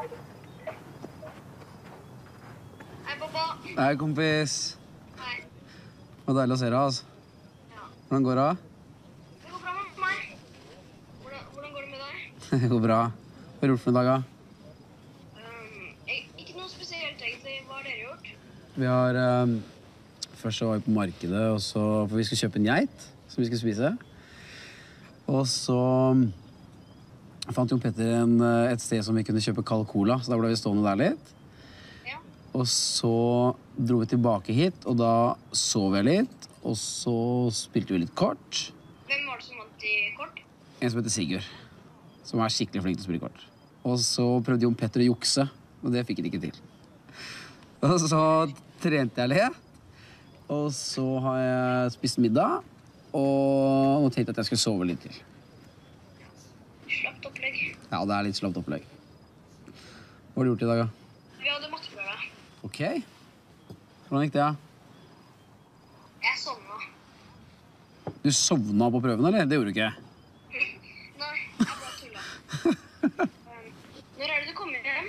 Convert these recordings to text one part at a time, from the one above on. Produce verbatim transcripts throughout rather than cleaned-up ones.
Hei, pappa. Hei, kompis. Hei. Det var deilig å se deg, altså. Ja. Hvordan går det? Det går bra med meg. Hvordan, hvordan går det med deg? Det går bra. Hva har du gjort for en dag, da? Um, jeg, ikke noe spesielt, egentlig. Hva har dere gjort? Vi har... Um, først så var vi på markedet, og så... For vi skulle kjøpe en geit, som vi skulle spise. Og så... fant Jon Petter en, et sted som vi kunne kjøpe kald cola, så da ble vi stående der litt. Ja. Og så dro vi tilbake hit, og da sov jeg litt, og så spilte vi litt kort. Hvem var det som vant i kort? En som heter Sigurd, som er skikkelig flink til å spille kort. Og så prøvde Jon Petter å jukse, og det fikk han ikke til. Og så trente jeg litt, og så har jeg spist middag, og nå tenkte jeg at jeg skulle sove litt til. Slapt opplegg. Ja, det er litt slapt opplegg. Hva har du gjort i dag, da? Vi hadde matteprøve. Ok. Hvordan gikk det, da? Jeg sovna. Du sovna på prøven, eller? Det gjorde du ikke. Nei, jeg bare tulla. um, når er det du kommer hjem?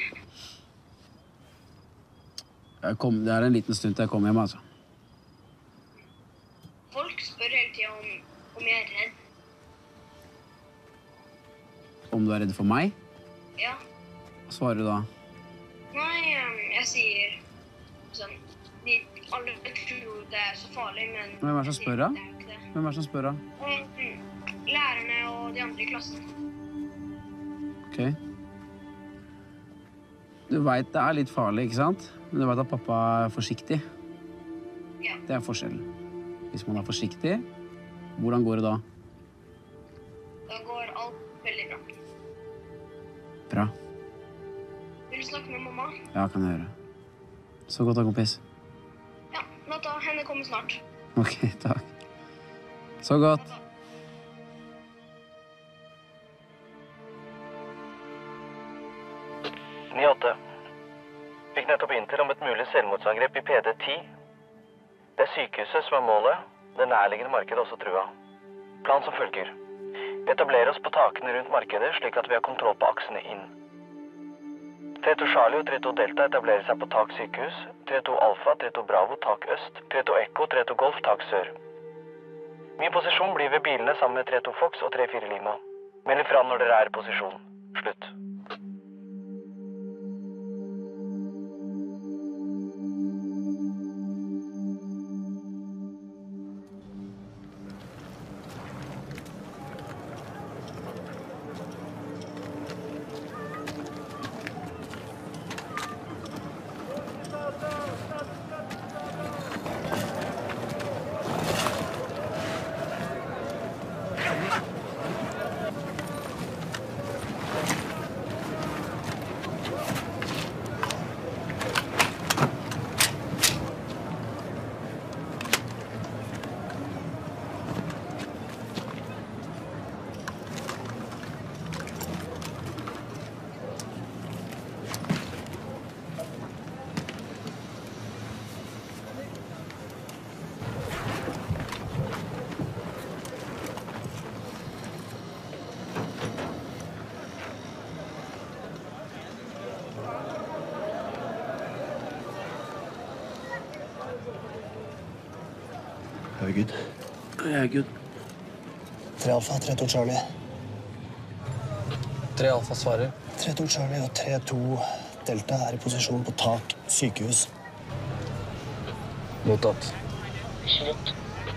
Jeg kom, det er en liten stund til jeg kommer hjem, altså. Folk spør hele tiden om, om jeg er redd. Om du er redd for meg? Ja. Hva svarer du da? Nei, um, jeg sier sånn, de, alle tror det er så farlig, men... Hvem er det som spør da? Det er jo ikke det. Hvem er det som spør da? Um, lærerne og de andre i klassen. Ok. Du vet det er litt farlig, ikke sant? Men du vet at pappa er forsiktig. Ja. Det er forskjellen. Hvis man er forsiktig, hvordan går det da? Da går alt veldig bra. Bra. Vil du snakke med mamma? Ja, kan jeg gjøre. Så godt da, kompis. Ja, natta. Henne kommer snart. Ok, takk. Så godt. Natta. ni åtte. Fikk nettopp inntil om et mulig selvmordsangrep i P D ti. Det er sykehuset som er målet. Det nærliggende markedet også trua. Plan som følger. Vi etablerer oss på takene rundt markedet, slik at vi har kontroll på aksene inn. tre to Charlie og tre to Delta etablerer seg på tak sykehus. tre to Alfa, tre to Bravo, tak øst. tre to Echo, tre to Golf, tak sør. Min posisjon blir ved bilene sammen med tre to Fox og tre fire Lima. Meld ifra når dere er i posisjon. Slutt. Herregud. Herregud. Tre Alfa, tre to Charlie. Tre Alfa svarer. Tre to Charlie og tre to Delta er i posisjon på tak sykehus. Mottatt. Slutt.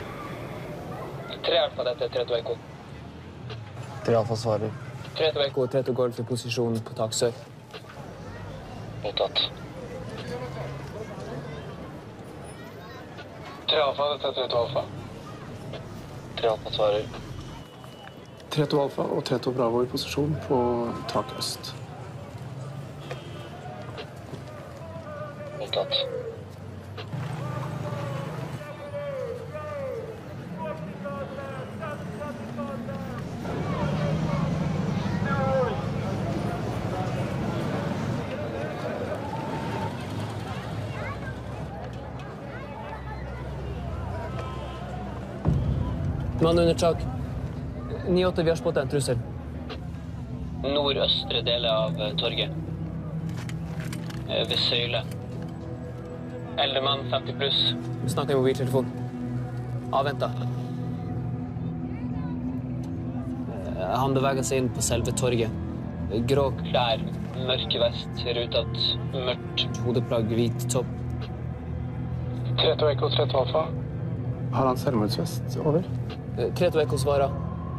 Tre Alfa, dette er tre to Echo. Tre Alfa svarer. tre to Echo og tre to Golf i posisjon på tak sør. Mottatt. tre Alfa, dette er tre to Alfa. tre Alfa svarer. tre to Alfa og tre to Bravo i posisjon på tak øst. Mottatt. Mann under tak. ni åtte, vi har spottet en trussel. Nordøstre deler av torget. ved søyle. Eldre mann, femti pluss. Snakker i mobiltelefon. Avventa. Han beveger seg inn på selve torget. Grå klær, mørke vest, rutete, mørkt hodeplagg, hvit topp. tre to Ekko, tre to Alfa. Har han selvmordsvest over? tre to Ekko svarer.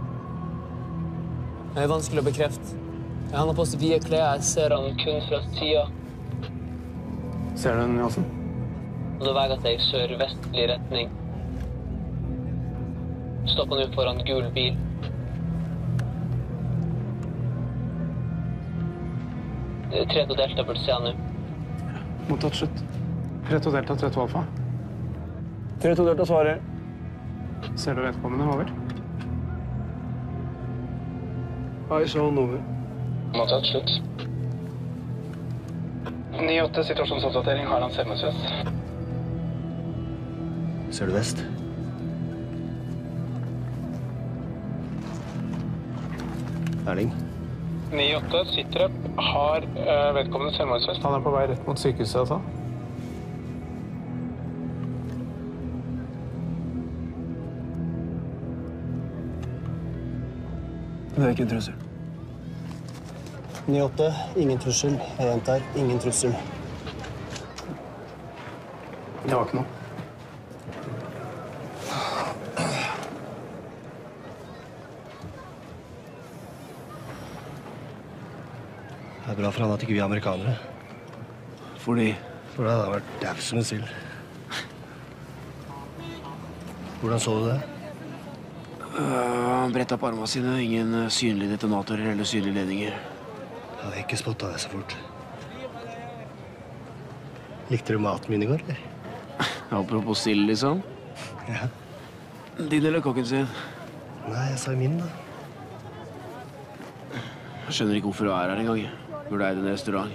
Det er vanskelig å bekrefte. Han har på seg vide klær, jeg ser han kun fra sida. Ser du den, Johansen? Og det beveger seg i sør-vestlig retning. Stopper nå foran gul bil. tre to Delta burde se han nå. Mottatt slutt. tre to Delta, tre to Alfa. tre to Delta svarer. Ser du vedkommende, over? Hei, sånn, over. Mottatt slutt. ni åtte situasjonsoppdatering, har han selvmordsvest? Ser du vest? Erling? ni åtte Sitrep, har uh, vedkommende selvmordsvest? Han er på vei rett mot sykehuset, altså. Det er ikke en trussel. ni åtte, ingen trussel. Jeg gjentar, ingen trussel. Det var ikke noe. Det er bra for han at ikke vi er amerikanere. Fordi For det hadde vært dau som en sild. Hvordan så du det? øh, han brettet opp armene sine. Ingen øh, synlige detonatorer eller synlige ledninger. Jeg hadde ikke spottet det så fort. Likte du maten min i går, eller? Apropos sild, liksom. Ja. Din eller kokken sin? Nei, jeg sa min, da. Jeg skjønner ikke hvorfor du er her engang. Burde eid en restaurant.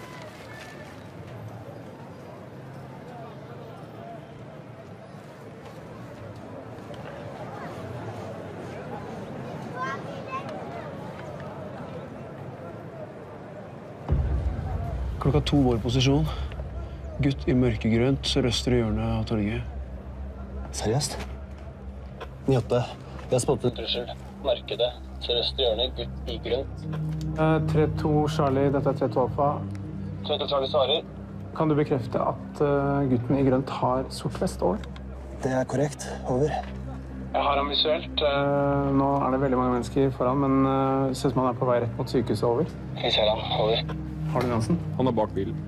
Klokka to vår posisjon. Gutt i mørkegrønt sørøstre hjørne av torget. Seriøst? ni åtte. Jeg har spottet Trussel. Markedet. Sørøstre hjørne. Gutt i grønt. Uh, tre to Charlie, dette er tre to Alfa. tre to Charlie svarer. Kan du bekrefte at uh, gutten i grønt har sort vest over? Det er korrekt. Over. Jeg har ham visuelt. Uh, nå er det veldig mange mennesker foran, men uh, ser ut som han er på vei rett mot sykehuset. Over. Vi ser han. Over. Har du Jansen? Han er bak bilen.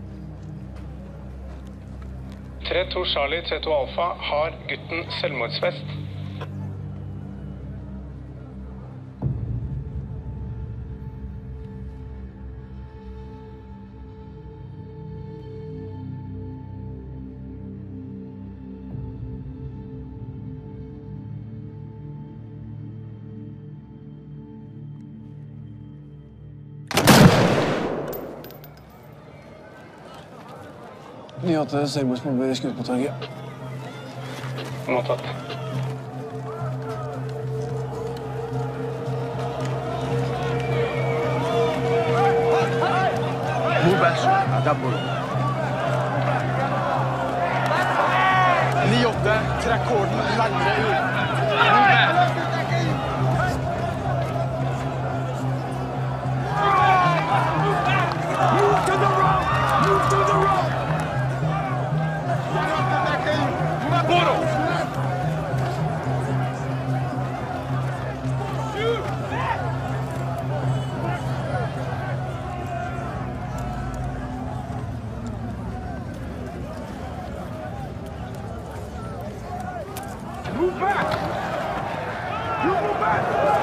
tre to Charlie, tre to Alfa. Har gutten selvmordsvest? ni åtte selvmordsbomber skutt på torget. Mottatt. Move back, sir. Double. ni åtte, trekk korden, lengre ut. Move back. Move to the road! Move to the road! Boro! Move back! You move back!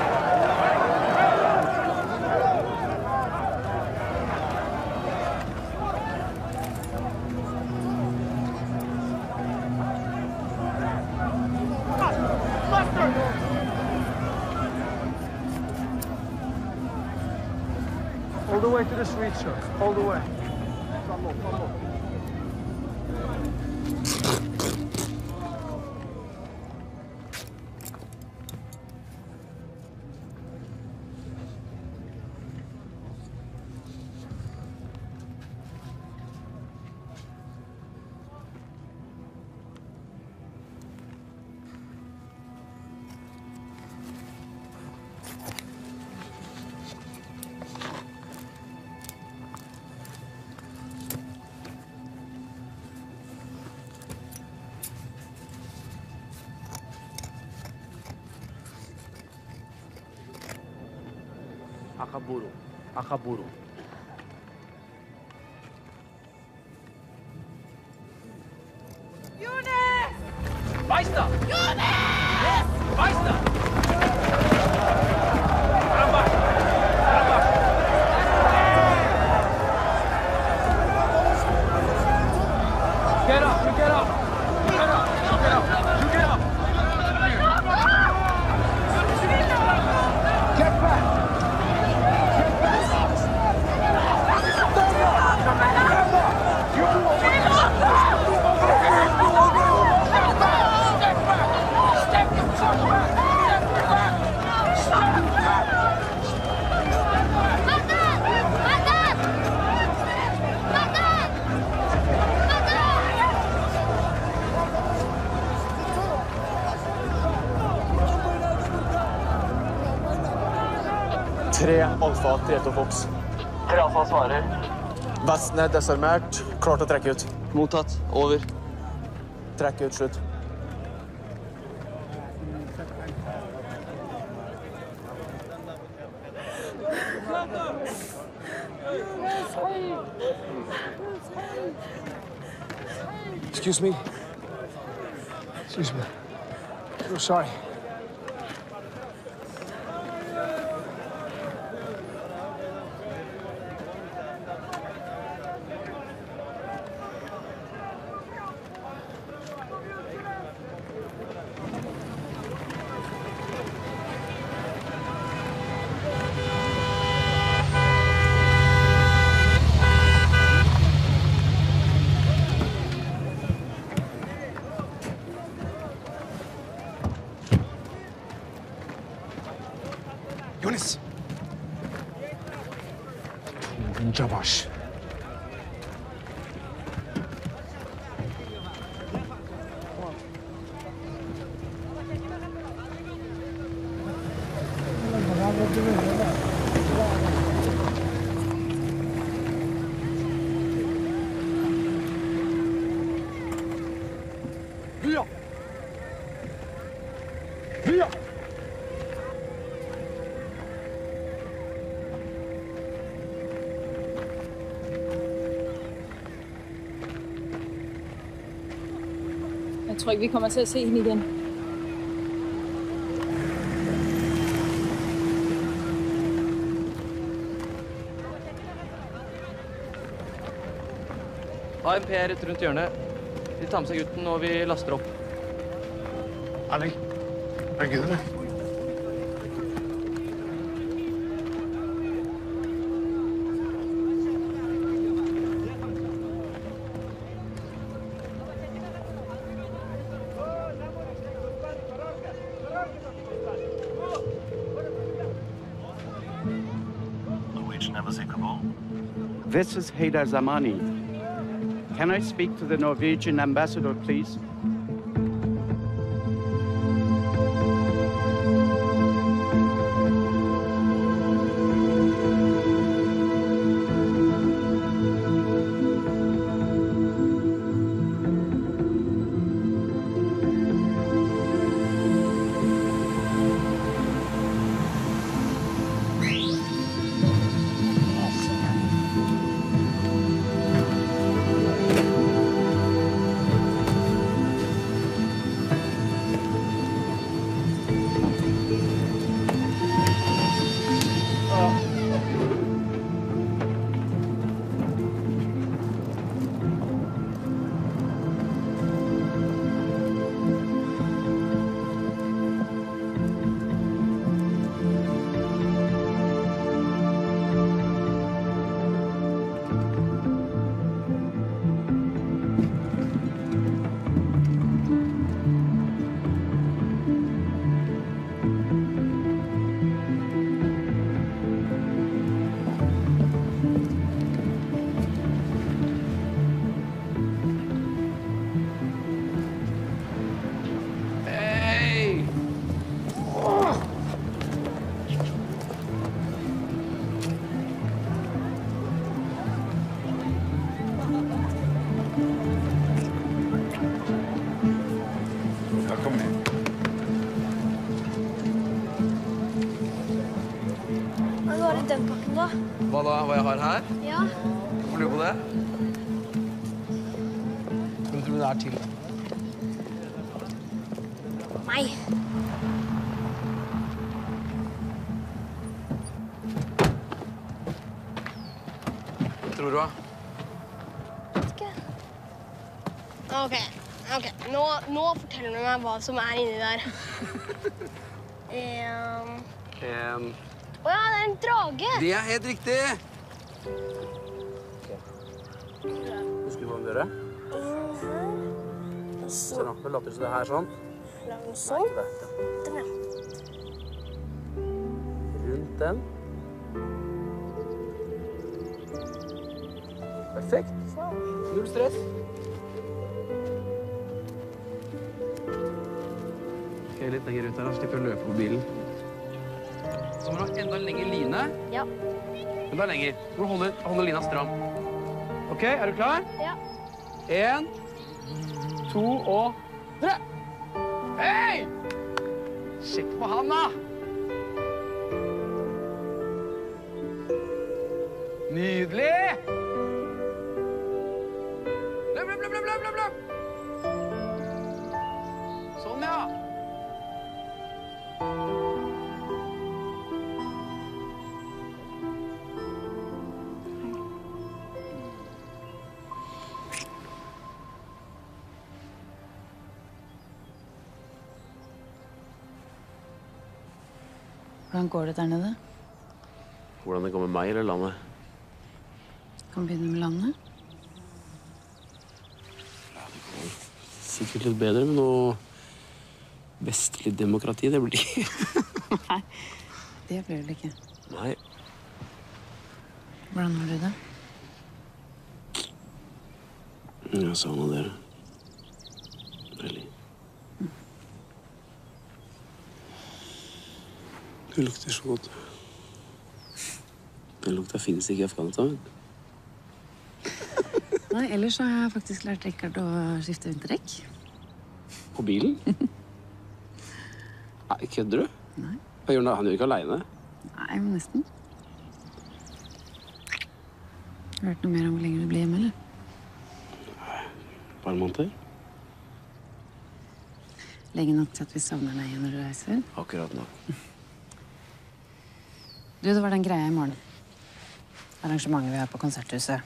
All the way to the street, sir. All the way. Come on, come on. Akaburo. Akaburo. Jonas! Baista! Jonas! Baista! Caramba! Caramba! Get up! You get up! You get up! You get up! You get up! Get back! Get back! You move over! Tre alfa, tre til Fox. Tre alfa svarer. Vesten er desarmert. Klart å trekke ut. Mottatt. Over. Trekke ut, slutt. Excuse me. Excuse me. I'm sorry. Jonas! Javash. Via! Via! Jeg tror ikke, vi kommer til at se hende igen. A M P er rett rundt hjørnet. De tar med seg gutten, og vi laster opp. Erling, er det ikke det? Norwegian Embassy, Kabul. This is Haydar Zamani. Can I speak to the Norwegian ambassador, please? hva, da, hva jeg har her? Ja. Får du på det? Hvem tror du det er til? Meg. Hva tror du, da? Ikke. Ok, ok. Nå, nå forteller du meg hva som er inni der. En... En... Å ja, det er en drage. Det er helt riktig! Husker du hva den gjør? Se nå, det later som det her sånn. Sånn? Nei, Den, ja. Rundt den. Perfekt. Null stress. Ok, litt lenger ut her, da slipper jeg å løpe på bilen. Så må du ha enda lengre line. Ja. Enda lenger. Du må holde, holde lina stram. Ok, er du klar? Ja. En, to og tre. Hei! Sjekk på han, da! Nydelig! Løp, løp, løp, løp, løp, løp, løp! Sånn, ja. Hvordan går det der nede? Hvordan det går med meg eller landet? Kan vi begynne med landet? Sikkert litt bedre med noe vestlig demokrati, det blir ikke. Nei, det blir det ikke. Nei. Hvordan var det da? Jeg savner dere. Veldig. Det lukter så godt. Den lukta finnes ikke i Afghanistan. Nei, ellers har jeg faktisk lært Rikard å skifte vinterdekk. På bilen? Nei, kødder du? Nei. Hva gjør han? Han gjør ikke alene. Nei, men nesten. Har du hørt noe mer om hvor lenge du blir hjemme, eller? Nei, et par måneder. Lenge nok til at vi savner deg igjen når du reiser. Akkurat nok. Du, det var den greia i morgen. Arrangementet vi har på Konserthuset.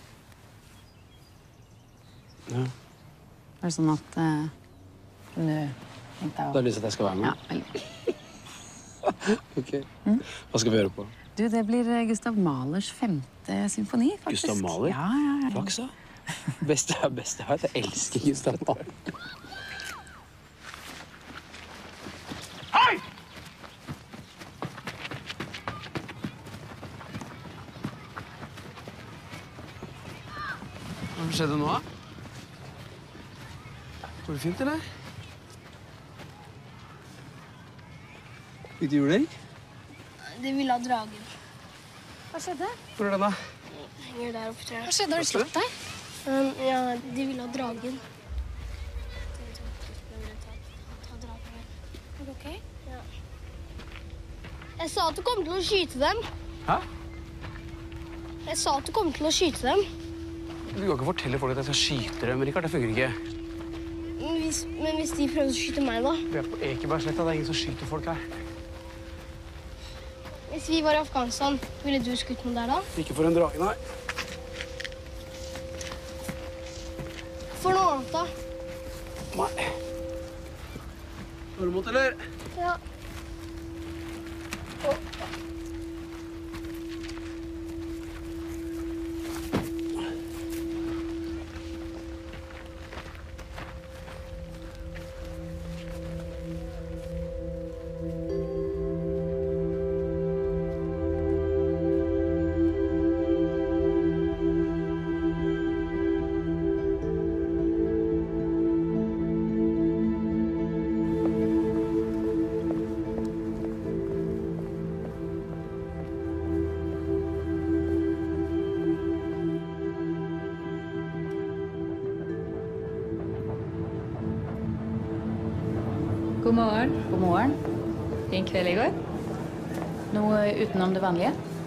Ja. Var det sånn at uh, du tenkte å... Du har lyst til at jeg skal være med? Ja, veldig. Ok. Mm? Hva skal vi høre på? Du, det blir Gustav Mahlers femte symfoni, faktisk. Gustav Mahler? Ja, ja, ja. Flaksa? Beste er beste her. Jeg elsker Gustav Mahler. Hei! Hva skjedde nå, da? Går det fint, eller? Litt juling? De ville ha dragen. Hva skjedde? Hvor er den, da? Henger der oppe, tror jeg. Hva skjedde? Har du slått deg? Um, ja, de ville ha dragen. Er det ok? Ja. Jeg sa at du kom til å skyte dem. Hæ? Jeg sa at du kom til å skyte dem. Du kan ikke fortelle folk at jeg skal skyte dem, Rikard. Det fungerer ikke. Men hvis, men hvis de prøver å skyte meg, da? Vi er på Ekebergsletta. Det er ingen som skyter folk her. Hvis vi var i Afghanistan, ville du skutt noen der da? Ikke for en drage, nei. For noe annet, da? Nei. Har du mot, eller? Ja. God morgen. God morgen. Fin kveld i går. Noe utenom det vanlige?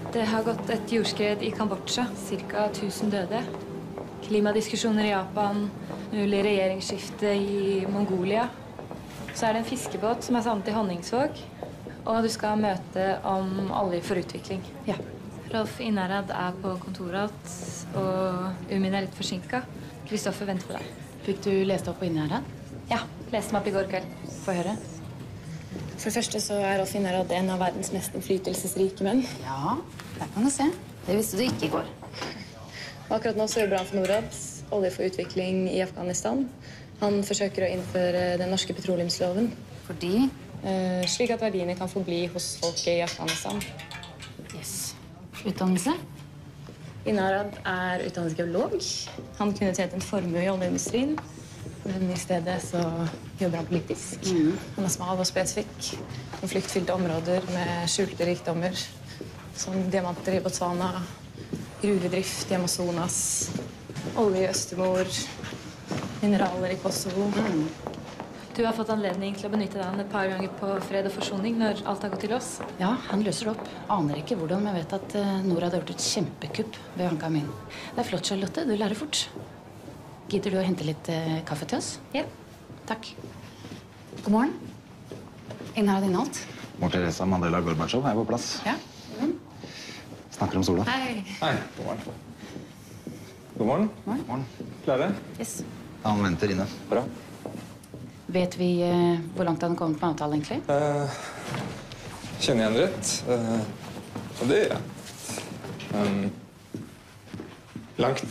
Det har gått et jordskred i Kambodsja, ca. tusen døde. Klimadiskusjoner i Japan, mulig regjeringsskifte i Mongolia. Så er det en fiskebåt som er savnet i Honningsvåg, og du skal møte om olje for utvikling. Ja. Rolf Innherad er på kontoret, og Umin er litt forsinket. Kristoffer venter på deg. Fikk du lest opp på Innherad? Ja, leste meg opp i går kveld. Få høre. For det første så er Rolf Innherad en av verdens mest innflytelsesrike menn. Ja, der kan du se. Det visste du ikke i går. Akkurat nå så jobber han for Norad, olje for utvikling i Afghanistan. Han forsøker å innføre den norske petroleumsloven. Fordi? Eh, slik at verdiene kan forbli hos folket i Afghanistan. Yes. Utdannelse? Innherad er utdannet geolog. Han kunne tjent en formue i oljeindustrien. Men i stedet så jobber han politisk. Mm. Han er smal og spesifikk. Konfliktfylte områder med skjulte rikdommer. Som diamanter i Botswana, gruvedrift i Amazonas, olje i Østemor, mineraler i Kosovo. Mm. Du har fått anledning til å benytte deg et par ganger på fred og forsoning når alt har gått til oss. Ja, han løser det opp. Aner ikke hvordan, men vet at uh, Norad har gjort et kjempekupp ved å hanke ham inn. Det er flott, Charlotte. Du lærer fort. Gidder du å hente litt uh, kaffe til oss? Ja. Takk. God morgen. Innherad Innholt. Mor Teresa Mandela Gorbatsjov er på plass. Ja. Mm. Snakker om sola. Hei. Hei. God morgen. God morgen. God morgen. Klare? Yes. Han venter inne. Bra. Vet vi uh, hvor langt han har kommet med avtalen, egentlig? Uh, kjenner jeg han rett? Uh, og det gjør jeg. Um, langt.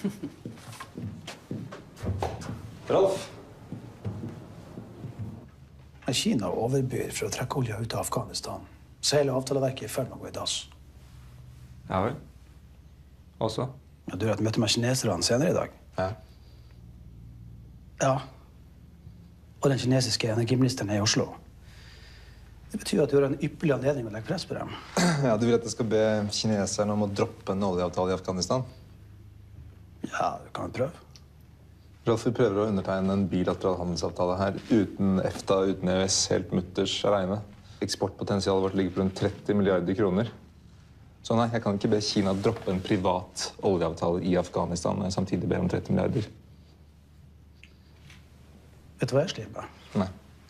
Rolf? Kina overbyr for å trekke olja ut av Afghanistan. Så hele avtaleverket er i ferd med å gå i dass. Ja vel. Også? Ja, du har et møte med kineserne senere i dag. Ja. Ja. Og den kinesiske energiministeren er i Oslo. Det betyr at du har en ypperlig anledning å legge press på dem. Ja, du vil at jeg skal be kineserne om å droppe en oljeavtale i Afghanistan? Ja, du kan jo prøve. Rolf, vi prøver å undertegne en bilateral handelsavtale her uten EFTA, uten E U S, helt mutters alene. Eksportpotensialet vårt ligger på rundt tretti milliarder kroner. Så nei, jeg kan ikke be Kina droppe en privat oljeavtale i Afghanistan, men samtidig be om tretti milliarder. Vet du hva jeg sliter med? Nei.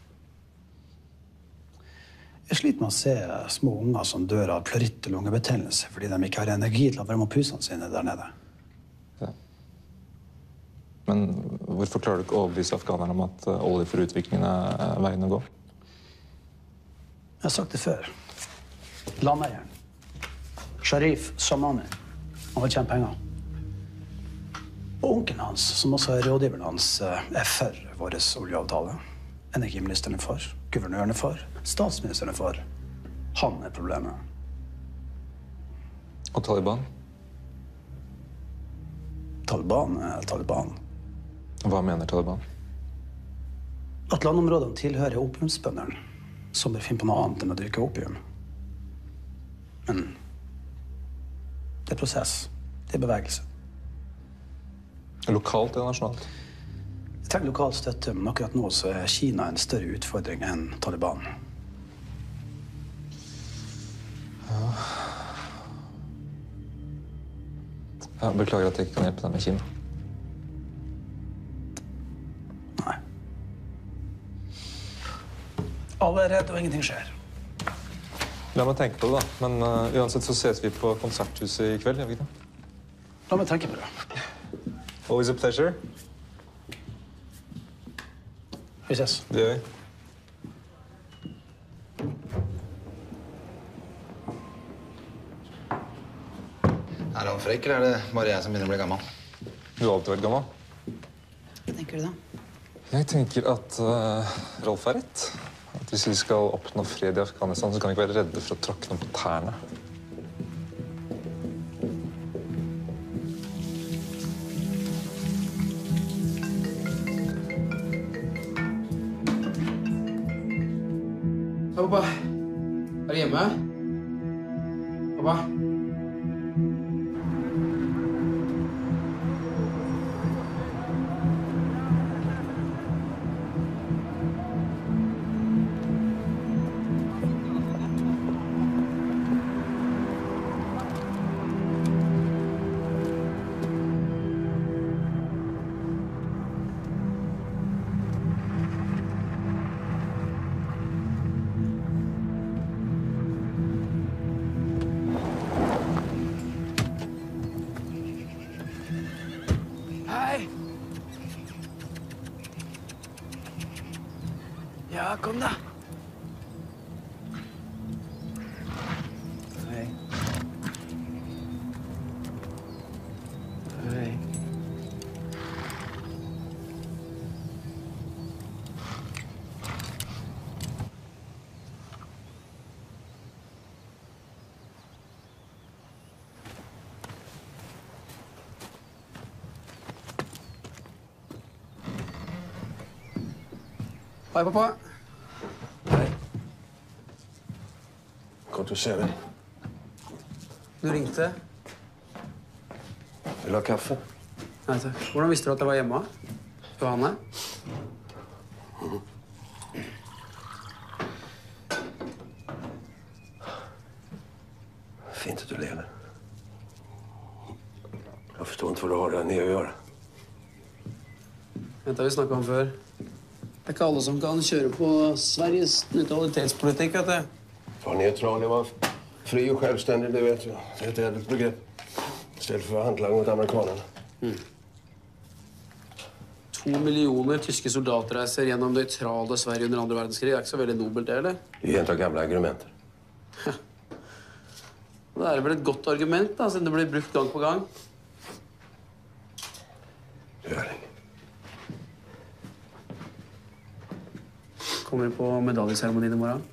Jeg sliter med å se små unger som dør av pløritt og lungebetennelse fordi de ikke har energi til å varme opp husene sine der nede. Ja. Men hvorfor klarer du ikke å overbevise afghanerne om at olje for utviklingen er veien å gå? Jeg har sagt det før. Landeieren. Sharif Samani. Han vil tjene penger. Og onkelen hans, som også er rådgiveren hans, er for vår oljeavtale. Energiministeren er for, guvernøren er for, statsministeren er for. Han er problemet. Og Taliban? Taliban er Taliban. Hva mener Taliban? At landområdene tilhører opiumsbønderne, som bør finne på noe annet enn å dyrke opium. Men det er prosess. Det er bevegelse. Lokalt eller nasjonalt? Jeg trenger lokal støtte, men akkurat nå så er Kina en større utfordring enn Taliban. Ja. Jeg beklager at jeg ikke kan hjelpe deg med Kina. Nei. Alle er redde, og ingenting skjer. La meg tenke på det, da. Men uh, uansett så ses vi på konserthuset i kveld, gjør vi ikke det? La meg tenke på det. Always a pleasure. Vi ses. Det gjør vi. Er han frekk, eller er det bare jeg som begynner å bli gammel? Du har alltid vært gammel. Hva tenker du da? Jeg tenker at uh, Rolf er rett. At hvis vi skal oppnå fred i Afghanistan, så kan vi ikke være redde for å tråkke noen på tærne. Pappa, er du hjemme? Pappa? Ja, kom da. Hei. Hei. Hei, pappa. Hei. Godt å se deg. Du ringte. Vil du ha kaffe? Nei, takk. Hvordan visste du at jeg var hjemme? Johanne? Mhm. Fint at du lever. Jeg forstår ikke hva du har der nede å gjøre. Dette har vi snakket om før. Det er ikke alle som kan kjøre på Sveriges nøytralitetspolitikk, vet du. Var neutral, det var fri og selvstendig, det vet du. Det er et edelt begrep. I stedet for handlang mot amerikanerne. Mm. To millioner tyske soldater reiser gjennom nøytrale Sverige under andre verdenskrig. Det er ikke så veldig nobelt, det, eller? Det er en av gamle argumenter. Det er vel et godt argument, da, siden det blir brukt gang på gang. Erling. Kommer du på medaljeseremonien i morgen?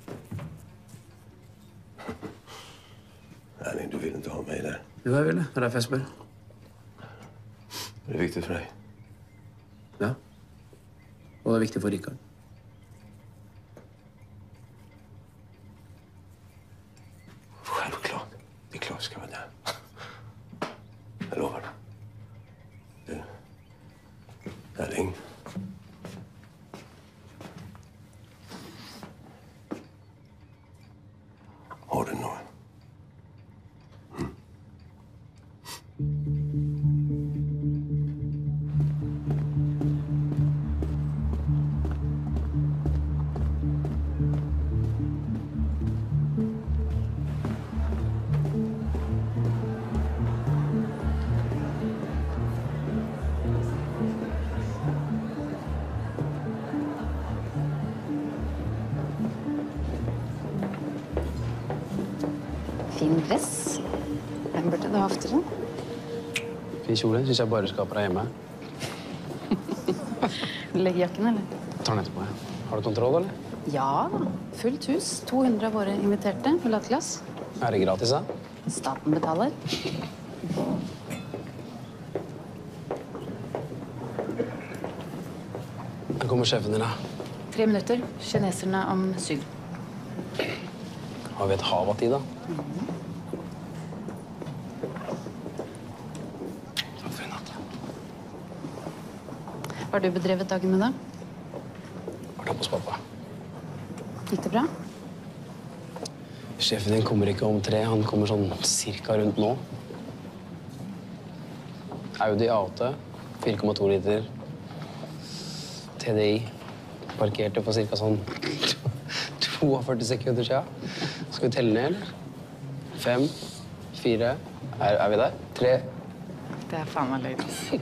Erling, du vil ikke ha meg der. Jo, jeg vil det. Det er derfor jeg spør. Det er viktig for deg. Ja. Og det er viktig for Rikard. Självklart. Det är klart ska vara där. Jag lovar. Du. Erling. Har du någon? Mm. Fin dress. Den burde du ha oftere. Fin kjole synes jeg bare skal på deg hjemme. Legger jakken, eller? Tar den etterpå, ja. Har du kontroll, eller? Ja, fullt hus. to hundre av våre inviterte vil ha et glass. Er det gratis, da? Staten betaler. Her kommer sjefen din, da. Tre minutter. Kineserne om syv. Har vi et hav av tid, da? Takk for en natt. Hva har du bedrevet dagen med, da? Vært oppe hos pappa. Gikk det bra? Sjefen din kommer ikke om tre. Han kommer sånn cirka rundt nå. Audi A åtte, fire komma to liter. T D I. Parkerte på cirka sånn førti sekunder siden. Skal vi telle ned, eller? Fem, fire, er, er vi der? Tre. Det er faen meg løgn.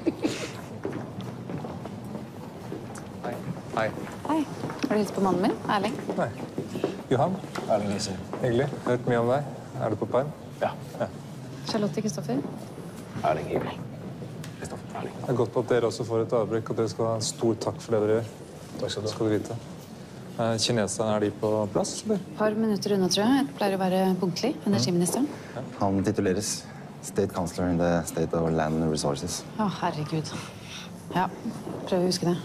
Hei. Hei. Hei. Har du hilst på mannen min, Erling? Nei. Johan. Erling Lise. Hyggelig. Hørt mye om deg. Er du på perm? Ja. ja. Charlotte Kristoffer? Erling hyggelig. Kristoffer Erling. Det er godt at dere også får et avbrekk, og dere skal ha en stor takk for det dere gjør. Takk skal du ha. Skal du vite. Kineserne, er de på plass, eller? Et par minutter unna, tror jeg. Jeg pleier å være punktlig. Energiministeren. Ja. Han tituleres State Counselor in the State of Land Resources. Å, herregud. Ja, prøv å huske det.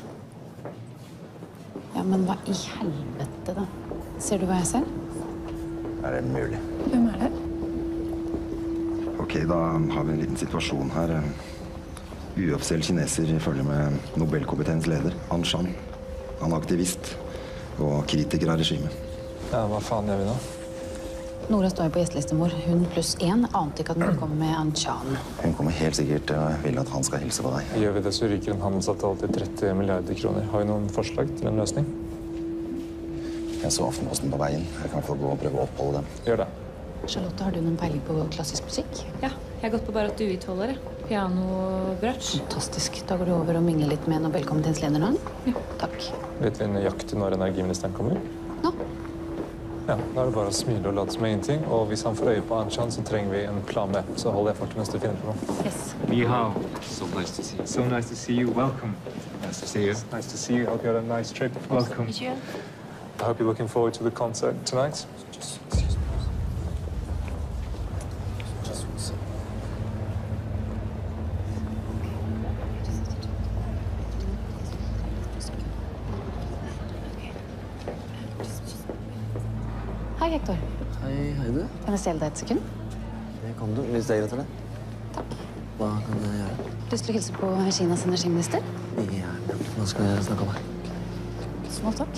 Ja, men hva i helvete, da? Ser du hva jeg ser? Er det mulig? Hvem er det? Ok, da har vi en liten situasjon her. Uoffisiell kineser følger med Nobelkomiteens leder, Han Shan. Han er aktivist og kritiker av regimet. Ja, hva faen gjør vi nå? Nora står jo på gjestelisten vår. Hun pluss én ante ikke at hun kommer med Han Shan. Hun kommer helt sikkert til å ville at han skal hilse på deg. Gjør vi det, så ryker en handelsavtale til tretti milliarder kroner. Har vi noen forslag til en løsning? Jeg så Aftenposten på veien. Jeg kan få gå og prøve å oppholde dem. Gjør det. Charlotte, har du noen peiling på klassisk musikk? Ja, Jeg har gått på Barrat Duit-holder, piano-brunch. Fantastisk. Da går du over og mingler litt med Nobelkomiteens nå? Ja. Takk. Vet vi nøyaktig når energiministeren kommer? Nå. Ja, da er det bare å smile og late som ingenting. Og hvis han får øye på Anshan, så trenger vi en plan B. Så holder jeg fart mens du finner på noe. Yes. Ni hao. So nice to see you. So nice to see you. Welcome. Nice to see you. Nice to see you. Hope you had a nice trip. Welcome. I hope you're looking forward to the concert tonight. Hei, Hector. Hei, Heide. Kan jeg stjele deg et sekund? Det kan du, hvis det er greit for deg. Takk. Hva kan jeg gjøre? Lyst til å hilse på Kinas energiminister? Gjerne. Hva skal jeg snakke om her? Small talk.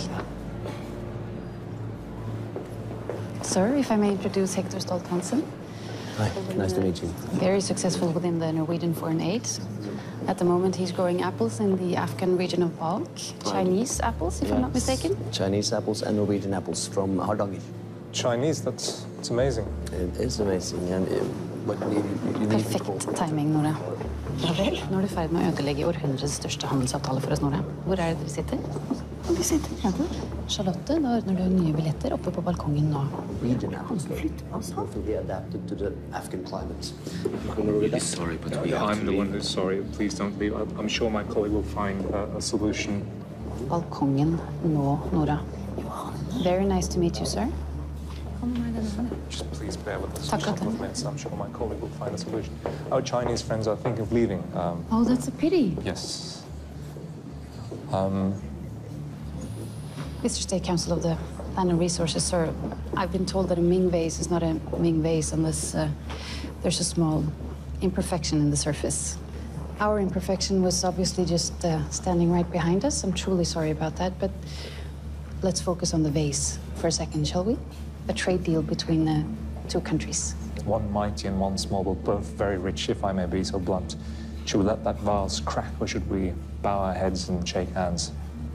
Sir, if I may introduce Hector Stolt-Hansen. Hi, nice to meet you. Very successful within the Norwegian foreign aid. At the moment, he's growing apples in the Afghan region of Balk. Chinese apples, if yes. I'm not mistaken. Chinese apples and Norwegian apples from Hardanger. Chinese, that's, that's amazing. It is amazing. And it, but you, you need Perfekt timing, Nora. Ja vel, nå er du ferdig med å ødelegge århundrets største handelsavtale for oss, Nora. Hvor er det dere sitter? Vi sitter nede. Charlotte, da ordner du nye billetter oppe på balkongen nå. Region apples, though, will be adapted to the Afghan climate. I'm really sorry, but we have I'm the one who's sorry. Please don't leave. I'm sure my colleague will find a, a solution. Balkongen nå, Nora. Very nice to meet you, sir. Just please bear with us for a couple of minutes. I'm sure my colleague will find a solution. Our Chinese friends are thinking of leaving. Um, oh, that's a pity. Yes. Um, Mister State Council of the Land and Resources, sir, I've been told that a Ming vase is not a Ming vase unless uh, there's a small imperfection in the surface. Our imperfection was obviously just uh, standing right behind us. I'm truly sorry about that, but let's focus on the vase for a second, shall we? A trade deal between uh, two countries. One mighty and one small, but both very rich, if I may be so blunt. Should we let that vase crack, or should we bow our heads and shake hands?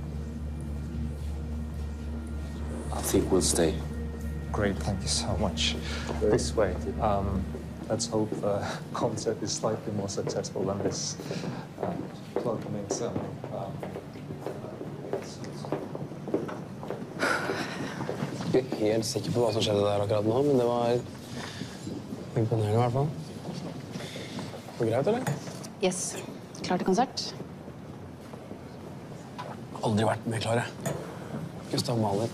I think we'll stay. Great, thank you so much. This way. Um, let's hope the concert is slightly more successful than this uh, welcoming ceremony. Um, Jeg er ikke helt sikker på hva som skjedde der akkurat nå, men det var imponerende i hvert fall. Var det greit, eller? Yes. Klar til konsert? Aldri vært mer klare. Gustav Mahler.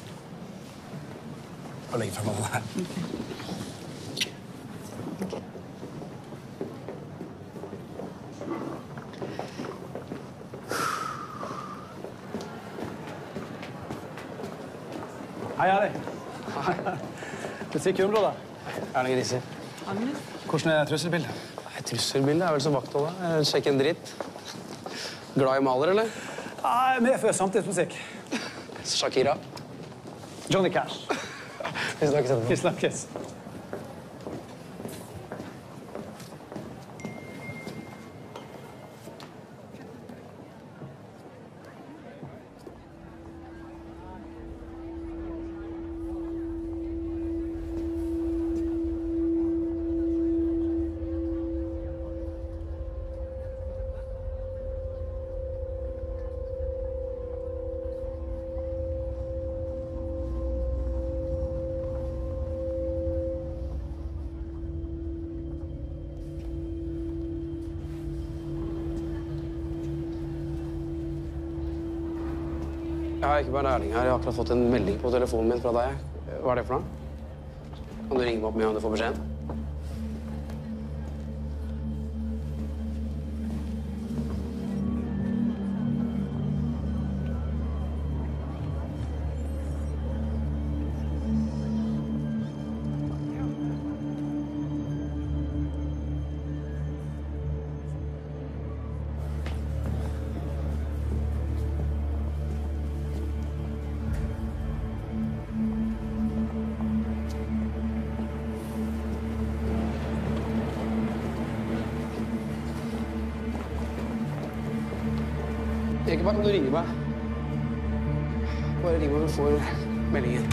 Og legge frem alle her. Okay. Hei, Ari. Det ser kul, da. Erna Griser. Hvordan er trusselbildet? Trusselbildet er vel som vaktholdet. Sjekk en dritt. Glad i Mahler, eller? Nei, med for samtidsmusikk. Shakira. Johnny Cash. Vi snakkes etterpå. Vi snakkes. Jeg har ikke bare Erling her. Jeg har akkurat fått en melding på telefonen min fra deg. Hva er det for noe? Kan du ringe meg opp med om du får beskjeden? Ikke bare kan du ringe meg. Bare ring meg når du får meldingen.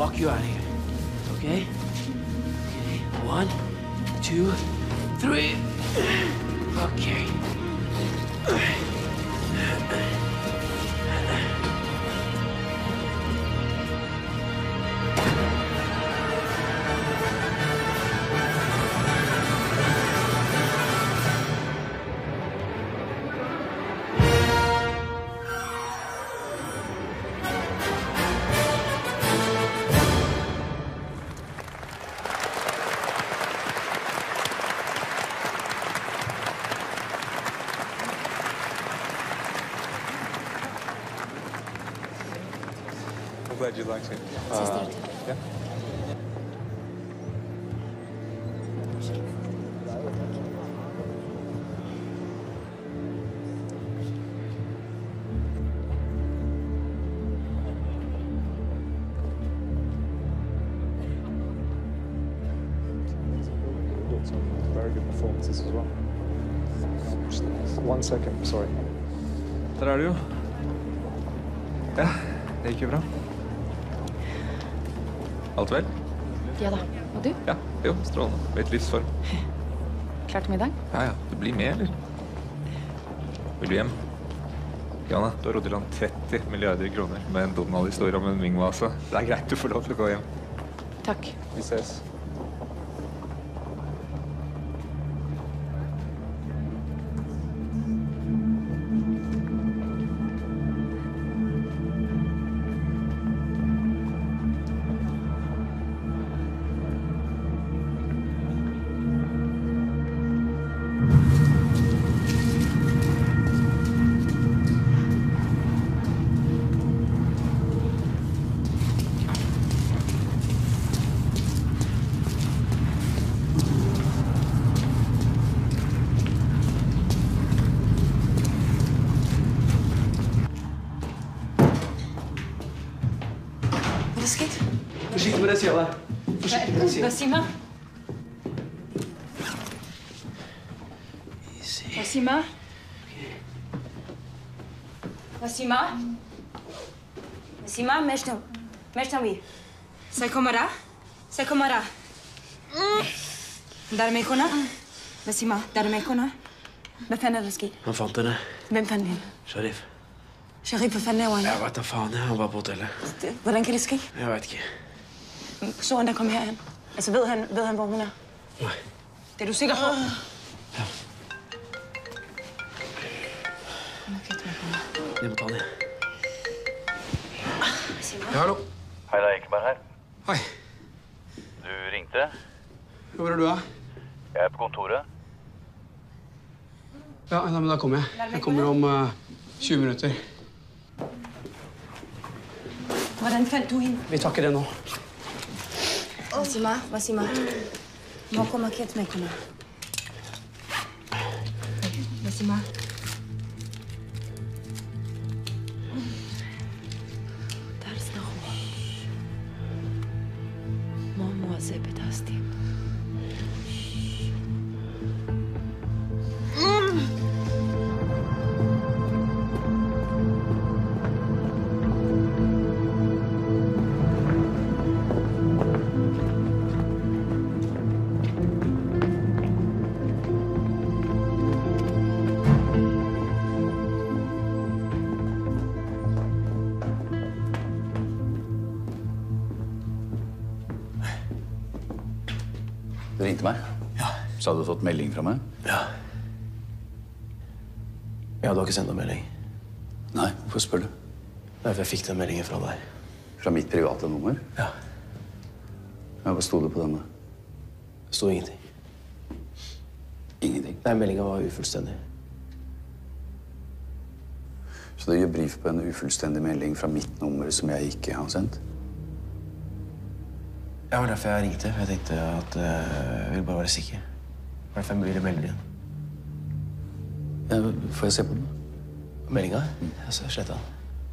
walk you out of here. Okay? Okay. One, two, three. Okay. I'm glad you liked it. Uh, yeah. Some very good performances as well. One second, sorry. Der er du jo. Ja, det gikk jo bra. Alt vel? Ja da. Og du? Ja, jo, strålende. Litt livsform. Klar til middag? Ja, ja. Du blir med, eller? Vil du hjem? Jana, du har rådd i land tretti milliarder kroner med en Donald-historie om en Ming-vase. Det er greit du får lov til å gå hjem. Takk. Vi ses. Forsiktig med det sida der. Forsiktig med det sida. Wasima? Wasima? Wasima? Wasima, مشتم مشتمي سيكمرة سيكمرة دار ميكونا وسيما دار ميكونا بفنى رزقي Han fant henne. Hvem fant henne? Sharif. Sharif, hvor fanden laver han? Jeg vet da faen. Jeg. Han var på hotellet. Hvordan kan det ske? Jeg vet ikke. Så han der kom herhen? Altså, ved han, ved han hvor hun er? Nej. Det er du sikker på? Ja. Jeg må ta den. Ja, hallo. Hei, det er Ekeberg her. Hei. Du ringte? Hvor er du da? Jeg er på kontoret. Ja, ja, men da kommer jeg. Jeg kommer om uh, tjue minutter. Hvordan fant du hende? Vi takker det nå. Wasima, Wasima. Må komme ikke med henne. Wasima. Der snakker vi. Mamma se bedasti. Du ringte meg? Ja. Så hadde du fått melding fra meg? Ja. Ja, du har ikke sendt noen melding? Nei, hvorfor spør du? Nei, for jeg fikk den meldingen fra deg. Fra mitt private nummer? Ja. Ja, hva sto det på denne? Det sto ingenting. Ingenting? Nei, meldingen var ufullstendig. Så du gjør brief på en ufullstendig melding fra mitt nummer som jeg ikke har sendt? Ja, det var derfor jeg ringte. Jeg tenkte at uh, jeg ville bare være sikker. Det var derfor jeg ville melde det igjen. Ja, får jeg se på den? Meldinga? Mm. Jeg så sletta den.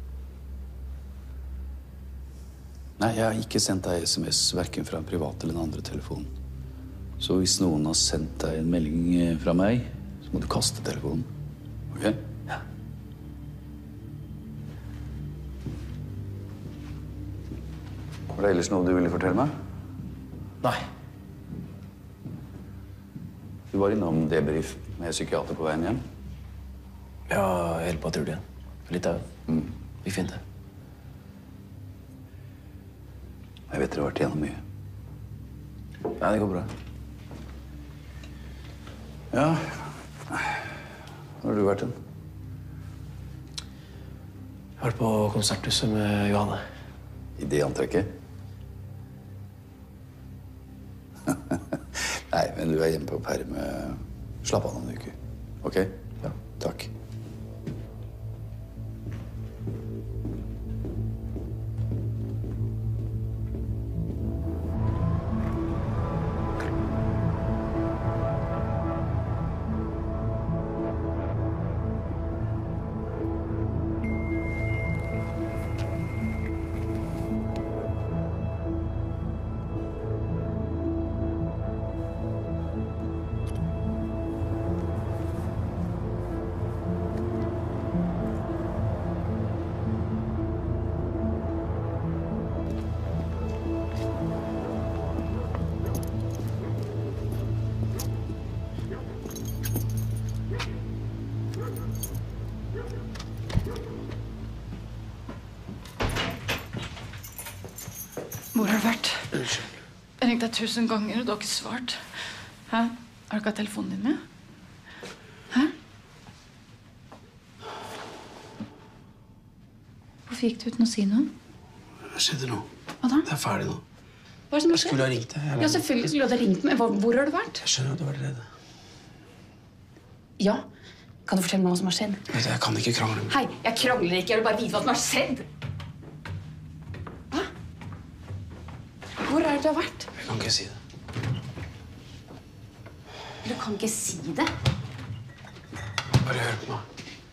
Nei, jeg har ikke sendt deg sms hverken fra en privat eller en andre telefon. Så hvis noen har sendt deg en melding fra meg, så må du kaste telefonen. Ok? Ja. Var det ellers noe du ville fortelle meg? Nei. Du var innom debrief med psykiater på veien hjem? Ja, hele patruljen. Litt av mm. Vi finner det. Jeg vet dere har vært igjennom mye. Ja, det går bra. Ja. Hvor har du vært den? Jeg har vært på konserthuset med Johanne. I det antrekket? Nei, men du er hjemme på perm. Slapp av noen uker. Ok? Ja. Takk. Hvor har du vært? Unnskyld. Jeg ringte deg tusen ganger, og du har ikke svart. Hæ? Har du ikke hatt telefonen din med? Hæ? Hvorfor gikk du uten å si noe? Hva skjedde nå? Hva da? Det er ferdig nå. Hva er det som har Jeg skjedd? skulle ha ringt deg. Ja, selvfølgelig skulle du ha ringt meg. Hvor, hvor har du vært? Jeg skjønner at du har vært redd. Ja. Kan du fortelle meg hva som har skjedd? Vet du, jeg kan ikke krangle med Hei, jeg krangler ikke. Jeg vil bare vite hva som har skjedd. Hva? Hvor er det du har vært? Jeg kan ikke si det. Du kan ikke si det? Bare hør på meg.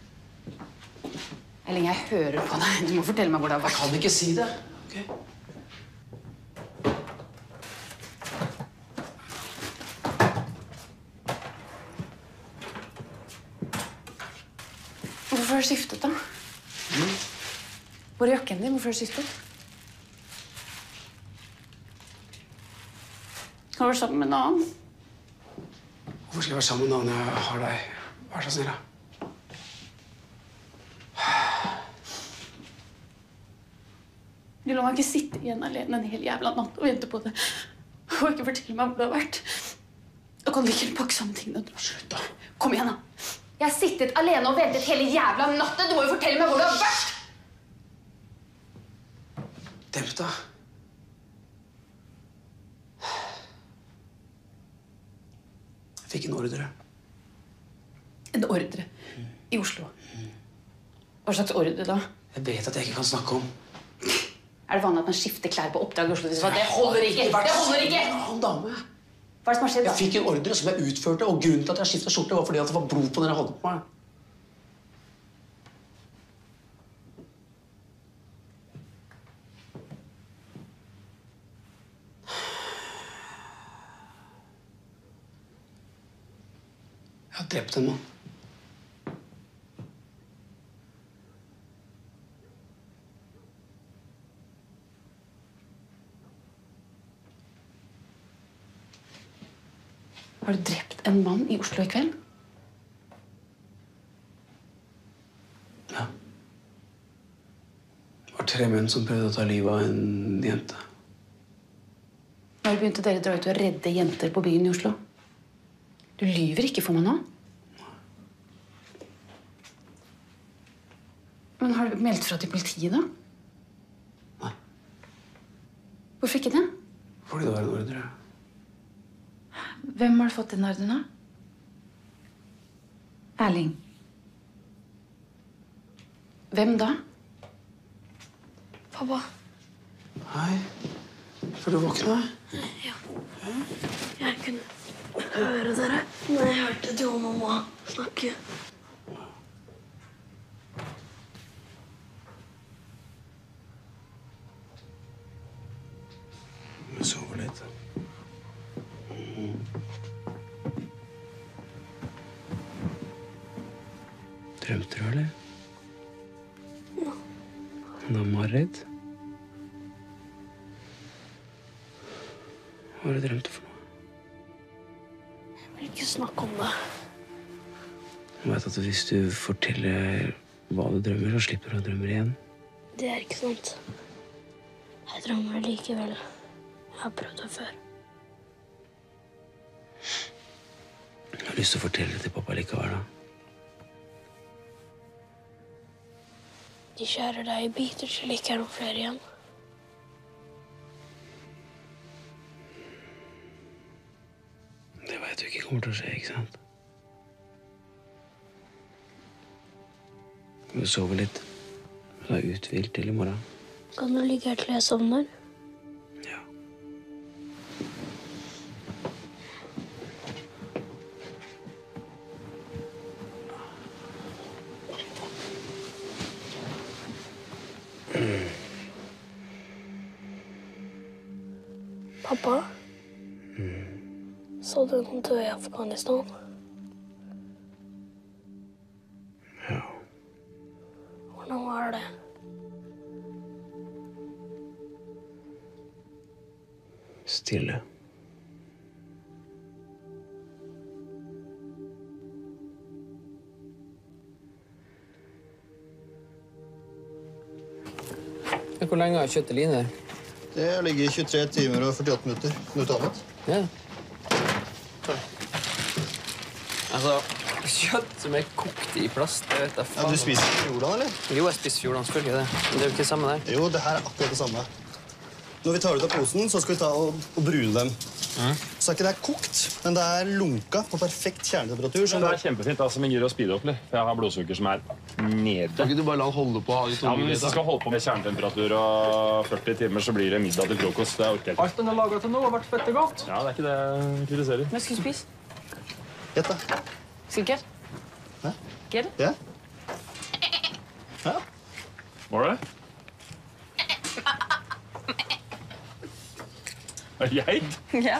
Eller jeg hører på deg. Du må fortelle meg hvor det har vært. Jeg kan ikke si det. Ok? Hvorfor har du skiftet, da? Mm. Hvor er jakken din? Hvorfor har du skiftet? Har du vært sammen med en annen? Hvorfor skal jeg være sammen med noen jeg har deg? Vær så snill, da. Du la meg ikke sitte igjen alene en hel jævla natt og vente på det. Og ikke fortelle meg hvor det har vært. Da kan vi ikke pakke sammen tingene. Slutt, da. Kom igjen, da. Jeg har sittet alene og ventet hele jævla natten. Du må jo fortelle meg hvor det har vært. Demp deg. Jeg fikk en ordre. En ordre? I Oslo? Hva slags ordre da? Jeg vet at jeg ikke kan snakke om. Er det vanlig at man skifter klær på oppdrag i Oslo? Det holder ikke! Det holder ikke! En dame. Hva er det som har skjedd? Jeg fikk en ordre som jeg utførte, og grunnen til at jeg skiftet skjorte var fordi at det var blod på den jeg hadde på meg. Jeg har drept en mann. Har du drept en mann i Oslo i kveld? Ja. Det var tre menn som prøvde å ta livet av en jente. Når begynte dere å dra ut og redde jenter på byen i Oslo? Du lyver ikke for meg nå. Men har du meldt fra til politiet, da? Nei. Hvorfor ikke det? Fordi det var en ordre. Hvem har du fått den ordren av? Erling. Hvem da? Pappa. Hei. Får du våkne? Ja. Jeg kunne høre dere når jeg hørte du og mamma snakke. Jeg sover litt. Drømte du, eller? Ja. Hun er mareritt? Hva har du drømt for noe? Jeg vil ikke snakke om det. Jeg vet at hvis du forteller hva du drømmer, så slipper du å drømme igjen. Det er ikke sant. Jeg drømmer likevel. Jeg har prøvd det før. Jeg har lyst til å fortelle det til pappa likevel, da. De skjærer deg i biter til det ikke er noen flere igjen. Det vet du ikke kommer til å skje, ikke sant? Du sover litt. Du er uthvilt til i morgen. Kan du ligge her til jeg sovner? Ja. Pappa? Så du noen døde i Afghanistan? Ja. Hvordan var det? Stille. Hvor lenge har kjøttet Line? Det ligger i tjuetre timer og førtiåtte minutter. Noe annet? Ja. Altså, kjøtt som er kokt i plast, det vet jeg faen. Ja, du spiser Fjordland, eller? Jo, jeg spiser Fjordland, selvfølgelig det. Men det er jo ikke det samme der. Jo, det her er akkurat det samme. Når vi tar ut av posen, så skal vi ta og, og brune dem. Mm. Så er ikke det kokt, men det er lunka på perfekt kjernetemperatur. Men det er kjempefint, altså, men gir å speede opp litt. For jeg har blodsukker som er nede. Kan ikke du bare la han holde på? Ja, men hvis du skal holde på med kjernetemperatur og førti timer, så blir det middag til frokost. Det er orker jeg ikke. Alt den har laget til nå har vært fette godt. Ja, det er ikke det jeg kritiserer. Men skal du spise? Gjett da. Sikkert? Hæ? Get it? Ja. Ja. Var det? Er det geit? Ja.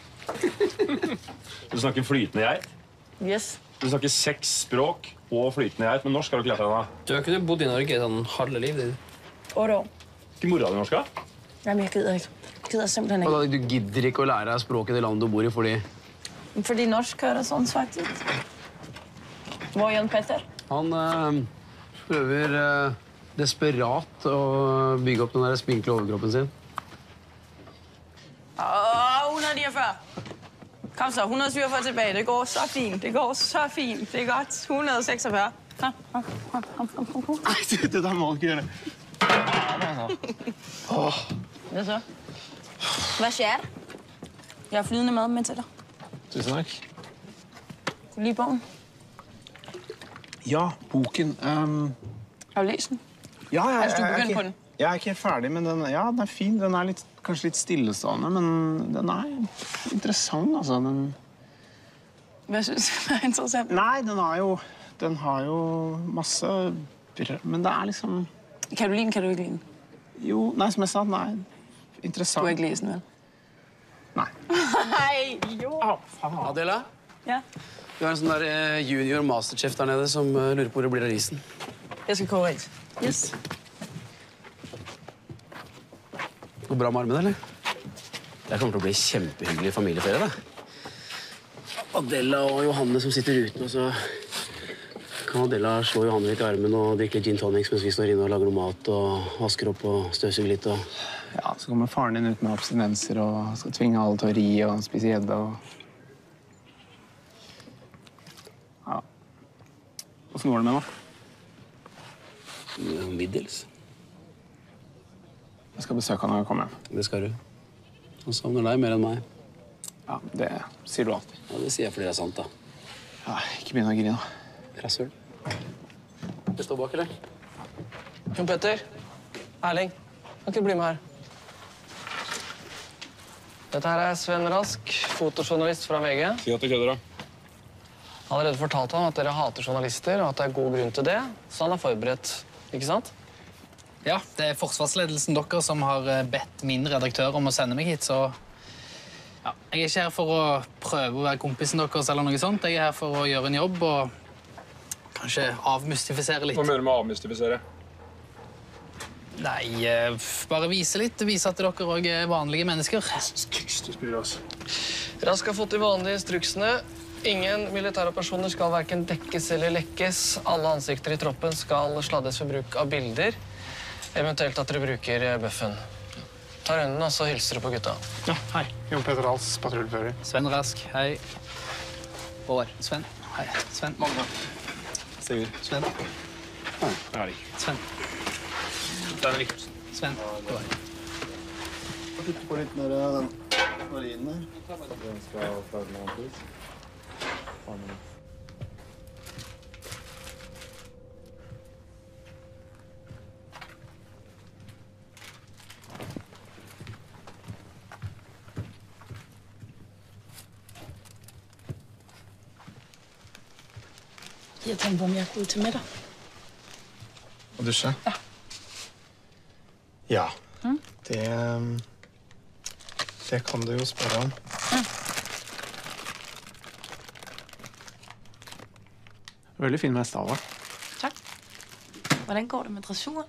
Du snakker flytende geit? Yes. Du snakker seks språk og flytende geit, men norsk har du ikke lært deg da. Du har ikke bodd i Norge sånn halve livet ditt? Otte år. Ikke mora di norsk da? Jamen, jeg gider ikke. Jeg gider simpelthen ikke. Og du gidder ikke å lære deg språket i det landet du bor i, fordi... Fordi norsk høres sånn svagt ut. Hvor er Jan Petter? Han øh, prøver øh, desperat å bygge opp den der spinkle overkroppen sin. Åh, hundrede niogfyrre. Kom så, hundrede syvogfyrre tilbage. Det går så fint. Det går så fint. Det er godt. hundrede seksogfyrre. Kom, kom, kom, kom, kom, kom, kom. Nei, det, det der må du ikke gjøre. Åh. Hvad så? Hvad skjer? Jeg har flydende mad med til dig. Tusen takk. Kan du lide bogen? Ja, boken. Um... Har du læst den? Ja, jeg, Har du jeg, jeg, begyndt jeg, på den? jeg er ikke helt ferdig, men den, ja, den er fin. Den er litt, kanskje litt stillestående, men den er interessant, altså. Den... Hva synes du er interessant? Nei, den har jo, den har jo masse... Men det er liksom... Kan du lide den, kan du ikke lide den? Jo, nei, som jeg sa, den er interessant. Du har ikke læst den, vel? Nei. Nei, jo. Adela? Ja? Du har en sånn der eh, junior masterchef der nede som uh, lurer på hvor det blir av risen. Jeg skal koge ris. Yes. Går bra med armen, eller? Det kommer til å bli kjempehyggelig familieferie, da. Adela og Johanne som sitter uten, og så kan Adela slå Johanne litt i armen og drikke gin tonics mens vi står inne og lager noe mat og vasker opp og støvsuger litt. Og... Ja, så kommer faren din ut med abstinenser og skal tvinge alle til å ri og spise gjedde og... Ja. Hvordan går det med nå? Middels. Jeg skal besøke han når jeg kommer hjem. Det skal du. Han savner deg mer enn meg. Ja, det sier du alltid. Ja, det sier jeg fordi det er sant, da. Ja, ikke begynn å grine. Rasshøl. Det står bak, eller? Jon Petter, Erling, kan ikke du bli med her? Dette her er Sven Rask, fotojournalist fra V G. Si at du kødder, da. Jeg har allerede fortalt ham at dere hater journalister, og at det er god grunn til det, så han er forberedt, ikke sant? Ja, det er forsvarsledelsen dere som har bedt min redaktør om å sende meg hit, så... Ja, jeg er ikke her for å prøve å være kompisen deres eller noe sånt. Jeg er her for å gjøre en jobb og kanskje avmystifisere litt. Hva mener du med avmystifisere? Nei, eh, bare vise litt. Vise at dere også er vanlige mennesker. Rask har fått de vanlige instruksene. Ingen militæroperasjoner skal hverken dekkes eller lekkes. Alle ansikter i troppen skal sladdes ved bruk av bilder. Eventuelt at dere bruker buffen. Ta rønnen, og så hilser du på gutta. Ja, hei. Jon Petter Hals, patruljefører. Sven Rask, hei. Håvard. Sven. Hei. Sven. Magne. Sigurd. Sven. Erik. Sven. Stein Rikardsen. Sven. Håvard. Titte på litt mer av den marinen her. Den skal klare med antis. Jeg tænker på, om jeg går ud til middag. Og dusje? Ja. Ja. Mm. Det, det kan du jo spørre om. Ja. Veldig fin med staver. Tak. Hvordan går det med dressuren?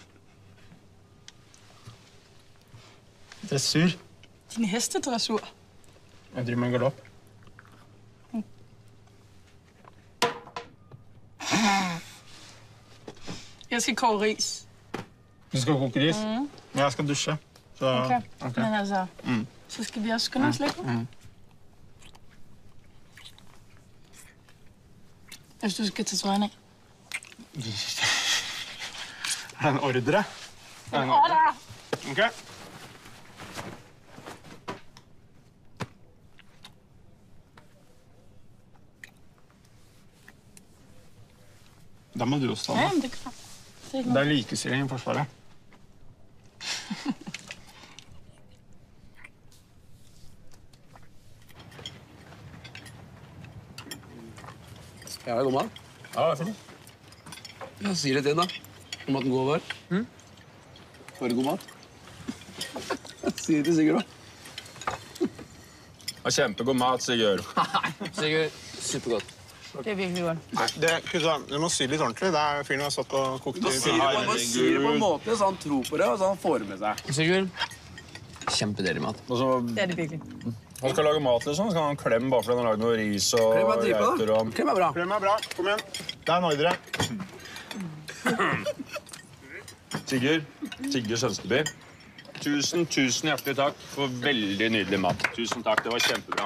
Dressur? Din hestedressur. Jeg driver med galopp. Jeg skal koge ris. Du skal koke ris? Mm. Jeg skal dusje. Så... Okay. Okay. Men altså, mm. så skal vi også skynde os lidt. Mm. Hvis du skal tage trøjen af. Er det en ordre? En ordre! Okay. Da må du også ta Ja, det. men det er klart. Det er ikke Det noget. er likestilling i Forsvaret. Ja, det går med. Ja, det er fint. Ja, sier det til den da. Om at den går over. Mm. Var det god mat? Sier det til Sigurd da. Ja, kjempegod mat, Sigurd. Sigurd, supergodt. Det er virkelig godt. Nei, det, Kusa, du må sy litt ordentlig. Det er fyren har satt og kokt Da sier det, man må si det på en måte så han tror på det, og så han får det med seg. Sigurd, kjempedelig mat. Og så, Det er det virkelig. han skal lage mat, liksom. Så kan han klemme bak fordi han har lagd noe ris og Klem er dritbra, da. geiter og... Klem er bra. Klem er bra. Kom igjen. Det er en ordre. Sigurd, Sigurd Sønsteby. Tusen, tusen hjertelig takk for veldig nydelig mat. Tusen takk, det var kjempebra.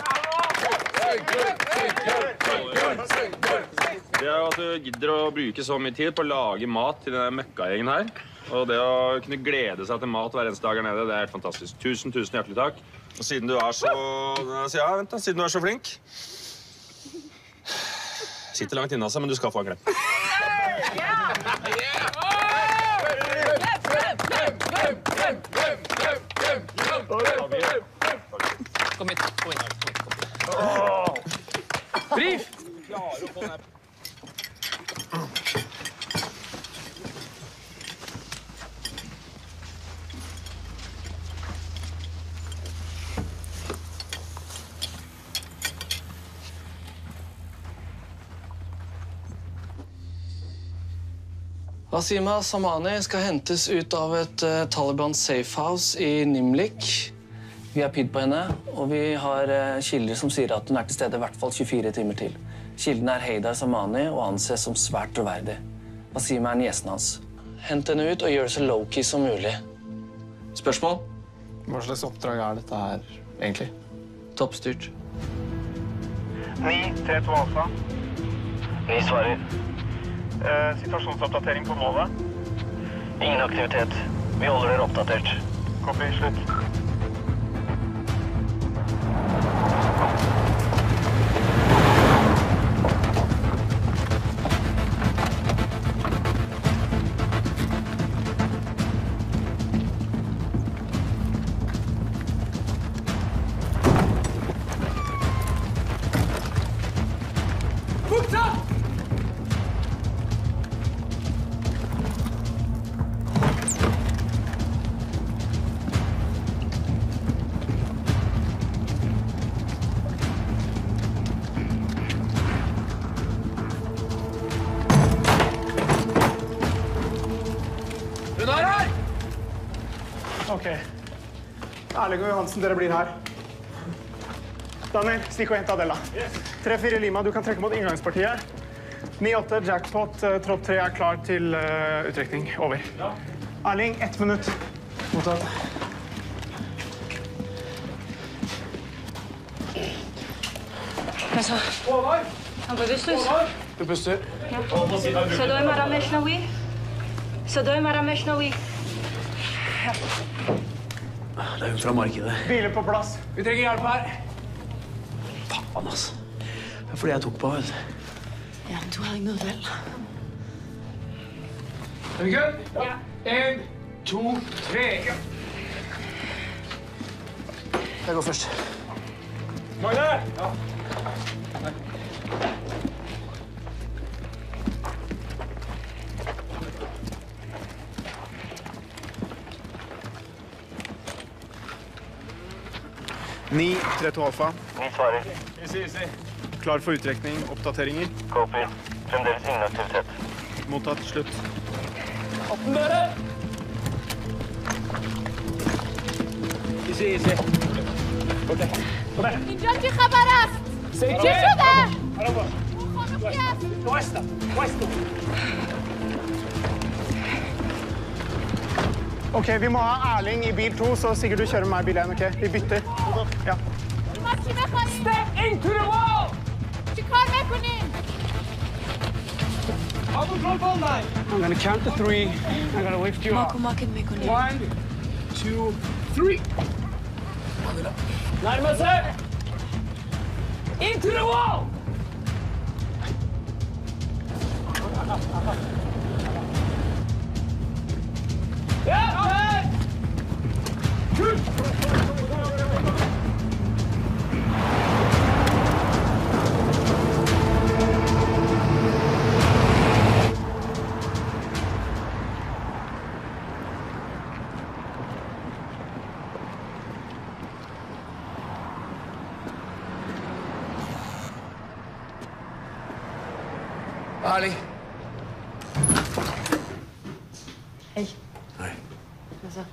Det er jo at du gidder å bruke så mye tid på å lage mat til denne møkkagjengen her. Og det å kunne glede seg til mat hver eneste dag her nede, det er helt fantastisk. Tusen, tusen hjertelig takk. Og siden du er så... Ja, vent da, siden du er så flink. Sitter langt inne, altså, men du skal få en klem. Kom hit. Kom hit. Brief! Wasima Samani skal hentes ut av et uh, Taliban safehouse i Nimlik. Vi har P I D på henne, og vi har uh, kilder som sier at hun er til stede i hvert fall tjuefire timer til. Kilden er Heidar Samani og anses som svært troverdig. Wasima er niesen hans. Hent henne ut og gjør det så low-key som mulig. Spørsmål? Hva slags oppdrag er dette her, egentlig? Toppstyrt. ni tre to Alfa. Ni svarer. Eh, situasjonsoppdatering på målet. Ingen aktivitet. Vi holder dere oppdatert. Copy, slutt. Hun er her! Ok. Erling og Johansen, dere blir her. Daniel, stikk og hent Adela. tre fire Lima, du kan trekke mot inngangspartiet. ni åtte jackpot, tropp tre er klar til uh, uttrekning. Over. Erling, ett minutt. Mottatt. Hva så? Han bevisstløs. Du puster. Ja. صدای مرا میشنوی؟ صدای مرا میشنوی؟ Ja. Det er hun fra markedet. Biler på plass. Vi trenger hjelp her. Faen, altså. Det er fordi jeg tok på, vet du. Ja, men du har ikke noget valg. Er vi good? Ja. En, to, tre. Ja. Jeg går først. Magne! Ja. ni tre to Alfa. Ni svarer. Easy, easy. Klar for uttrekning. Oppdateringer. Copy. Fremdeles ingen aktivitet. Mottatt. Slutt. Åpne døren! Easy, easy. Gå til. Gå der. اینجا چی خبر است؟ چی شده؟ Cuesta, cuesta. Ok, vi må ha Erling i bil to, så sikkert du kjører med meg i bil én, ok? Vi bytter. Ja. Step into the wall! چی کار میکنین؟ I'm gonna count to three. I'm gonna lift you ما up. کمکت میکنیم. One, two, three. Nærme seg! Into the wall! Ja! Erling. Hei. Hei. Hva så?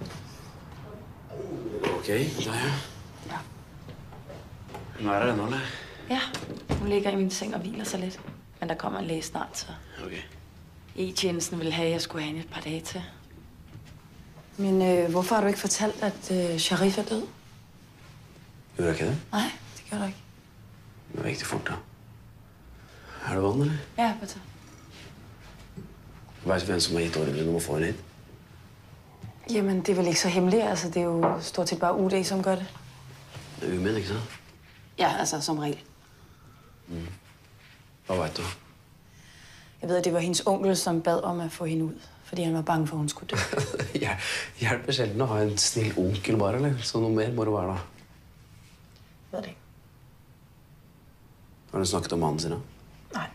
Ok, der ja. Ja. Hun er her ennå, eller? Ja, hun ligger i min seng og hviler sig lidt. Men der kommer en læge snart, så... Okay. E-tjenesten ville have, at jeg skulle have hende et par dage til. Men øh, hvorfor har du ikke fortalt, at øh, Sharif er død? Gjorde jeg ikke det? Nej, det gjorde du ikke. Det var ikke fort, da. Er det vann, eller? Ja, bare ta. Vet du hvem som har gitt ordren om å få henne hit? Jamen, det er vel ikke så hemmeligt. Altså, det er jo stort set bare U D, som gør det. Det er umænd, ikke sant? Ja, altså, som regel. Mm. Hva vet du? Jeg ved, at det var hendes onkel, som bad om at få hende ud, fordi han var bange for, at hun skulle dø. Jeg hjelper sjelden å ha en snill onkel bare, eller? Så noe mer må det være, da. Ved det ikke. Har du snakket om mannen sin, da? Nej.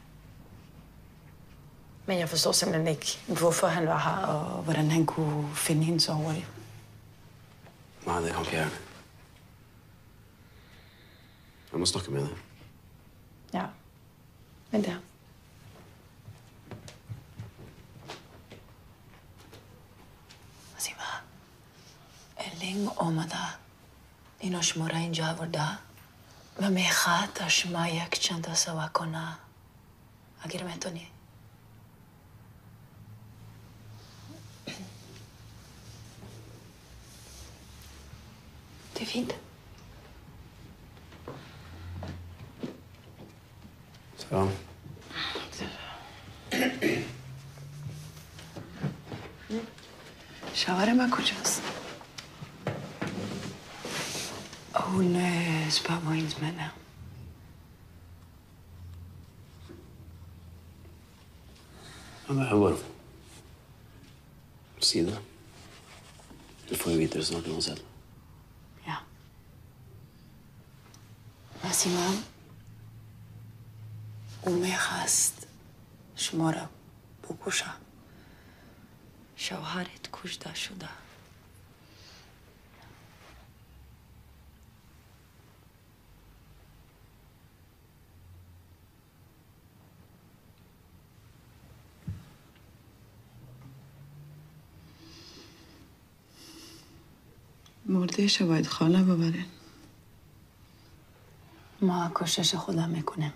Men jeg forstår simpelthen ikke, hvorfor han var her, og hvordan han kunne finde hende så hurtigt. Nei, det kan ikke jeg. Jeg må snakke med henne. Ja. Men der. Asima, Eling omada. Inoshmura inja warda. ومیخواد شما یک چند سوا کنه اگر میتونی det er fint Så شاورما کجاست Hun øh, spørger, hvor hendes mand er. Ja, det er jo bare å si det. Du får jo vite det snart uansett. Ja. Asima, ومیخواست شما را بکشه. شوهرت کشته شده. مرده شواهد خاله ببره. ما کوشش خودم میکنم.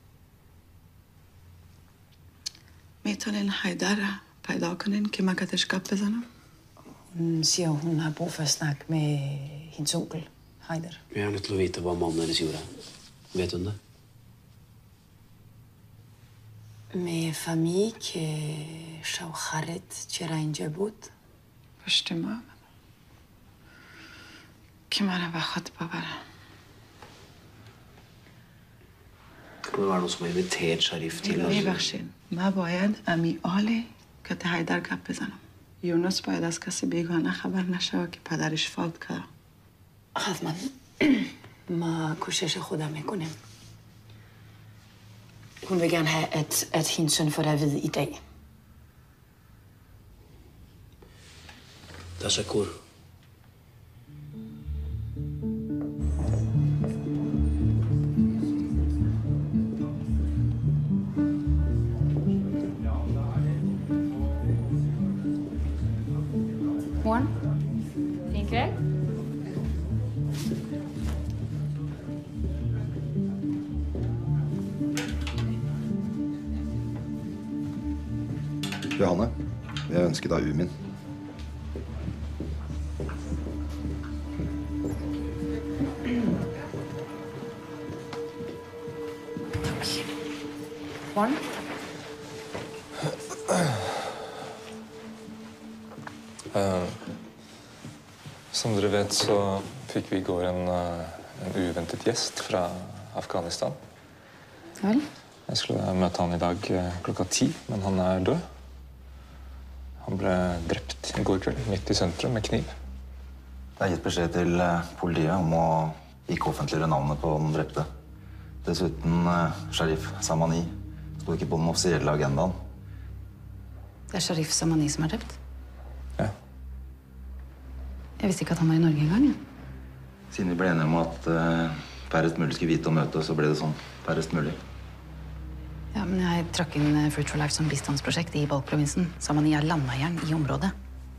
میتونین حیدر را پیدا کنین که man kan gap بزنم؟ Hun sier hun har brug for at snakke med hendes onkel, Heider. Vi er nødt til å vite hva mannen deres gjorde. Vet hun det? میفهمی که شوهرت چرا اینجا بود؟ پشت ما که منو به خود ببره. Kan det være noen som har invitert Sharif til oss? میبخشین من باید امی آله که تا حیدر گپ بزنم. یونس باید از کسی بیگانه خبر نشه که پدرش فوت کرد. حتما ما کوشش خودم میکنم. Hun vil gerne have, at, at hendes søn får det at vide i dag. Det er Shakur. Morgen. Fin kveld. Johanne, jeg ønsker deg Umin. Morgen. Uh, som dere vet, så fikk vi i går en, uh, en uventet gjest fra Afghanistan. Vel? Jeg skulle møte han i dag uh, klokka ti, men han er død. Han ble drept i går kveld, midt i sentrum, med kniv. Det er gitt beskjed til uh, politiet om å ikke offentliggjøre navnet på den drepte. Dessuten, uh, Sharif Samani sto ikke på den offisielle agendaen. Det er Sharif Samani som er drept? Ja. Jeg visste ikke at han var i Norge engang. Ja. Siden vi ble enige om at uh, færrest mulig skulle vite om møtet, så ble det sånn færrest mulig. Ja, men jeg trakk inn Fruit for Life som bistandsprosjekt i Balk-provinsen. Samani er landeieren i området.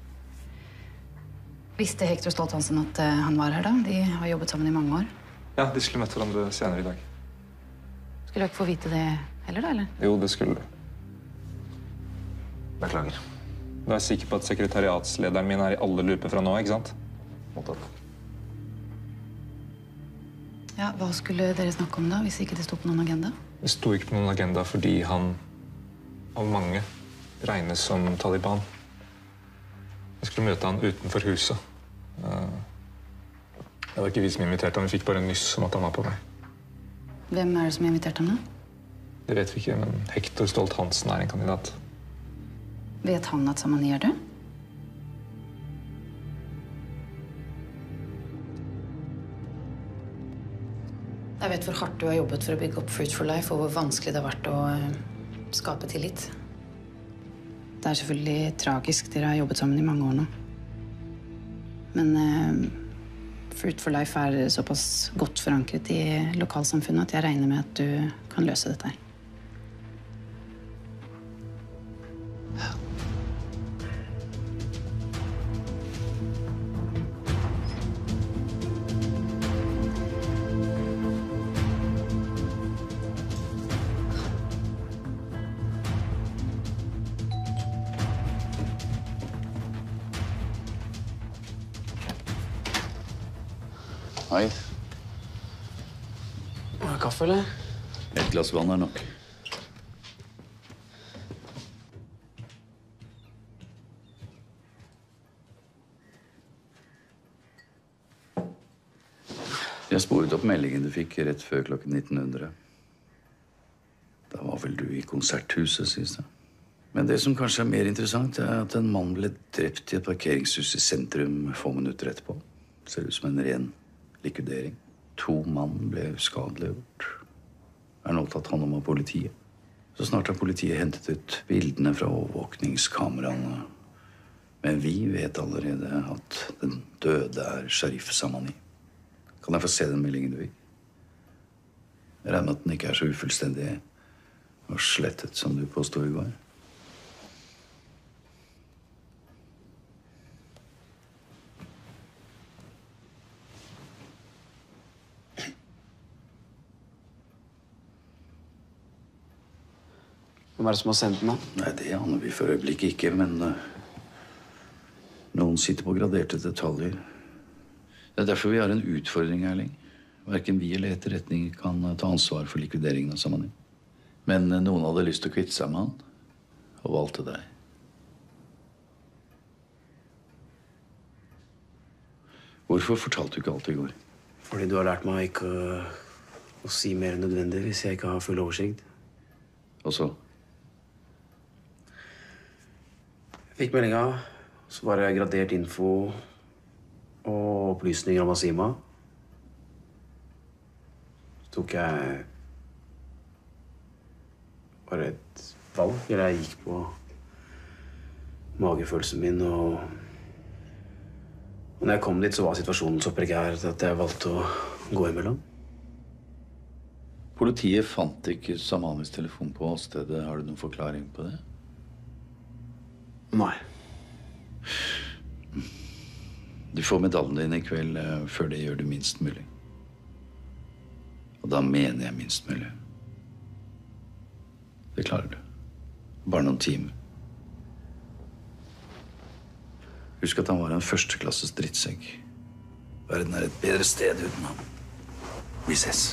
Visste Hector Stolt-Hansen at uh, han var her da? De har jobbet sammen i mange år. Ja, de skulle møtt hverandre senere i dag. Skulle jeg ikke få vite det heller da, eller? Jo, det skulle du. Beklager. Du er sikker på at sekretariatslederen min er i alle looper fra nå, ikke sant? Mottatt. Ja, hva skulle dere snakke om da, hvis ikke det sto på noen agenda? Det sto ikke på noen agenda fordi han, av mange, regnes som Taliban. Jeg skulle møte han utenfor huset. Det var ikke vi som inviterte han, vi fikk bare en nyss om at han var på vei. Hvem er det som har invitert ham da? Det vet vi ikke, men Hector Stolt-Hansen er en kandidat. Vet han at Samani er død? Jeg vet hvor hardt du har jobbet for å bygge opp Fruit for Life, og hvor vanskelig det har vært å uh, skape tillit. Det er selvfølgelig tragisk. Dere har jobbet sammen i mange år nå. Men uh, Fruit for Life er såpass godt forankret i lokalsamfunnet at jeg regner med at du kan løse dette her. Hei. Må du ha kaffe, eller? Et glass vann er nok. Jeg sporet opp meldingen du fikk rett før klokken nitten hundre. Da var vel du i konserthuset, synes jeg. Men det som kanskje er mer interessant, er at en mann ble drept i et parkeringshus i sentrum få minutter etterpå. Ser ut som en ren likvidering. To mann ble uskadeliggjort. Er nå tatt hånd om av politiet. Så snart har politiet hentet ut bildene fra overvåkningskameraene. Men vi vet allerede at den døde er Sharif Samani. Kan jeg få se den meldingen du fikk? Jeg regner med at den ikke er så ufullstendig og slettet som du påstod i går. Hvem er det som har sendt den, da? Nei, det aner vi for øyeblikket ikke, men uh, noen sitter på graderte detaljer. Det er derfor vi har en utfordring, Erling. Hverken vi eller etterretning kan uh, ta ansvar for likvideringen av Samani. Men uh, noen hadde lyst til å kvitte seg med han, og valgte deg. Hvorfor fortalte du ikke alt i går? Fordi du har lært meg ikke å, å si mer enn nødvendig hvis jeg ikke har full oversikt. Og så? Jeg fikk meldinga, så var det gradert info og opplysninger om Asima. Så tok jeg bare et valg, eller jeg gikk på magefølelsen min, og Og når jeg kom dit, så var situasjonen så prekær at jeg valgte å gå imellom. Politiet fant ikke Samanis telefon på åstedet. Har du noen forklaring på det? Nei. Du får medaljen din i kveld uh, før det gjør det minst mulig. Og da mener jeg minst mulig. Det klarer du. Bare noen timer. Husk at han var en førsteklasses drittsekk. Verden er et bedre sted uten ham. Vi ses.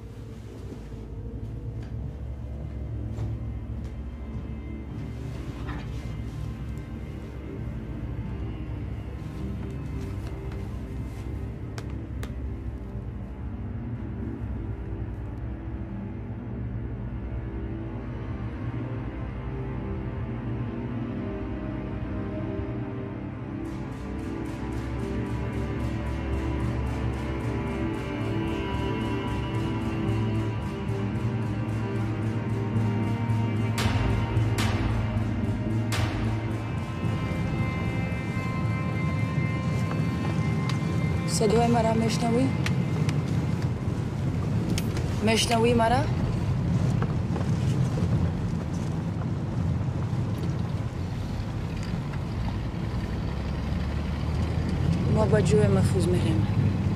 صدای مرا میشنوی؟ میشنوی مرا؟ ما با جوی محفوظ میریم.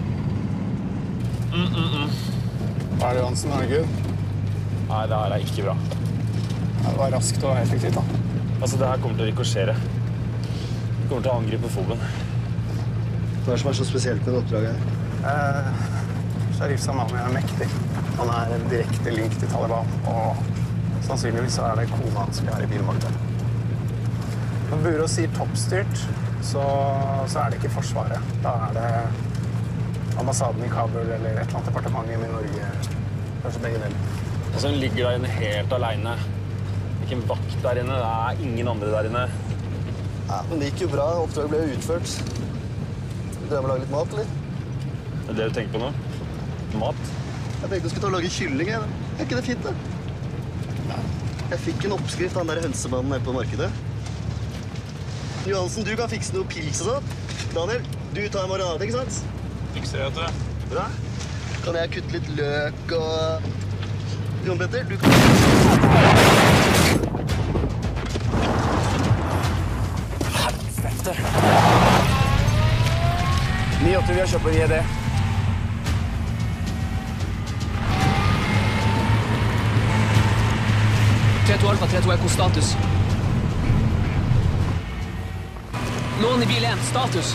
Mm, mm, mm. Hva er det, Johansen? Er det good? Nei, det her er ikke bra. Det var raskt og effektivt, da. Altså, det her kommer til å rikosjere. Det kommer til å angripe foben. Hva er det som er så spesielt med det oppdraget? Eh, Sharif Samani er mektig. Han er en direkte link til Taliban, og sannsynligvis er det kona hans vi er i bilmakten. Når Bureau sier toppstyrt, så, så er det ikke Forsvaret. Da er det ambassaden i Kabul eller et eller annet departement i Norge. Kanskje begge deler. Altså, hun ligger der inne helt alene. Ikke en vakt der inne. Det er ingen andre der inne. Ja, men det gikk jo bra. Oppdraget ble jo utført. Du drømmer å lage litt mat, eller? Det er det du tenker på nå? Mat? Jeg tenkte du skulle ta og lage kylling, jeg. Er ikke det fint, da? Jeg fikk en oppskrift av den der hønsemannen her på markedet. Johansen, du kan fikse noe pils og sånn. Daniel, du tar marinade, ikke sant? Fikser jeg, vet du. Bra. Kan jeg kutte litt løk og... Jon Petter, du kan... Helvete! ni åtte, vi har kjøpt på G D. tre to Alfa, tre to Eko, status. Noen i bil én, status.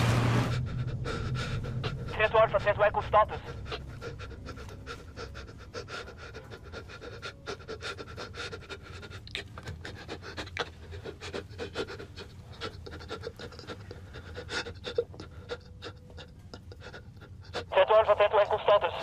tre to Alfa, tre to Eko, status. tre to Alfa, tre to Eko, status.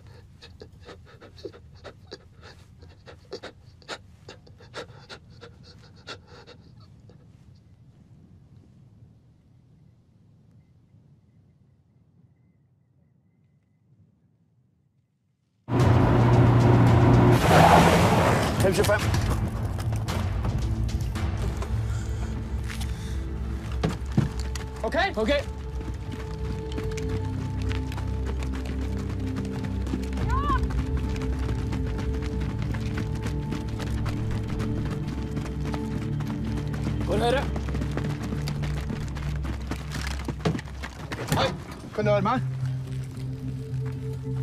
fem tjuefem. OK? OK. Går høyre. Hei, kan du høre meg?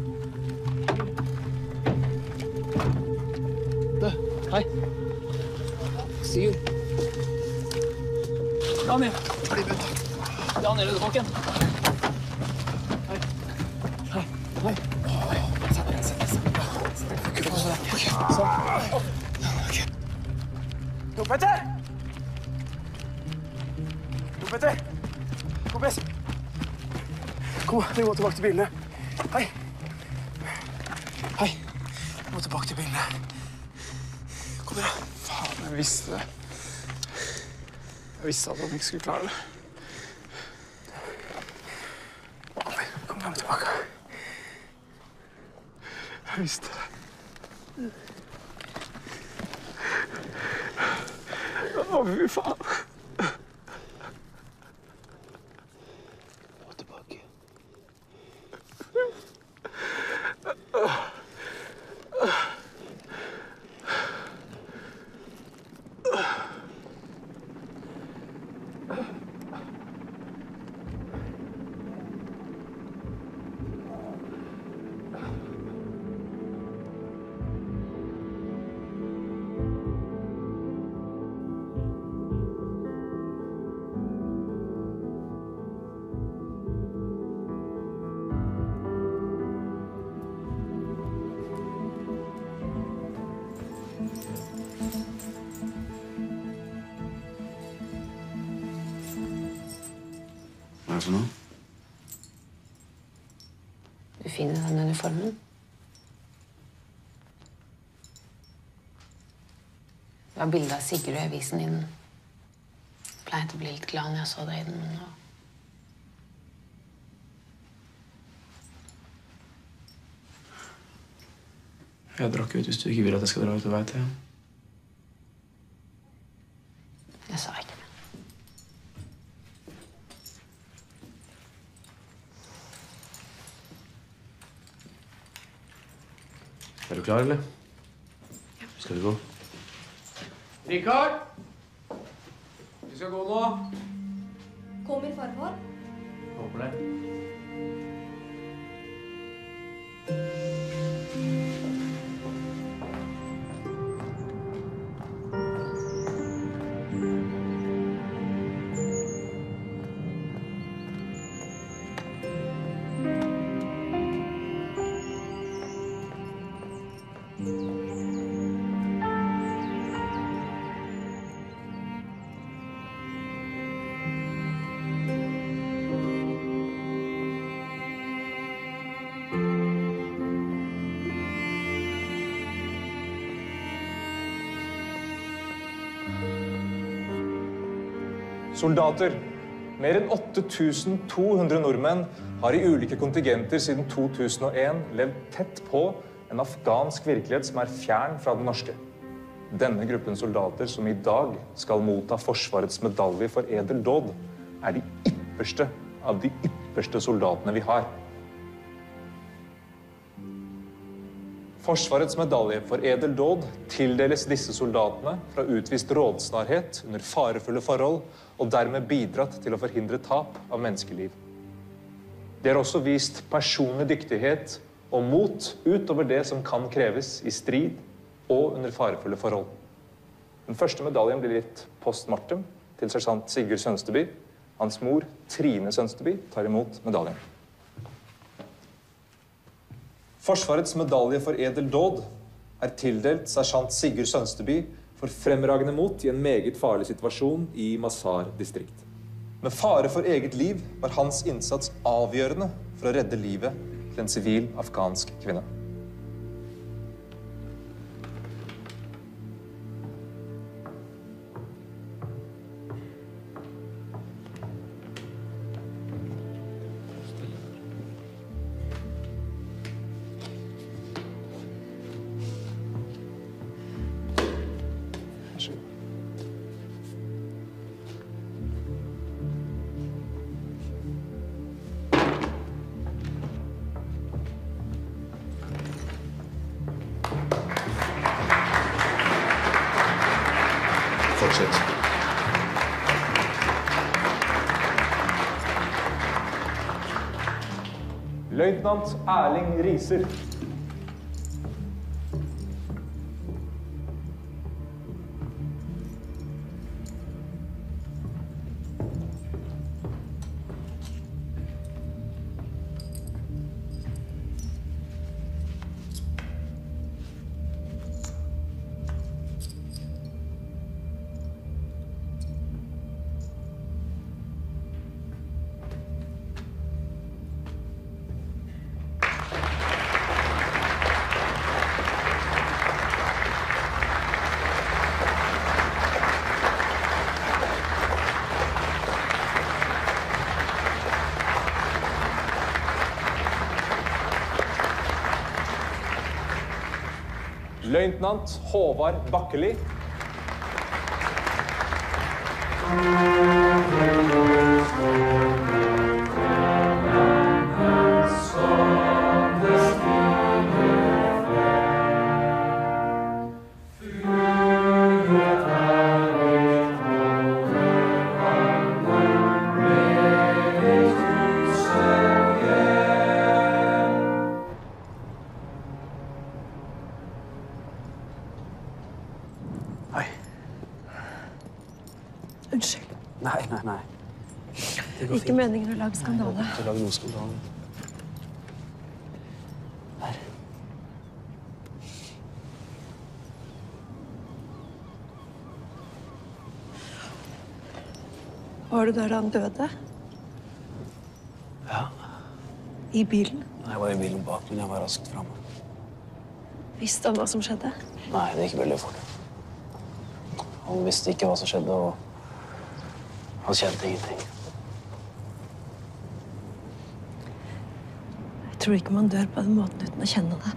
Du, hei. Sigurd. Daniel. Daniel, er du våken? Hei. Hei. Hei. Sett deg, sett deg. Sånn. Jo, Petter! Jo, Petter! Kompis! Kom, vi må tilbake til bilene. Hei. Hei. Vi må tilbake til bilene. Kom igjen. Faen, jeg visste det. Jeg visste at han ikke skulle klare det. Kom igjen, kom igjen tilbake. Jeg visste det. Å, fy faen. Gå tilbake. Hva er det for noe? Du finner den uniformen. Det var bildet av Sigurd i avisen din. Jeg pleiet å bli litt glad når jeg så deg i den. Og... Jeg drakk ut hvis du ikke vil at jeg skal dra ut og vei til. Jeg sa ikke det. Er du klar, eller? Ja. Skal vi gå? Rikard! Vi skal gå nå. Kommer farfar? Håper det. Soldater. Mer enn åtte tusen to hundre nordmenn har i ulike kontingenter siden to tusen og en levd tett på en afghansk virkelighet som er fjern fra den norske. Denne gruppen soldater som i dag skal motta Forsvarets medalje for edel dåd, er de ypperste av de ypperste soldatene vi har. Forsvarets medalje for edel dåd tildeles disse soldatene fra utvist rådsnarhet under farefulle forhold og dermed bidratt til å forhindre tap av menneskeliv. De har også vist personlig dyktighet og mot utover det som kan kreves i strid og under farefulle forhold. Den første medaljen blir gitt postmortem til sersjant Sigurd Sønsteby. Hans mor, Trine Sønsteby, tar imot medaljen. Forsvarets medalje for edel dåd er tildelt sersjant Sigurd Sønsteby for fremragende mot i en meget farlig situasjon i Mazar-distrikt. Med fare for eget liv var hans innsats avgjørende for å redde livet til en sivil afghansk kvinne. Fortsett. Løytnant Erling Riser. Løytnant Håvard Bakkeli. Unnskyld. Nei, nei, nei. Det går Ikke fint. meningen å lage skandale. Nei, ikke lage noe skandale. Her. Var du der da han døde? Ja. I bilen? Jeg var i bilen bak, men jeg var raskt fremme. Visste han hva som skjedde? Nei, det gikk veldig fort. Han visste ikke hva som skjedde, og han kjente ingenting. Jeg tror ikke man dør på den måten uten å kjenne det.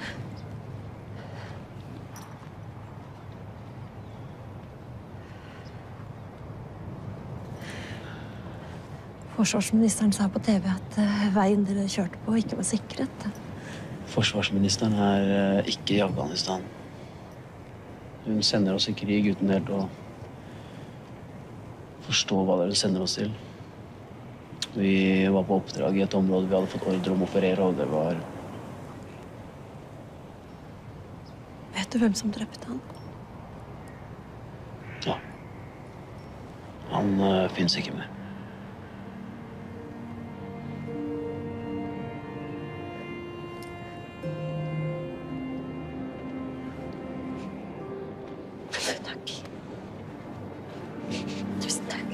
Forsvarsministeren sa på T V at eh, veien dere kjørte på ikke var sikret. Forsvarsministeren er eh, ikke i Afghanistan. Hun sender oss i krig uten helt å forstå hva dere sender oss til. Vi var på oppdrag i et område vi hadde fått ordre om å operere, og det var... Vet du hvem som drepte han? Ja. Han uh, finnes ikke mer. Takk. Tusen takk.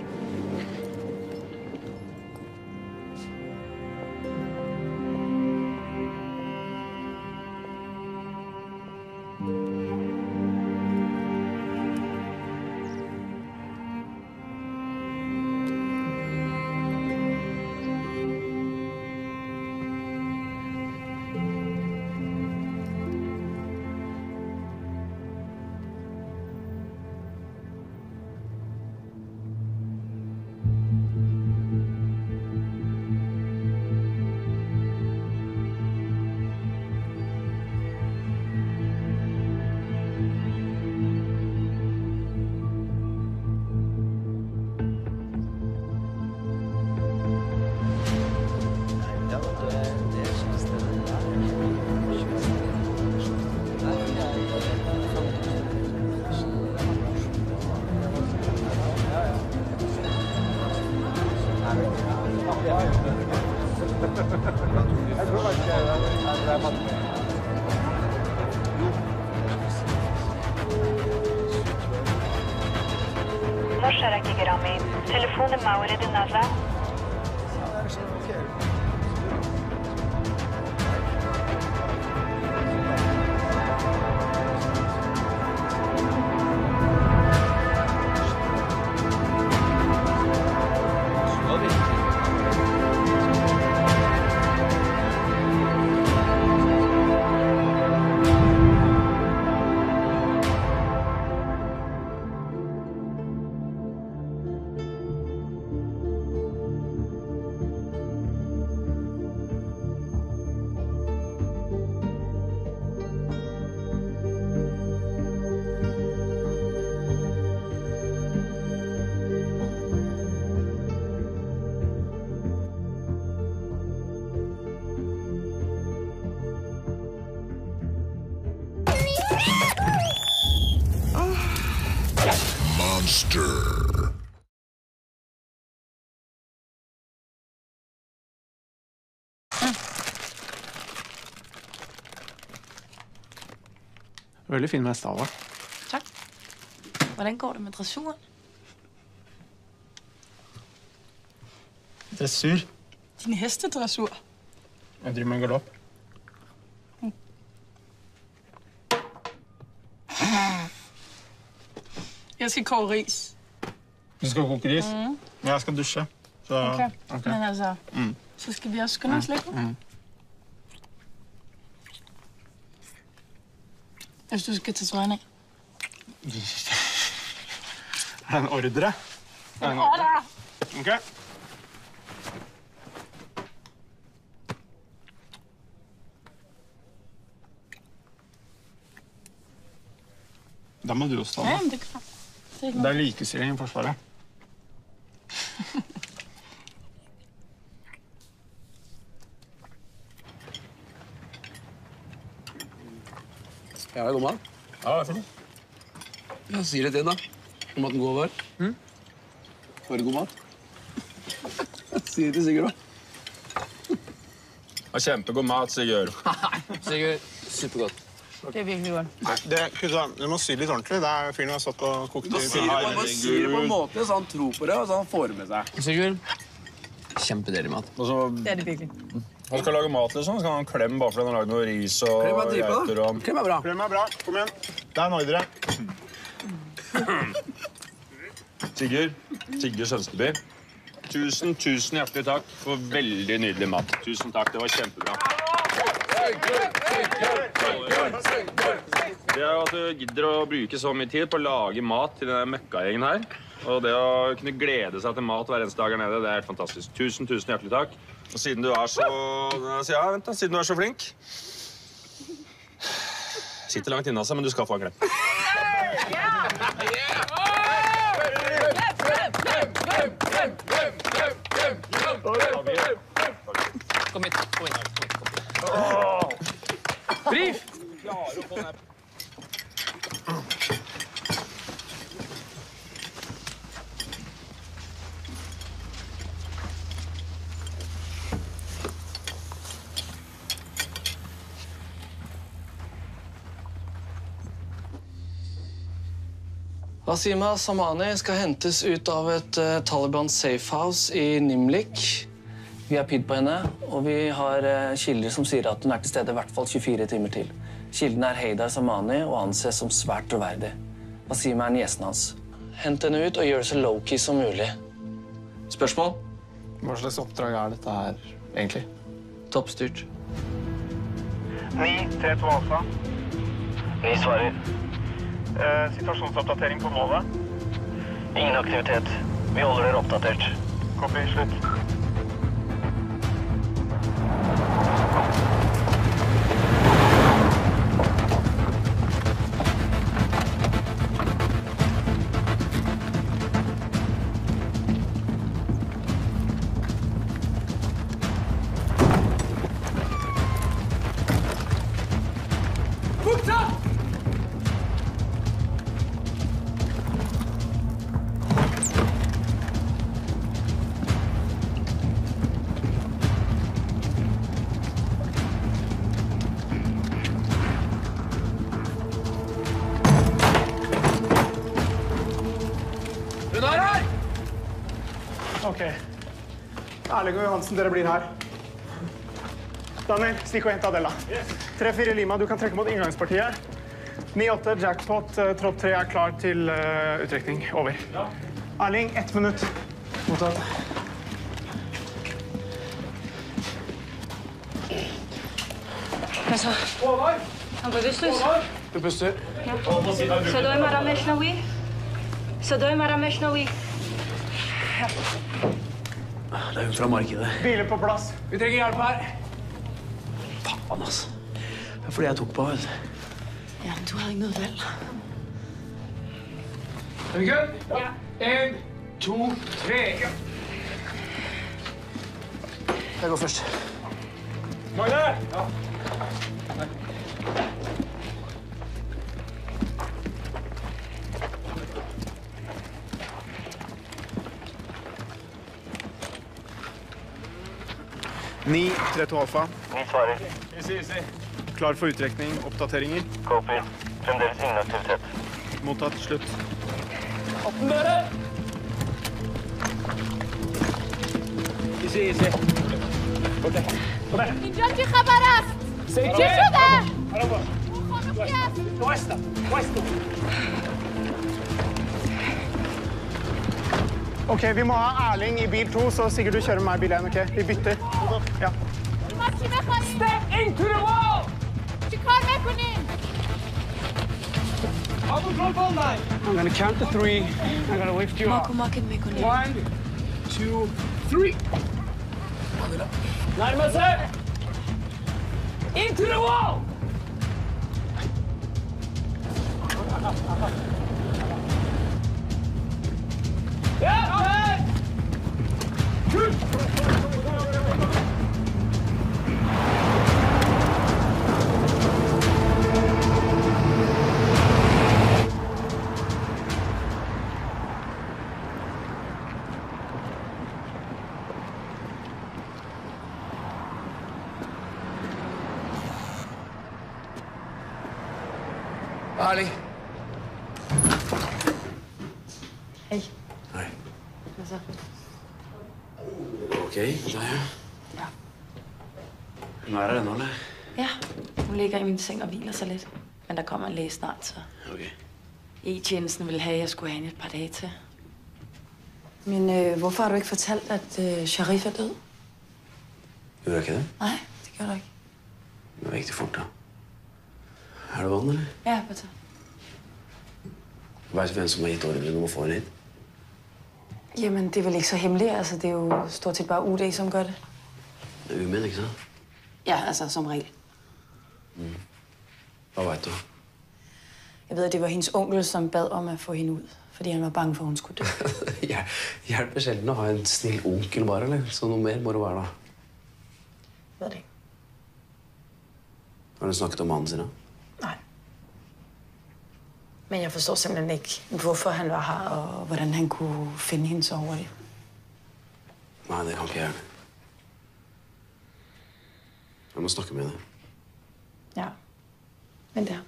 مشترك گرامی تلفن مورد نظر Monster. Veldig fin med stava. Tak. Hvordan går det med dressuren? Dressur. Din hestedressur. Jeg driver med galopp. Jeg skal koge ris. Du skal koke ris? Mm. Jeg skal dusje. Så... Okay. Okay. Men altså, Mm. så skal vi også skynde os lidt. Mm. Hvis du skal til Svanøy. Er det en ordre? En ordre! Ok. Da må du også ta Ja, det. men det kan. Det Det er likestilling i Forsvaret. Ja, det går med. Ja, det er fint. Ja, si det til da. Om at den går var. Mm? Var det god mat? Si det til Sigurd da. Ja, kjempegod mat, Sigurd. Sigurd, supergodt. Det er virkelig godt. Nei, det, du må sy litt ordentlig. Det er fyren har stått og kokt i Si det, man må si det på en måte så han tror på det, og så han får med seg. Sigurd, kjempedeilig mat. Og så, Det er det virkelig. han skal lage mat, liksom. Så kan han klemme bare fordi han har lagd noe ris og Klem er dritbra. geiter og... Klem er bra. Klem er bra. Kom igjen. Det er en ordre. Sigurd, Sigurd Sønsteby. Tusen, tusen hjertelig takk for veldig nydelig mat. Tusen takk, det var kjempebra. Det er at du gidder å bruke så mye tid på å lage mat til denne møkkagjengen her. Og det å kunne glede seg til mat hver eneste dag her nede, det er helt fantastisk. Tusen, tusen hjertelig takk. Og siden du er så... Ja, vent da, siden du er så flink. Sitter langt inne, altså, men du skal få en klem. Kom hit, kom hit. Brief! Wasima Samani skal hentes ut av et uh, Taliban safehouse i Nimlik. Vi har P I D på henne, og vi har uh, kilder som sier at hun er til stede i hvert fall tjuefire timer til. Kilden er Heidar Samani og anses som svært troverdig. Wasima er niesen hans. Hent henne ut og gjør det så low-key som mulig. Spørsmål? Hva slags oppdrag er dette her, egentlig? Toppstyrt. ni tre to alfa. Vi svarer. Eh, situasjonsoppdatering på målet. Ingen aktivitet. Vi holder dere oppdatert. Copy, slutt. Ok. Erling og Johansen, dere blir her. Daniel, stikk og hent Adela. tre fire Lima, du kan trekke mot inngangspartiet. ni åtte jackpot, uh, tropp tre er klar til uh, uttrekning. Over. Erling, ett minutt. Mottatt. Altså, han bevisstløs. Du puster. Ja. صدای مرا میشنوی؟ صدای مرا میشنوی؟ Det er hun fra markedet. Biler på plass. Vi trenger hjelp her. Faen, ass. Det er fordi jeg tok på, vet du. Ja, du har ikke noget valg. Er vi good? Ja. En, to, tre. Jeg går først. Magne! Ja. ni tre to alfa. Vi svarer. Easy, easy. Klar for uttrekning. Oppdateringer. Copy. Fremdeles ingen aktivitet. Mottatt. Slutt. Åpne døren! Easy, easy. Gå til. Gå der. اینجا چی خبر است؟ چی شده؟ خانومی است. وایستا. وایستا. Ok, vi må ha Erling i bil to, så Sigurd du kjører meg bil én, ok? Vi bytter. Ja. ما چی بخوانیم؟ Step into the wall! چی کار میکنیم؟ I'm gonna count to three. I'm gonna lift you up. One, two, three. Nærme seg! Intervall! Ja! Ali. Hej. Hej. Hvad så? Okay, der er jeg. Ja. Nå er der nå, eller? Ja, hun ligger i min seng og hviler sig lidt. Men der kommer en læge snart, så... Okay. E-tjenesten ville have, at jeg skulle have hende et par dage til. Men øh, hvorfor har du ikke fortalt, at øh, Sharif er død? Gjorde jeg ikke det? Nej, det gjorde du ikke. Det var ikke fort, da. Er det vann, eller? Ja, bare tage. Vet du hvem som har gitt ordren om å få henne hit? Jamen, det er vel ikke så hemmeligt. Altså, det er jo stort set bare U D, som gør det. Det er umenn, ikke sant? Ja, altså, som regel. Mm. Hva vet du? Jeg ved, at det var hendes onkel, som bad om at få hende ud. Fordi han var bange for, at hun skulle dø. Jeg hjelper sjelden å ha en snill onkel bare, eller? Så noe mer må det være, da. Jeg ved det ikke. Har du snakket om mannen sin, da? Men jeg forstår simpelthen ikke, hvorfor han var her, og hvordan han kunne finde hende så hurtigt. Nei, det kan ikke jeg. Jeg må snakke med deg. Ja, men det.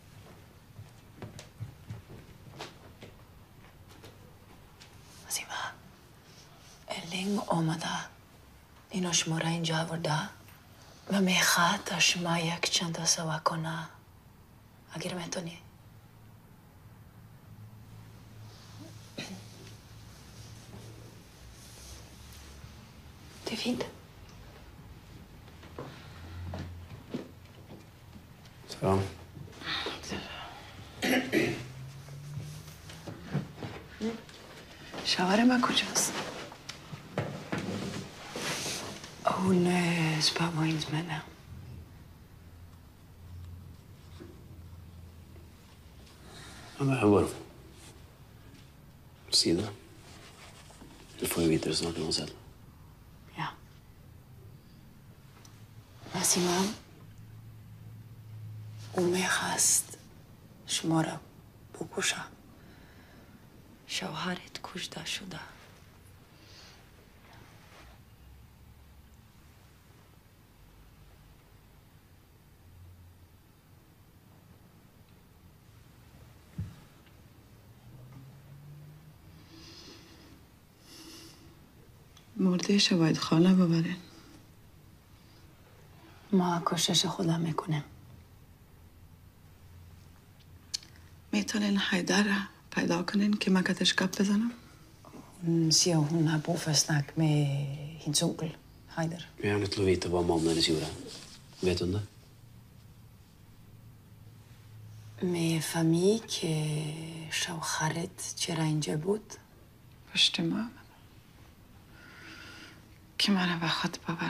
Asima, Eling omada ino shmora inja avorda و میخواد شما یک چند سوا کنه اگر میتونی. Det er fint. Salam. شوهرم کجاست؟ Hun øh, spørger, hvor hendes mand er. Ja, det er jo bare å si det. Du får jo vite det snart uansett. نسیما او میخواست شما را بکشه. شوهرت کشته شده. مرده شواهد خانه ببرین. ما کوشش خودم میکنیم. میتونین حیدر را پیدا کنین که من کتش گپ بزنم؟ Hun siger, hun har brug for at snakke med hendes onkel, Heider. Jeg er nødt til å vite hva mannen deres gjorde. Vet hun det? med فهمی که شوهرت چرا اینجا بود؟ پشت ما که منو به خود ببره.